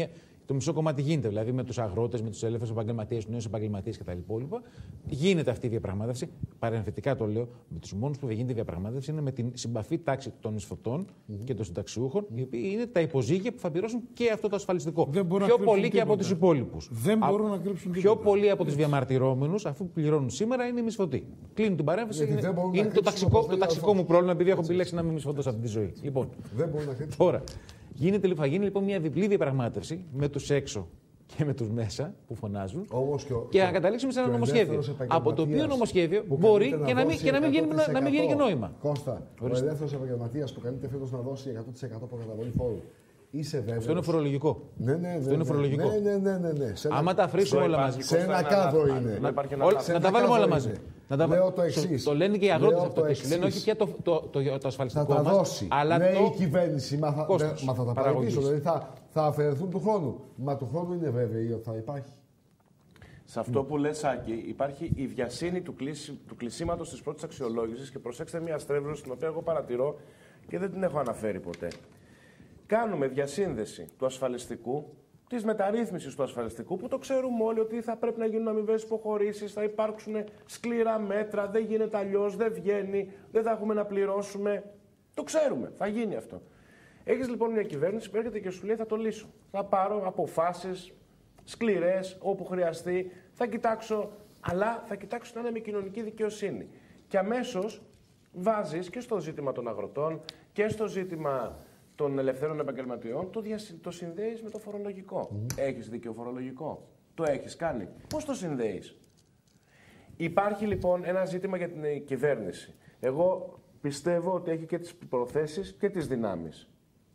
Το μισό κομμάτι γίνεται, δηλαδή με τους αγρότες, με τους ελεύθερους επαγγελματίες, τους νέους επαγγελματίες κτλ. Γίνεται αυτή η διαπραγμάτευση. Παρενθετικά το λέω, με τους μόνους που δεν γίνεται η διαπραγμάτευση είναι με την συμπαφή τάξη των μισθωτών mm-hmm. και των συνταξιούχων, οι οποίοι είναι τα υποζύγια που θα πληρώσουν και αυτό το ασφαλιστικό. Πιο πολύ και από τους υπόλοιπους. Δεν μπορούν να κρύψουν τίποτα. Πιο πολύ από τους διαμαρτυρόμενους, αφού πληρώνουν σήμερα, είναι οι μισθωτοί. Κλείνει την παρέμβαση. Είναι, είναι το ταξικό, το ταξικό μου πρόβλημα, επειδή έχω επιλέξει να μην μισθωτός αυτή τη ζωή. Λοιπόν, τώρα. Γίνεται, θα γίνει λοιπόν μια διπλή διαπραγμάτευση με τους έξω και με τους μέσα που φωνάζουν Όμως και, ο, και να καταλήξουμε σε ένα νομοσχέδιο. Από το οποίο νομοσχέδιο μπορεί και να μην, και να μην, βγαίνει, να μην βγαίνει και νόημα. Κώστα, ο ελεύθερος επαγγελματίας που καλείται φέτος να δώσει εκατό τοις εκατό προκαταβολή φόρου. Είσαι βέβαιος. Αυτό είναι φορολογικό. Ναι, ναι, ναι. Αυτό είναι φορολογικό. Ναι, ναι, ναι, ναι, ναι. Άμα τα αφρίσουμε όλα μαζί. Σε ένα κάδρο είναι. Να, να τα βάλουμε όλα μαζί. Να τα... Λέω το εξής. Το λένε και οι αγρότες αυτό. Το λένε όχι και το, το, το, το, το ασφαλιστικό θα τα μας, δώσει. αλλά ναι, το... η κυβέρνηση. Μα θα, δε, μα θα τα πάρει πίσω. Δηλαδή θα, θα αφαιρεθούν του χρόνου. Μα του χρόνου είναι βέβαιοι ότι θα υπάρχει. Σε αυτό mm. που λες, Άκη, υπάρχει η βιασύνη του, κλεισί, του κλεισίματος της πρώτης αξιολόγησης και προσέξτε μια στρέβλωση την οποία εγώ παρατηρώ και δεν την έχω αναφέρει ποτέ. Κάνουμε διασύνδεση του ασφαλιστικού, της μεταρρύθμισης του ασφαλιστικού, που το ξέρουμε όλοι ότι θα πρέπει να γίνουν αμοιβές υποχωρήσεις, θα υπάρξουν σκληρά μέτρα, δεν γίνεται αλλιώς, δεν βγαίνει, δεν θα έχουμε να πληρώσουμε. Το ξέρουμε, θα γίνει αυτό. Έχεις λοιπόν μια κυβέρνηση που έρχεται και σου λέει θα το λύσω. Θα πάρω αποφάσεις σκληρές όπου χρειαστεί, θα κοιτάξω, αλλά θα κοιτάξω να είναι με κοινωνική δικαιοσύνη. Και αμέσως βάζεις και στο ζήτημα των αγροτών και στο ζήτημα των ελευθέρων επαγγελματιών, το, διασυ... το συνδέεις με το φορολογικό. Mm. Έχεις δίκαιο φορολογικό. Το έχεις κάνει. Πώς το συνδέεις? Υπάρχει λοιπόν ένα ζήτημα για την κυβέρνηση. Εγώ πιστεύω ότι έχει και τις προθέσεις και τις δυνάμεις.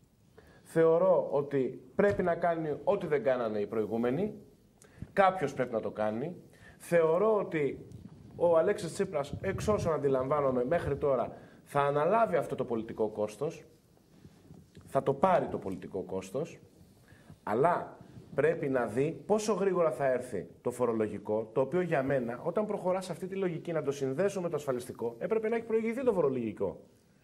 Θεωρώ ότι πρέπει να κάνει ό,τι δεν κάνανε οι προηγούμενοι. Κάποιος πρέπει να το κάνει. Θεωρώ ότι ο Αλέξης Τσίπρας, εξ όσων αντιλαμβάνομαι μέχρι τώρα, θα αναλάβει αυτό το πολιτικό κόστος. Θα το πάρει το πολιτικό κόστος, αλλά πρέπει να δει πόσο γρήγορα θα έρθει το φορολογικό, το οποίο για μένα, όταν προχωράς σε αυτή τη λογική να το συνδέσω με το ασφαλιστικό, έπρεπε να έχει προηγηθεί το φορολογικό.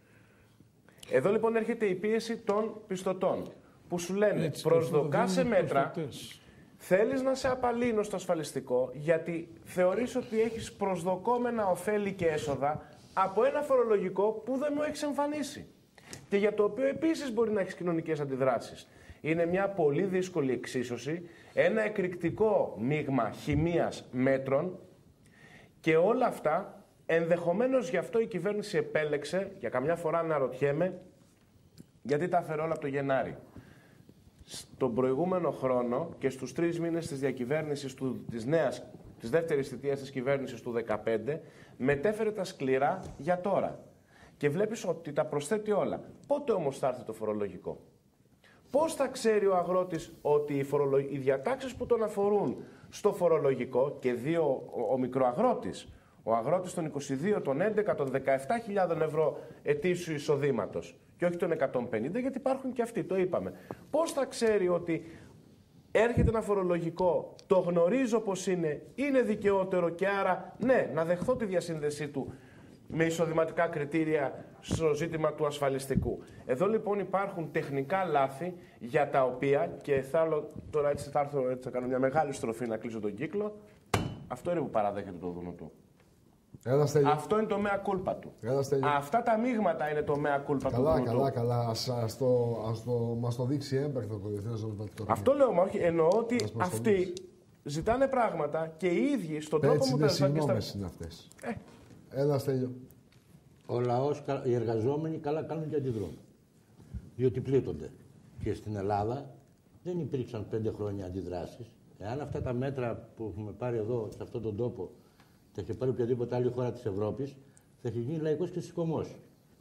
Εδώ λοιπόν έρχεται η πίεση των πιστωτών, που σου λένε έτσι, προσδοκάσαι μέτρα, θέλεις να σε απαλύνω στο ασφαλιστικό, γιατί θεωρείς ότι έχεις προσδοκόμενα ωφέλη και έσοδα από ένα φορολογικό που δεν μου έχεις εμφανίσει. Και για το οποίο επίσης μπορεί να έχεις κοινωνικές αντιδράσεις. Είναι μια πολύ δύσκολη εξίσωση, ένα εκρηκτικό μείγμα χημείας μέτρων και όλα αυτά, ενδεχομένως γι' αυτό η κυβέρνηση επέλεξε, για καμιά φορά αναρωτιέμαι, γιατί τα έφερε όλα από το Γενάρη. Στον προηγούμενο χρόνο και στους τρεις μήνες της διακυβέρνησης του, της νέας, της δεύτερης θητείας της κυβέρνησης του δύο χιλιάδες δεκαπέντε, μετέφερε τα σκληρά για τώρα. Και βλέπεις ότι τα προσθέτει όλα. Πότε όμως θα έρθει το φορολογικό? Πώς θα ξέρει ο αγρότης ότι οι, φορολο... οι διατάξεις που τον αφορούν στο φορολογικό και δύο ο, ο μικροαγρότης, ο αγρότης των είκοσι δύο, των έντεκα, των δεκαεπτά χιλιάδων ευρώ ετήσιου εισοδήματος και όχι των εκατόν πενήντα, γιατί υπάρχουν και αυτοί, το είπαμε. Πώς θα ξέρει ότι έρχεται ένα φορολογικό, το γνωρίζω πως είναι, είναι δικαιότερο και άρα ναι, να δεχθώ τη διασύνδεσή του με εισοδηματικά κριτήρια στο ζήτημα του ασφαλιστικού. Εδώ λοιπόν υπάρχουν τεχνικά λάθη για τα οποία, και θα, τώρα έτσι θα έρθω, έτσι θα κάνω μια μεγάλη στροφή να κλείσω τον κύκλο, αυτό είναι που παραδέχεται το Δούνο του. Αυτό είναι το mea culpa του. Αυτά τα μείγματα είναι το mea culpa του. Καλά, καλά, καλά. Ας, ας το, ας το, μας το δείξει έμπρακτο το Διεθνές Νομισματικό Ταμείο. Αυτό λέω, μα όχι. Εννοώ ότι αυτοί ζητάνε πράγματα και οι ίδιοι στον τρόπο που περνάνε. Έτσι είναι αυτές. Ε. Έλα, Στέλιο. Ο λαός, οι εργαζόμενοι καλά κάνουν και αντιδρούν. Διότι πλήττονται. Και στην Ελλάδα δεν υπήρξαν πέντε χρόνια αντιδράσεις. Εάν αυτά τα μέτρα που έχουμε πάρει εδώ, σε αυτόν τον τόπο, θα είχε πάρει οποιαδήποτε άλλη χώρα της Ευρώπης, θα είχε γίνει λαϊκός και σηκωμός.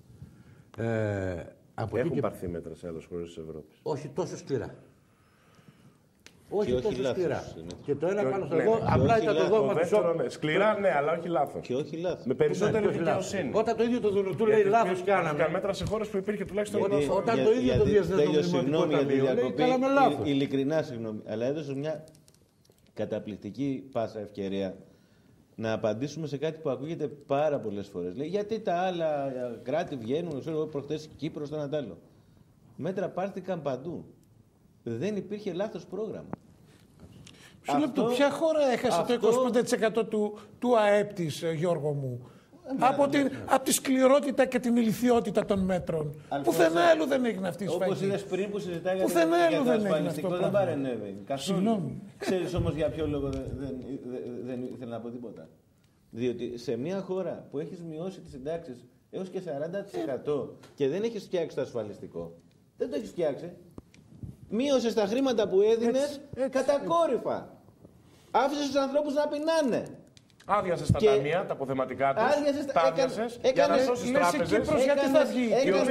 Ε, Έχουν και... πάρθει μέτρα σε άλλες χώρες της Ευρώπης. Όχι τόσο σκληρά. Όχι τόσο όχι σκληρά. λάθος, και το ένα και πάνω στο ναι, απλά ήταν το δόγμα του σώματος. Ναι. Σκληρά, ναι, αλλά όχι λάθος. Και όχι λάθος. Με περισσότερη δικαιοσύνη. Όταν το ίδιο το Δουνουτού λέει λάθος κάναμε. Για μέτρα σε χώρες που υπήρχε τουλάχιστον ότι, όταν για, το ίδιο το Διεθνές Νομισματικό Ταμείο λέει κάναμε λάθος. Ειλικρινά, συγγνώμη, αλλά έδωσε μια καταπληκτική πάσα ευκαιρία να απαντήσουμε σε κάτι που ακούγεται πάρα πολλές φορές. Λέει, γιατί τα άλλα κράτη βγαίνουν, ξέρω εγώ, προχθές Κύπρος, το ένα τ' άλλο. Μέτρα πάρθηκαν παντού. Δεν υπήρχε λάθος πρόγραμμα. Μισό λεπτό, ποια χώρα έχασε αυτό... το είκοσι πέντε τοις εκατό του, του ΑΕΠ της, Γιώργο μου? Ναι, από, την, από τη σκληρότητα και την ηλιθιότητα των μέτρων. Πουθενά άλλου δεν έγινε αυτή η σφαγή. Όπως είδες πριν που συζητάγατε Πουθενά για άλλου το δεν ασφαλιστικό, δεν παρενέβη. Συγγνώμη. Ξέρεις όμως για ποιο λόγο δεν, δεν, δεν ήθελα να πω τίποτα. Διότι σε μια χώρα που έχεις μειώσει τις συντάξεις έως και σαράντα τοις εκατό και δεν έχεις φτιάξει το ασφαλιστικό, δεν το έχεις φτιάξει. Μείωσες τα χρήματα που έδινες κατακόρυφα. Άφησες τους ανθρώπους να πεινάνε. Άδειασες τα ταμεία, τα αποθεματικά τους, τα άδειασες για να σώσεις τράπεζες. Γιατί θα βγει.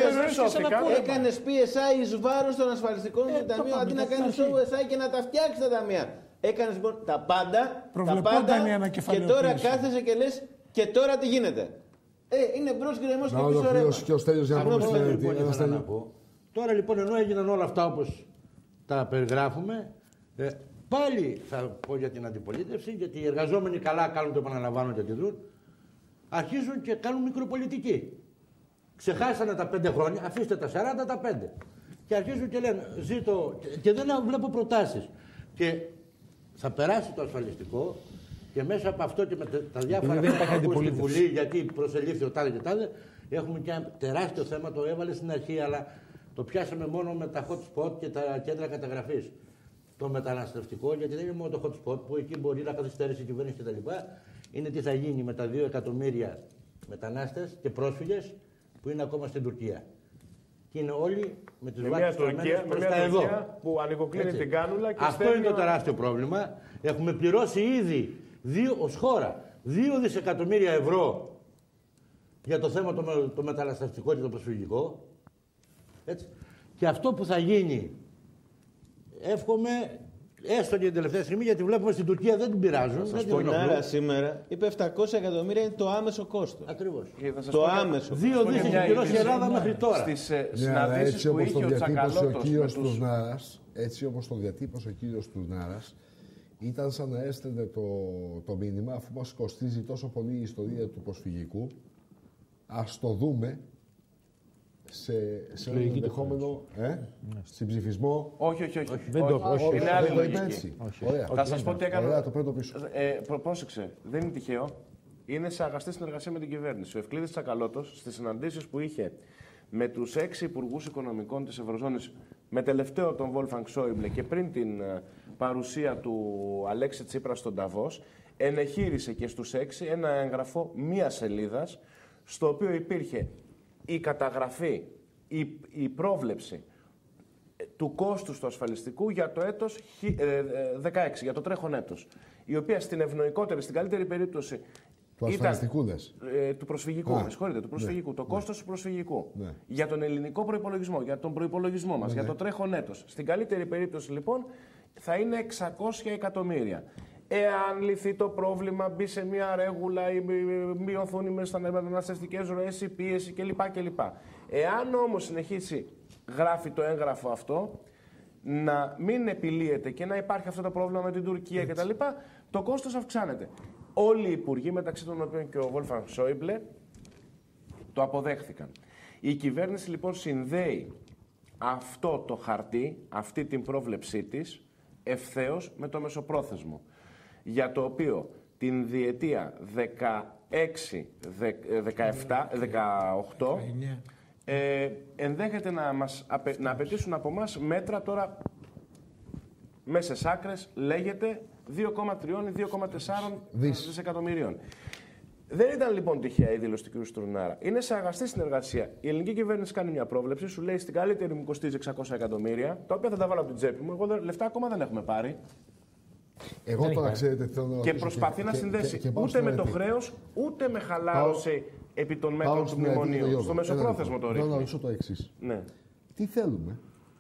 Έκανες πι ες άι εις βάρος των ασφαλιστικών ε, ταμείων αντί να κάνεις ο ες άι και να τα φτιάξεις τα ταμεία. Έκανες λοιπόν τα πάντα, τα πάντα και τώρα κάθεσαι και λες και τώρα τι γίνεται. Ε, είναι μπρος γκρεμός και πίσω ρεύμα. Και ο Στέλιος για να πούμε στην Τώρα λοιπόν ενώ έγιναν όλα αυτά όπως τα περιγράφουμε, ε, πάλι θα πω για την αντιπολίτευση, γιατί οι εργαζόμενοι καλά κάνουν, το επαναλαμβάνω και τη δουν, αρχίζουν και κάνουν μικροπολιτική. Ξεχάσανε τα πέντε χρόνια, αφήστε τα σαράντα, τα πέντε. Και αρχίζουν και λένε, ζήτω, και δεν βλέπω προτάσεις. Και θα περάσει το ασφαλιστικό και μέσα από αυτό και με τα διάφορα πράγματα που στη Βουλή, γιατί προσελήφθη ο τάδε και τάδε, έχουμε και ένα τεράστιο θέμα, το έβαλε στην αρχή, αλλά το πιάσαμε μόνο με τα hot spot και τα κέντρα καταγραφής. Το μεταναστευτικό, γιατί δεν είναι μόνο το hot spot που εκεί μπορεί να καθυστερήσει η κυβέρνηση κτλ. Είναι τι θα γίνει με τα δύο εκατομμύρια μετανάστες και πρόσφυγες που είναι ακόμα στην Τουρκία. Και είναι όλοι με τις βάσεις στραμμένες προς τα εδώ. Που ανοιγοκλίνει την κάνουλα και αυτό στέλνει... είναι το τεράστιο πρόβλημα. Έχουμε πληρώσει ήδη δύο, ως χώρα δύο δισεκατομμύρια ευρώ για το θέμα το, το μεταναστευτικό και το προσφυγικό. Έτσι. Και αυτό που θα γίνει, εύχομαι, έστω και την τελευταία στιγμή, γιατί βλέπουμε στην Τουρκία δεν την πειράζουν. Θα σας πω, Νάρα σήμερα είπε επτακόσια εκατομμύρια είναι το άμεσο κόστος. Ακριβώς. Το άμεσο. Δύο δις έχει πληρώσει η Ελλάδα μέχρι τώρα. Στις ε, συναντήσεις που είχε ο Τσακαλώτος με τους... Τουρνάρας, έτσι όπως το διατύπωσε ο κύριος Τουρνάρας, ήταν σαν να έστελνε το, το μήνυμα, αφού μας κοστίζει τόσο πολύ η ιστορία του προσφυγικού, ας το δούμε σε, σε ένα ενδεχόμενο ε, συμψηφισμό. Όχι, όχι, όχι. όχι. Δεν το όχι. όχι. Είναι άλλη λογική. Ωραία. Θα σας πω τι έκανα. Ωραία, το παίρνω πίσω. Ε, πρόσεξε, δεν είναι τυχαίο. Είναι σε αγαστή συνεργασία με την κυβέρνηση. Ο Ευκλήδης Τσακαλώτος στις συναντήσεις που είχε με τους έξι υπουργούς οικονομικών της Ευρωζώνης, με τελευταίο τον Wolfgang Schäuble και πριν την παρουσία του Αλέξη Τσίπρα στον Νταβός, ενεχείρισε και στους έξι ένα έγγραφο μία σελίδας, στο οποίο υπήρχε η καταγραφή, η, η πρόβλεψη του κόστους του ασφαλιστικού για το έτος δεκαέξι, για το τρέχον έτος, η οποία στην ευνοϊκότερη, στην καλύτερη περίπτωση του ασφαλιστικού δες. Ε, του προσφυγικού, με συγχωρείτε, του προσφυγικού, ναι, το κόστος ναι. του προσφυγικού. Ναι. Για τον ελληνικό προϋπολογισμό, για τον προϋπολογισμό μας, ναι, για το τρέχον έτος. Στην καλύτερη περίπτωση λοιπόν θα είναι εξακόσια εκατομμύρια. Εάν λυθεί το πρόβλημα, μπει σε μια ρέγουλα ή μειωθούν οι μεταναστευτικές ροές, η πίεση κλπ. κλπ. Εάν όμως συνεχίσει, γράφει το έγγραφο αυτό, να μην επιλύεται και να υπάρχει αυτό το πρόβλημα με την Τουρκία κτλ., το κόστος αυξάνεται. Όλοι οι υπουργοί, μεταξύ των οποίων και ο Wolfgang Schäuble, το αποδέχθηκαν. Η κυβέρνηση λοιπόν συνδέει αυτό το χαρτί, αυτή την πρόβλεψή της, ευθέως με το μεσοπρόθεσμο, για το οποίο την διετία δεκαέξι, δεκαεπτά, δεκαοκτώ ε, ενδέχεται να, μας, να απαιτήσουν από εμάς μέτρα τώρα μέσες άκρες, λέγεται δύο κόμμα τρία ή δύο κόμμα τέσσερα δισεκατομμυρίων. Δεν ήταν λοιπόν τυχαία η δήλωση του κ. Στουρνάρα. Είναι σε αγαστή συνεργασία. Η ελληνική κυβέρνηση κάνει μια πρόβλεψη, σου λέει στην καλύτερη μου κοστίζει εξακόσια εκατομμύρια, τα οποία θα τα βάλω από την τσέπη μου. Εγώ λεφτά ακόμα δεν έχουμε πάρει. Εγώ τώρα ξέρετε τι θέλω να Και προσπαθεί και, να συνδέσει και, και, και ούτε με το χρέος, ούτε με χαλάρωση πάω, επί των μέτρων του μνημονίου. Στο μεσοπρόθεσμο το ρίχνει. Θέλω να ρωτήσω το εξής. Ναι. Τι θέλουμε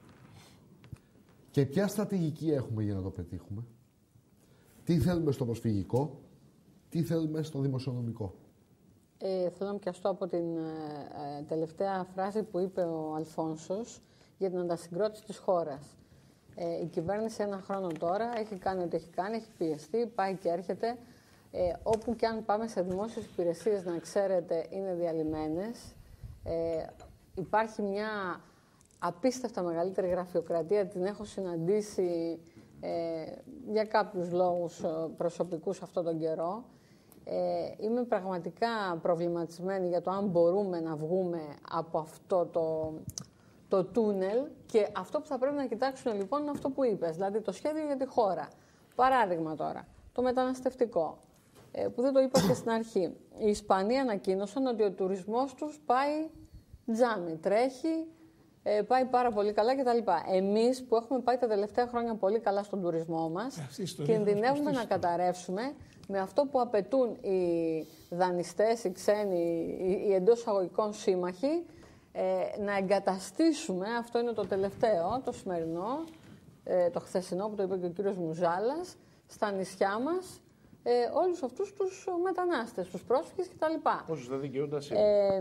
και ποια στρατηγική έχουμε για να το πετύχουμε. Τι θέλουμε στο προσφυγικό, τι θέλουμε στο δημοσιονομικό. Ε, θέλω να πιαστώ από την ε, τελευταία φράση που είπε ο Αλφόνσος για την αντασυγκρότηση της χώρας. Ε, η κυβέρνηση ένα χρόνο τώρα έχει κάνει ό,τι έχει κάνει, έχει πιεστεί, πάει και έρχεται. Ε, όπου και αν πάμε σε δημόσιες υπηρεσίες, να ξέρετε, είναι διαλυμένες. Ε, υπάρχει μια απίστευτα μεγαλύτερη γραφειοκρατία. Την έχω συναντήσει ε, για κάποιους λόγους προσωπικούς αυτόν τον καιρό. Ε, είμαι πραγματικά προβληματισμένη για το αν μπορούμε να βγούμε από αυτό το, το τούνελ, και αυτό που θα πρέπει να κοιτάξουν λοιπόν είναι αυτό που είπες, δηλαδή το σχέδιο για τη χώρα. Παράδειγμα τώρα, το μεταναστευτικό, ε, που δεν το είπα και στην αρχή. Οι Ισπανοί ανακοίνωσαν ότι ο τουρισμός τους πάει τζάμι, τρέχει, ε, πάει πάρα πολύ καλά κτλ. Εμείς που έχουμε πάει τα τελευταία χρόνια πολύ καλά στον τουρισμό μας, κινδυνεύουμε να καταρρεύσουμε με αυτό που απαιτούν οι δανειστές, οι ξένοι, οι, οι εντός αγωγικών σύμμαχοι, ε, να εγκαταστήσουμε, αυτό είναι το τελευταίο, το σημερινό, ε, το χθεσινό που το είπε και ο κύριος Μουζάλας, στα νησιά μας, ε, όλους αυτούς τους μετανάστες, τους πρόσφυγες κτλ. Όσους δεν δικαιούνται ασύλο.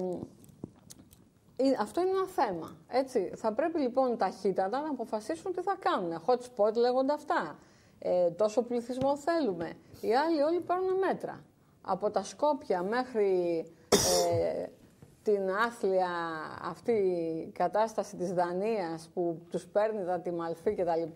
Αυτό είναι ένα θέμα. Έτσι. Θα πρέπει λοιπόν ταχύτατα να αποφασίσουν τι θα κάνουν. Hot spot λέγονται αυτά. Ε, τόσο πληθυσμό θέλουμε. Οι άλλοι όλοι παίρνουν μέτρα. Από τα Σκόπια μέχρι ε, την άθλια αυτή κατάσταση της Δανίας που τους παίρνει τα τη Μαλφή κτλ.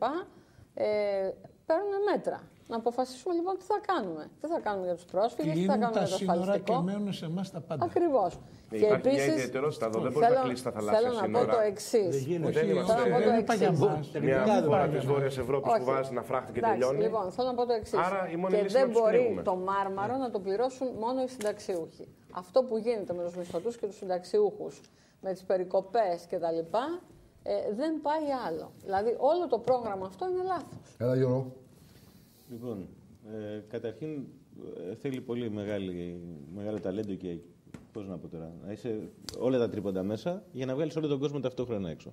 Ε, παίρνουν μέτρα. Να αποφασίσουμε λοιπόν τι θα κάνουμε. Τι θα κάνουμε για τους πρόσφυγες, τι θα κάνουμε για το ασφαλιστικό. Και μένουν σε εμάς τα πάντα. Ακριβώς. Και υπάρχει επίσης, μια ιδιαιτερότητα εδώ, δεν μπορεί να κλείσει τα θαλάσσια σύνορα. Θέλω να πω το εξής. Δεν είμαστε μια χώρα της Βόρειας Ευρώπης που βάζει ένα φράχτη και τελειώνει. Λοιπόν, θέλω να πω το εξής. Άρα η μόνη και λύση δεν είναι μπορεί το Μάρμαρο να το πληρώσουν μόνο οι συνταξιούχοι. Αυτό που γίνεται με τους μισθωτούς και τους συνταξιούχους, με τις περικοπές κτλ., ε, δεν πάει άλλο. Δηλαδή όλο το πρόγραμμα αυτό είναι λάθος. Έλα, Γιώργο. Λοιπόν, ε, καταρχήν ε, θέλει πολύ μεγάλη, μεγάλο ταλέντο και, πώς να πω τώρα, να είσαι όλα τα τρίποντα μέσα για να βγάλεις όλο τον κόσμο ταυτόχρονα έξω.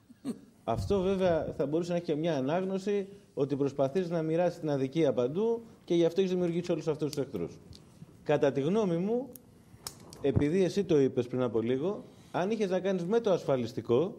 Αυτό βέβαια θα μπορούσε να έχει και μια ανάγνωση ότι προσπαθείς να μοιράσεις την αδικία παντού και γι' αυτό έχεις δημιουργήσει όλους αυτούς τους εχθρούς. Κατά τη γνώμη μου, επειδή εσύ το είπες πριν από λίγο, αν είχες να κάνεις με το ασφαλιστικό,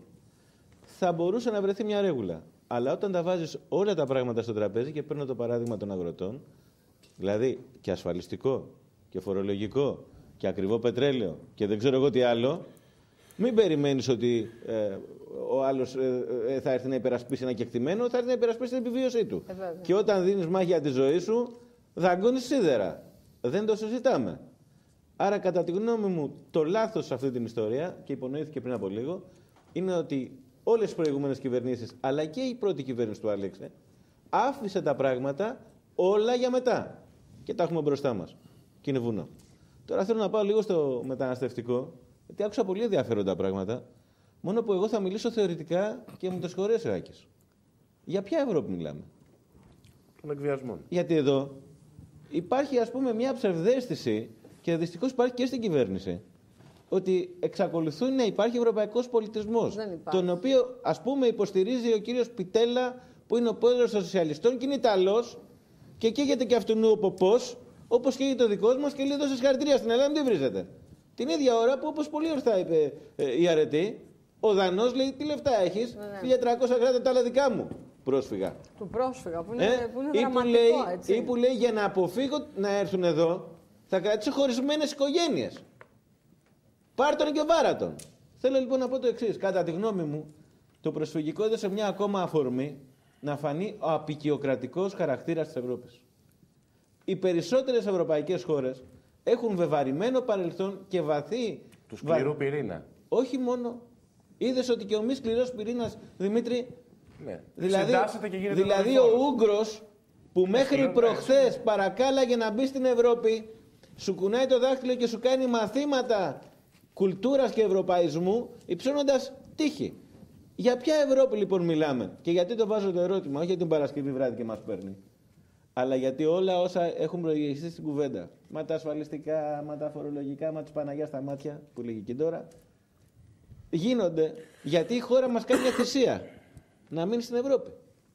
θα μπορούσε να βρεθεί μια ρέγουλα. Αλλά όταν τα βάζεις όλα τα πράγματα στο τραπέζι, και παίρνω το παράδειγμα των αγροτών, δηλαδή και ασφαλιστικό και φορολογικό και ακριβό πετρέλαιο και δεν ξέρω εγώ τι άλλο, μην περιμένεις ότι ε, ο άλλος ε, ε, θα έρθει να υπερασπίσει ένα κεκτημένο, θα έρθει να υπερασπίσει την επιβίωσή του. Ε, και όταν δίνεις μάχη για τη ζωή σου, δαγκώνεις σίδερα. Δεν το συζητάμε. Άρα, κατά τη γνώμη μου, το λάθος σε αυτή την ιστορία, και υπονοήθηκε πριν από λίγο, είναι ότι όλες οι προηγούμενες κυβερνήσεις, αλλά και η πρώτη κυβέρνηση του Άλεξε, άφησε τα πράγματα όλα για μετά. Και τα έχουμε μπροστά μας. Και είναι βουνό. Τώρα θέλω να πάω λίγο στο μεταναστευτικό, γιατί άκουσα πολύ ενδιαφέροντα πράγματα, μόνο που εγώ θα μιλήσω θεωρητικά και μου το συγχωρέσει ο Άκης. Για ποια Ευρώπη μιλάμε? Των εκβιασμών. Γιατί εδώ υπάρχει, ας πούμε, μια ψευδαίσθηση, και δυστυχώς υπάρχει και στην κυβέρνηση, ότι εξακολουθούν να υπάρχει ευρωπαϊκός πολιτισμός, τον οποίο, ας πούμε, υποστηρίζει ο κύριος Πιτέλα, που είναι ο πρόεδρος των Σοσιαλιστών και είναι Ιταλός, και καίγεται και αυτού ο ποπός, όπως καίγεται ο δικός μας, και λέει: δώσε συγχαρητήρια στην Ελλάδα, μην τη βρίζετε. Την ίδια ώρα που, όπως πολύ ορθά είπε ε, η αρετή, ο Δανός λέει: τι λεφτά έχεις? χίλια τριακόσια κράτα τα άλλα δικά μου. Πρόσφυγα. Του πρόσφυγα, που είναι, ε? που είναι ή δραματικό, που λέει, έτσι. Ή που λέει για να αποφύγω να έρθουν εδώ, θα κρατήσω χωρισμένες οικογένειες. Πάρτον και βάρατον. Θέλω λοιπόν να πω το εξής. Κατά τη γνώμη μου, το προσφυγικό έδωσε μια ακόμα αφορμή να φανεί ο απικιοκρατικός χαρακτήρας της Ευρώπης. Οι περισσότερες ευρωπαϊκές χώρες έχουν βεβαρημένο παρελθόν και βαθύ... Του σκληρού πυρήνα. Όχι μόνο. Είδες ότι και ο μη σκληρός πυρήνας, Δημήτρη... Ναι. Δηλαδή, δηλαδή ο Ούγγρος που μέχρι προχθές παρακάλαγε να μπει στην Ευρώπη, σου κουνάει το δάχτυλο και σου κάνει μαθήματα κουλτούρας και ευρωπαϊσμού, υψώνοντας τύχη. Για ποια Ευρώπη λοιπόν μιλάμε? Και γιατί το βάζω το ερώτημα? Όχι για την Παρασκευή βράδυ και μας παίρνει, αλλά γιατί όλα όσα έχουν προηγηθεί στην κουβέντα, μα τα ασφαλιστικά, μα τα φορολογικά, μα της Παναγιάς στα μάτια, που λέγει και τώρα, γίνονται γιατί η χώρα μας κάνει μια θυσία να μείνει στην Ευρώπη.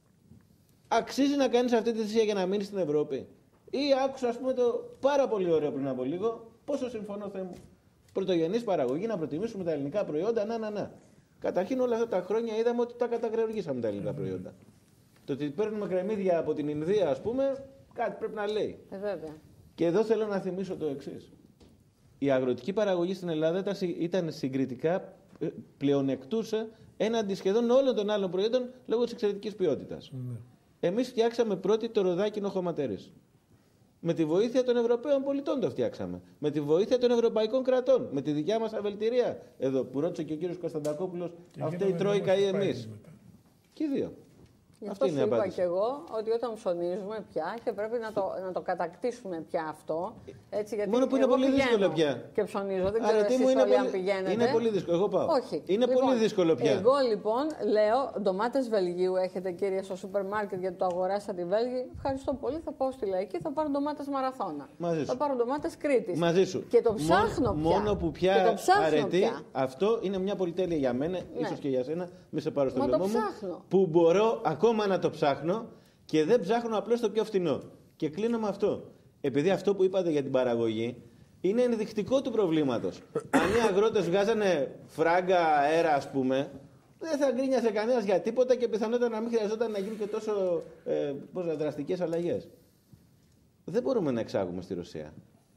Αξίζει να κάνεις αυτή τη θυσία για να μείνει στην Ευρώπη? Ή άκουσα, ας πούμε, το πάρα πολύ ωραίο πριν από λίγο, πόσο συμφωνώ, Θεέ μου, πρωτογενής παραγωγή, να προτιμήσουμε τα ελληνικά προϊόντα, να, να, να. Καταρχήν όλα αυτά τα χρόνια είδαμε ότι τα καταγρεωργήσαμε τα ελληνικά προϊόντα. Το ότι παίρνουμε κρεμμύδια από την Ινδία, ας πούμε, κάτι πρέπει να λέει. Ε, βέβαια. Και εδώ θέλω να θυμίσω το εξής. Η αγροτική παραγωγή στην Ελλάδα ήταν συγκριτικά πλεονεκτούσε έναντι σχεδόν όλων των άλλων προϊόντων λόγω της εξαιρετικής ποιότητας. Mm. Εμείς φτιάξαμε πρώτοι το ροδάκινο χωματερής. Με τη βοήθεια των Ευρωπαίων πολιτών το φτιάξαμε. Με τη βοήθεια των ευρωπαϊκών κρατών. Με τη δικιά μας αβελτηρία. Εδώ που ρώτησε και ο κύριος Κωνσταντακόπουλος, αυτή η Τρόικα ή εμείς. Και οι δύο. Γι' αυτό σου είπα και εγώ ότι όταν ψωνίζουμε πια και πρέπει να το, να το κατακτήσουμε πια αυτό. Έτσι, γιατί μόνο που είναι πολύ δύσκολο πια. Και ψωνίζω, δεν ξέρω εσείς όλοι πολύ, αν πηγαίνετε. Είναι πολύ δύσκολο. Εγώ πάω. Όχι. Είναι λοιπόν, πολύ δύσκολο πια. Εγώ λοιπόν λέω, ντομάτες Βελγίου έχετε κύριε στο σούπερ μάρκετ γιατί το αγοράσατε Βέλγη. Ευχαριστώ πολύ. Θα πάω στη Λαϊκή, θα πάρω ντομάτες Μαραθώνα. Μαζί σου. Θα πάρω ντομάτες Κρήτης. Μαζί σου. Και το ψάχνω πια. Μόνο που πια αρετεί, αυτό είναι μια πολυτέλεια για μένα, ίσως και για σένα. Μη σε πάρω στο λαιμό μου. Που μπορώ ακόμα να το ψάχνω. Και δεν ψάχνω απλώς το πιο φθηνό. Και κλείνω με αυτό. Επειδή αυτό που είπατε για την παραγωγή είναι ενδεικτικό του προβλήματος. Αν οι αγρότες βγάζανε φράγκα αέρα, ας πούμε, δεν θα γκρίνιασε κανένας για τίποτα και πιθανότατα να μην χρειαζόταν να γίνουν και τόσο ε, πώς, δραστικές αλλαγές. Δεν μπορούμε να εξάγουμε στη Ρωσία.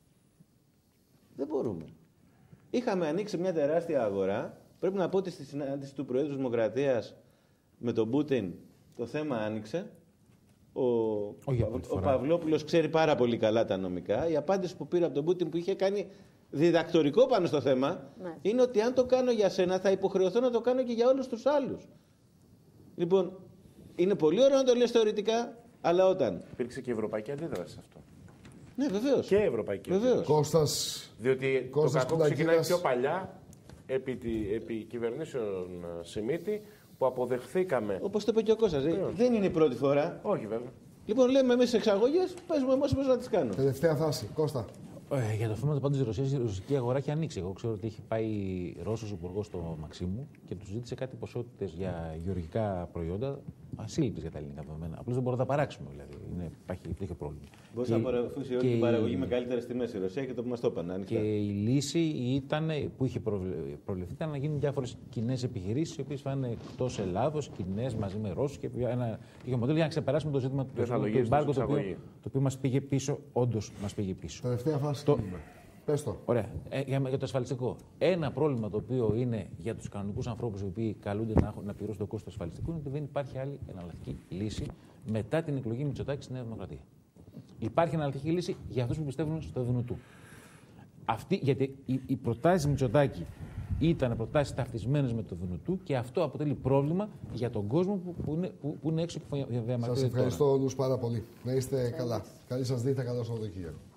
Δεν μπορούμε. Είχαμε ανοίξει μια τεράστια αγορά. Πρέπει να πω ότι στη συνάντηση του Προέδρου της Δημοκρατίας με τον Πούτιν το θέμα άνοιξε. Ο, ο, ο Παυλόπουλος ξέρει πάρα πολύ καλά τα νομικά. Η απάντηση που πήρε από τον Πούτιν που είχε κάνει διδακτορικό πάνω στο θέμα ναι. είναι ότι αν το κάνω για σένα θα υποχρεωθώ να το κάνω και για όλους τους άλλους. Λοιπόν, είναι πολύ ωραίο να το λες θεωρητικά, αλλά όταν... Υπήρξε και η ευρωπαϊκή αντίδραση σε αυτό. Ναι, βεβαίως. Και η ευρωπαϊκή αντίδραση. Κώστας... Διότι Κώστας το κακό ξεκινάει πιο παλιά επί, επί κυβερνήσεων Σιμίτη, που αποδεχθήκαμε. Όπως το είπε και ο Κώστας, δεν είναι η πρώτη φορά. Όχι, βέβαια. Λοιπόν, λέμε εμείς εξαγωγές, παίζουμε εμείς πώς να τις κάνουμε. Τελευταία φάση. Κώστα. Ε, για το θέμα του πάντως της Ρωσίας, η ρωσική αγορά έχει ανοίξει. Εγώ ξέρω ότι έχει πάει Ρώσος υπουργός στο Μαξίμου και του ζήτησε κάτι ποσότητες για γεωργικά προϊόντα ασύλληπτες για τα ελληνικά δεδομένα. Απλώς δεν μπορούμε να τα παράξουμε. Δηλαδή. Είναι, υπάρχει τέτοιο πρόβλημα. Μπορεί να απορροφήσει όλη την παραγωγή με καλύτερες τιμές η Ρωσία και το που μας το είπαν. Και η λύση ήταν, που είχε προβλεφθεί ήταν να γίνουν διάφορες κοινές επιχειρήσεις, οι οποίες θα είναι εκτός Ελλάδος, κοινές μαζί με Ρώσους και ένα μοντέλο για να ξεπεράσουμε το ζήτημα του εμπάργου, το οποίο μας πήγε πίσω, όντως μας πήγε πίσω. Τελευταία φάση. Το... Πες το. Ωραία. Ε, για, για το ασφαλιστικό. Ένα πρόβλημα το οποίο είναι για τους κανονικούς ανθρώπους οι οποίοι καλούνται να, να πληρώσουν το κόστος του ασφαλιστικού είναι ότι δεν υπάρχει άλλη εναλλακτική λύση μετά την εκλογή Μητσοτάκη στη Νέα Δημοκρατία. Υπάρχει εναλλακτική λύση για αυτούς που πιστεύουν στο Δουνουτού. Αυτή, γιατί οι, οι προτάσεις Μητσοτάκη ήταν προτάσεις ταυτισμένες με το Δουνουτού και αυτό αποτελεί πρόβλημα για τον κόσμο που, που, είναι, που, που είναι έξω από διαμαρτυρίες. Σας ευχαριστώ όλους πάρα πολύ. Να είστε καλά. Καλή σας δίτα, καλό Σαββατοκύριακο.